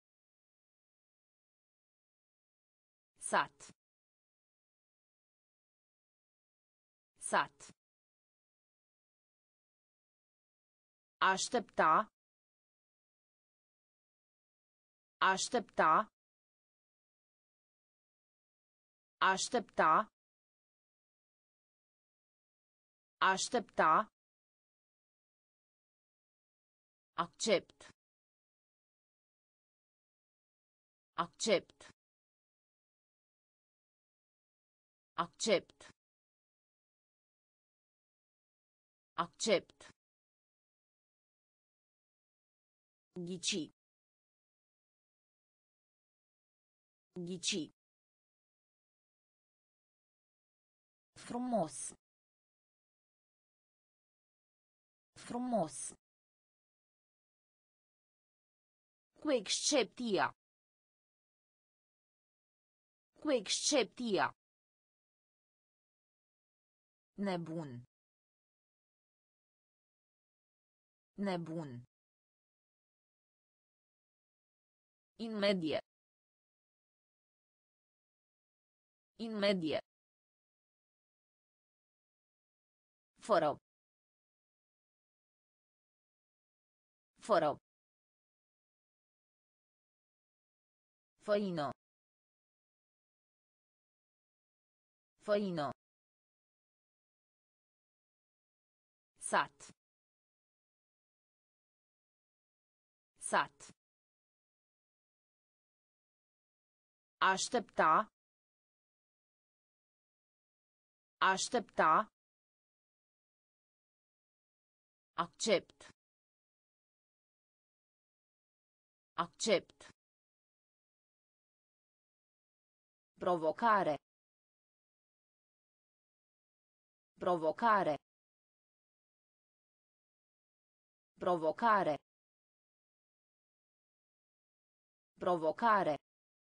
Sat. Sat. Aștepta. Aștepta. Aștepta. Aștepta. Accept. Accept. Accept. Accept. Ghici. Ghici. Frumos. Frumos. Cu excepția. Cu excepția. Nebun. Nebun. Imedie. Imedie. Fără. Fără. Făină. Făină. Sat. Sat. Aștepta. Aștepta. Accept. Accept. Provocare. Provocare. Provocare. Provocare.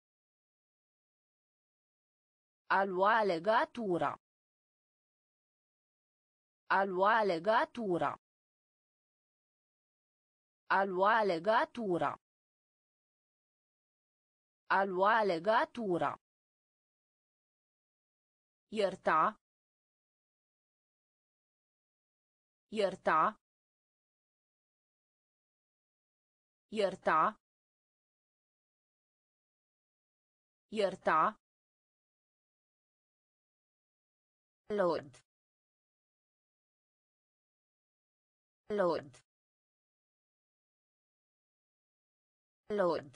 A lua legatura. A lua legatura. A lua legatura. A lua legatura. Ierta. Ierta. Ierta. Ierta. Lord. Lord. Lord.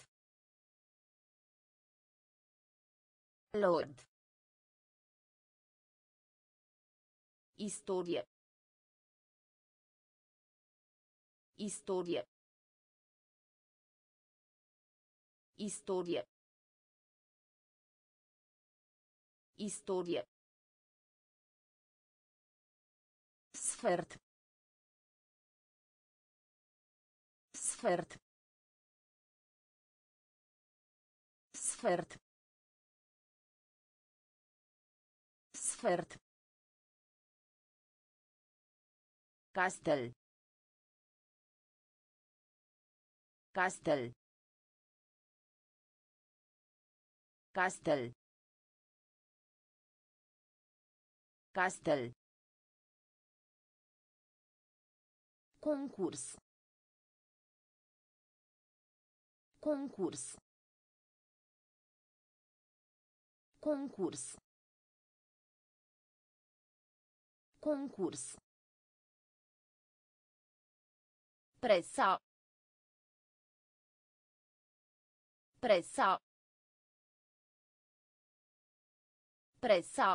Lord. Istorie. Istorie. Istorie. Istorie. Sfert. Sfert. Sfert. Sfert. Castel. Castel. Castel. Castel. Concurs. Concurs. Concurs. Concurs. Pressa. Pressa. Pressa.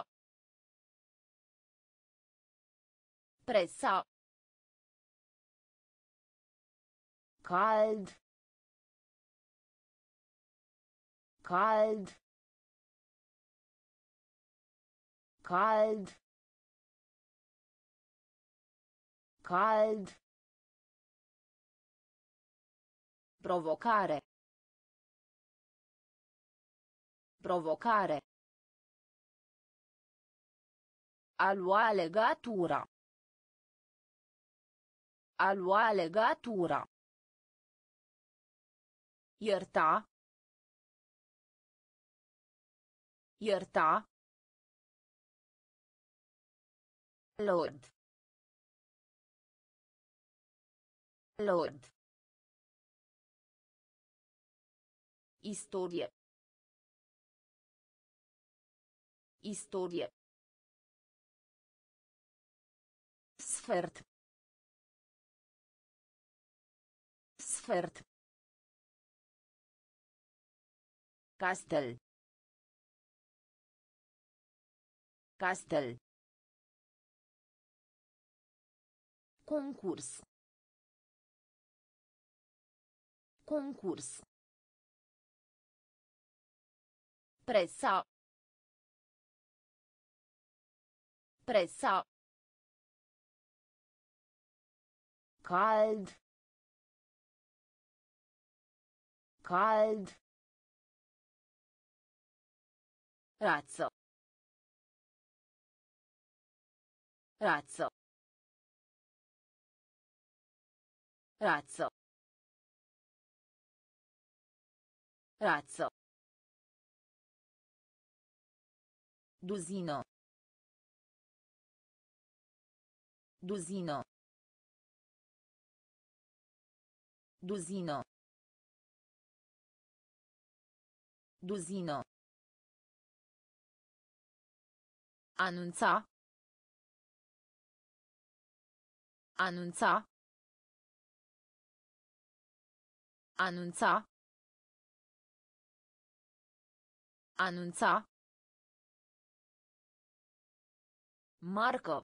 Pressa. Cald. Cald. Cald. Cald. Provocare. Provocare. A lua legatura. A lua legatura. Ierta. Ierta. Lord. Lord. Istorie. Istorie. Sfert. Sfert. Castel. Castel. Concurs. Concurs. Pressa. Pressa. Cald. Cald. Razzo. Razzo. Razzo. Razzo. Duzino. Duzino. Duzino. Duzino. Anunța. Anunța. Anunța. Anunța. Marcă.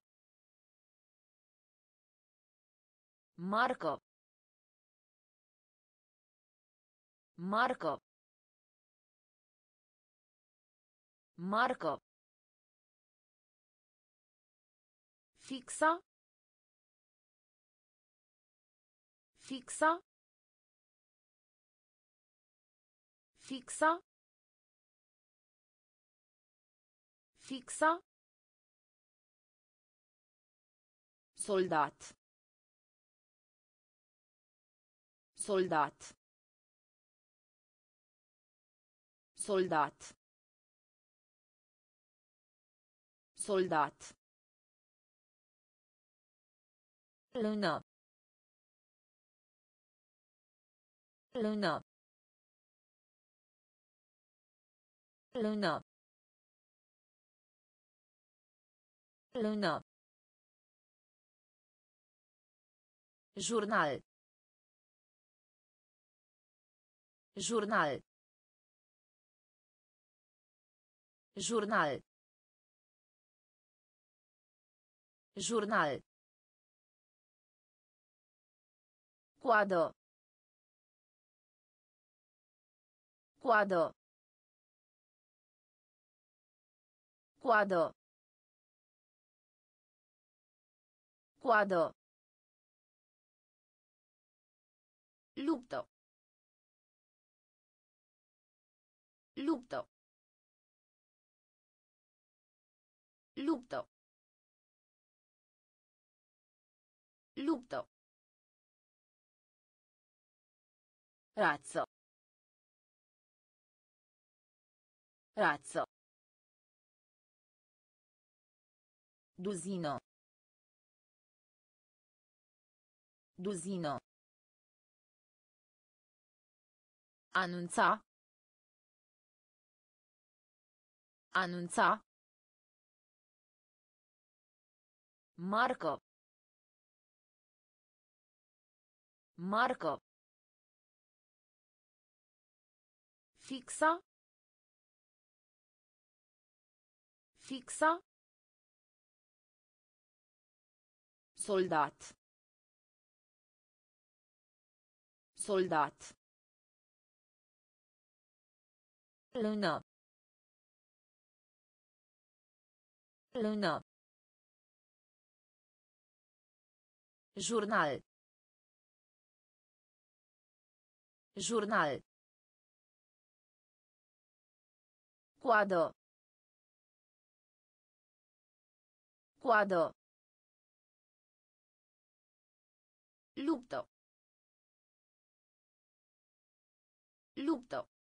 Marcă. Marcă. Marcă. Fixa. Fixa. Fixa. Fixa. Soldat. Soldat. Soldat. Soldat. Lună. Lună. Lună. Lună. Jurnal. Jurnal. Jurnal. Jurnal. Coadă. Coadă. Coadă. Coadă. Luptă. Luptă. Luptă. Luptă. Razzo. Razzo. Duzină. Duzină. Anunța. Anunța. Marcă. Marcă. Fixa. Fixa. Soldat. Soldat. Lună. Lună. Jurnal. Jurnal. Coadă. Coadă. Luptă. Luptă.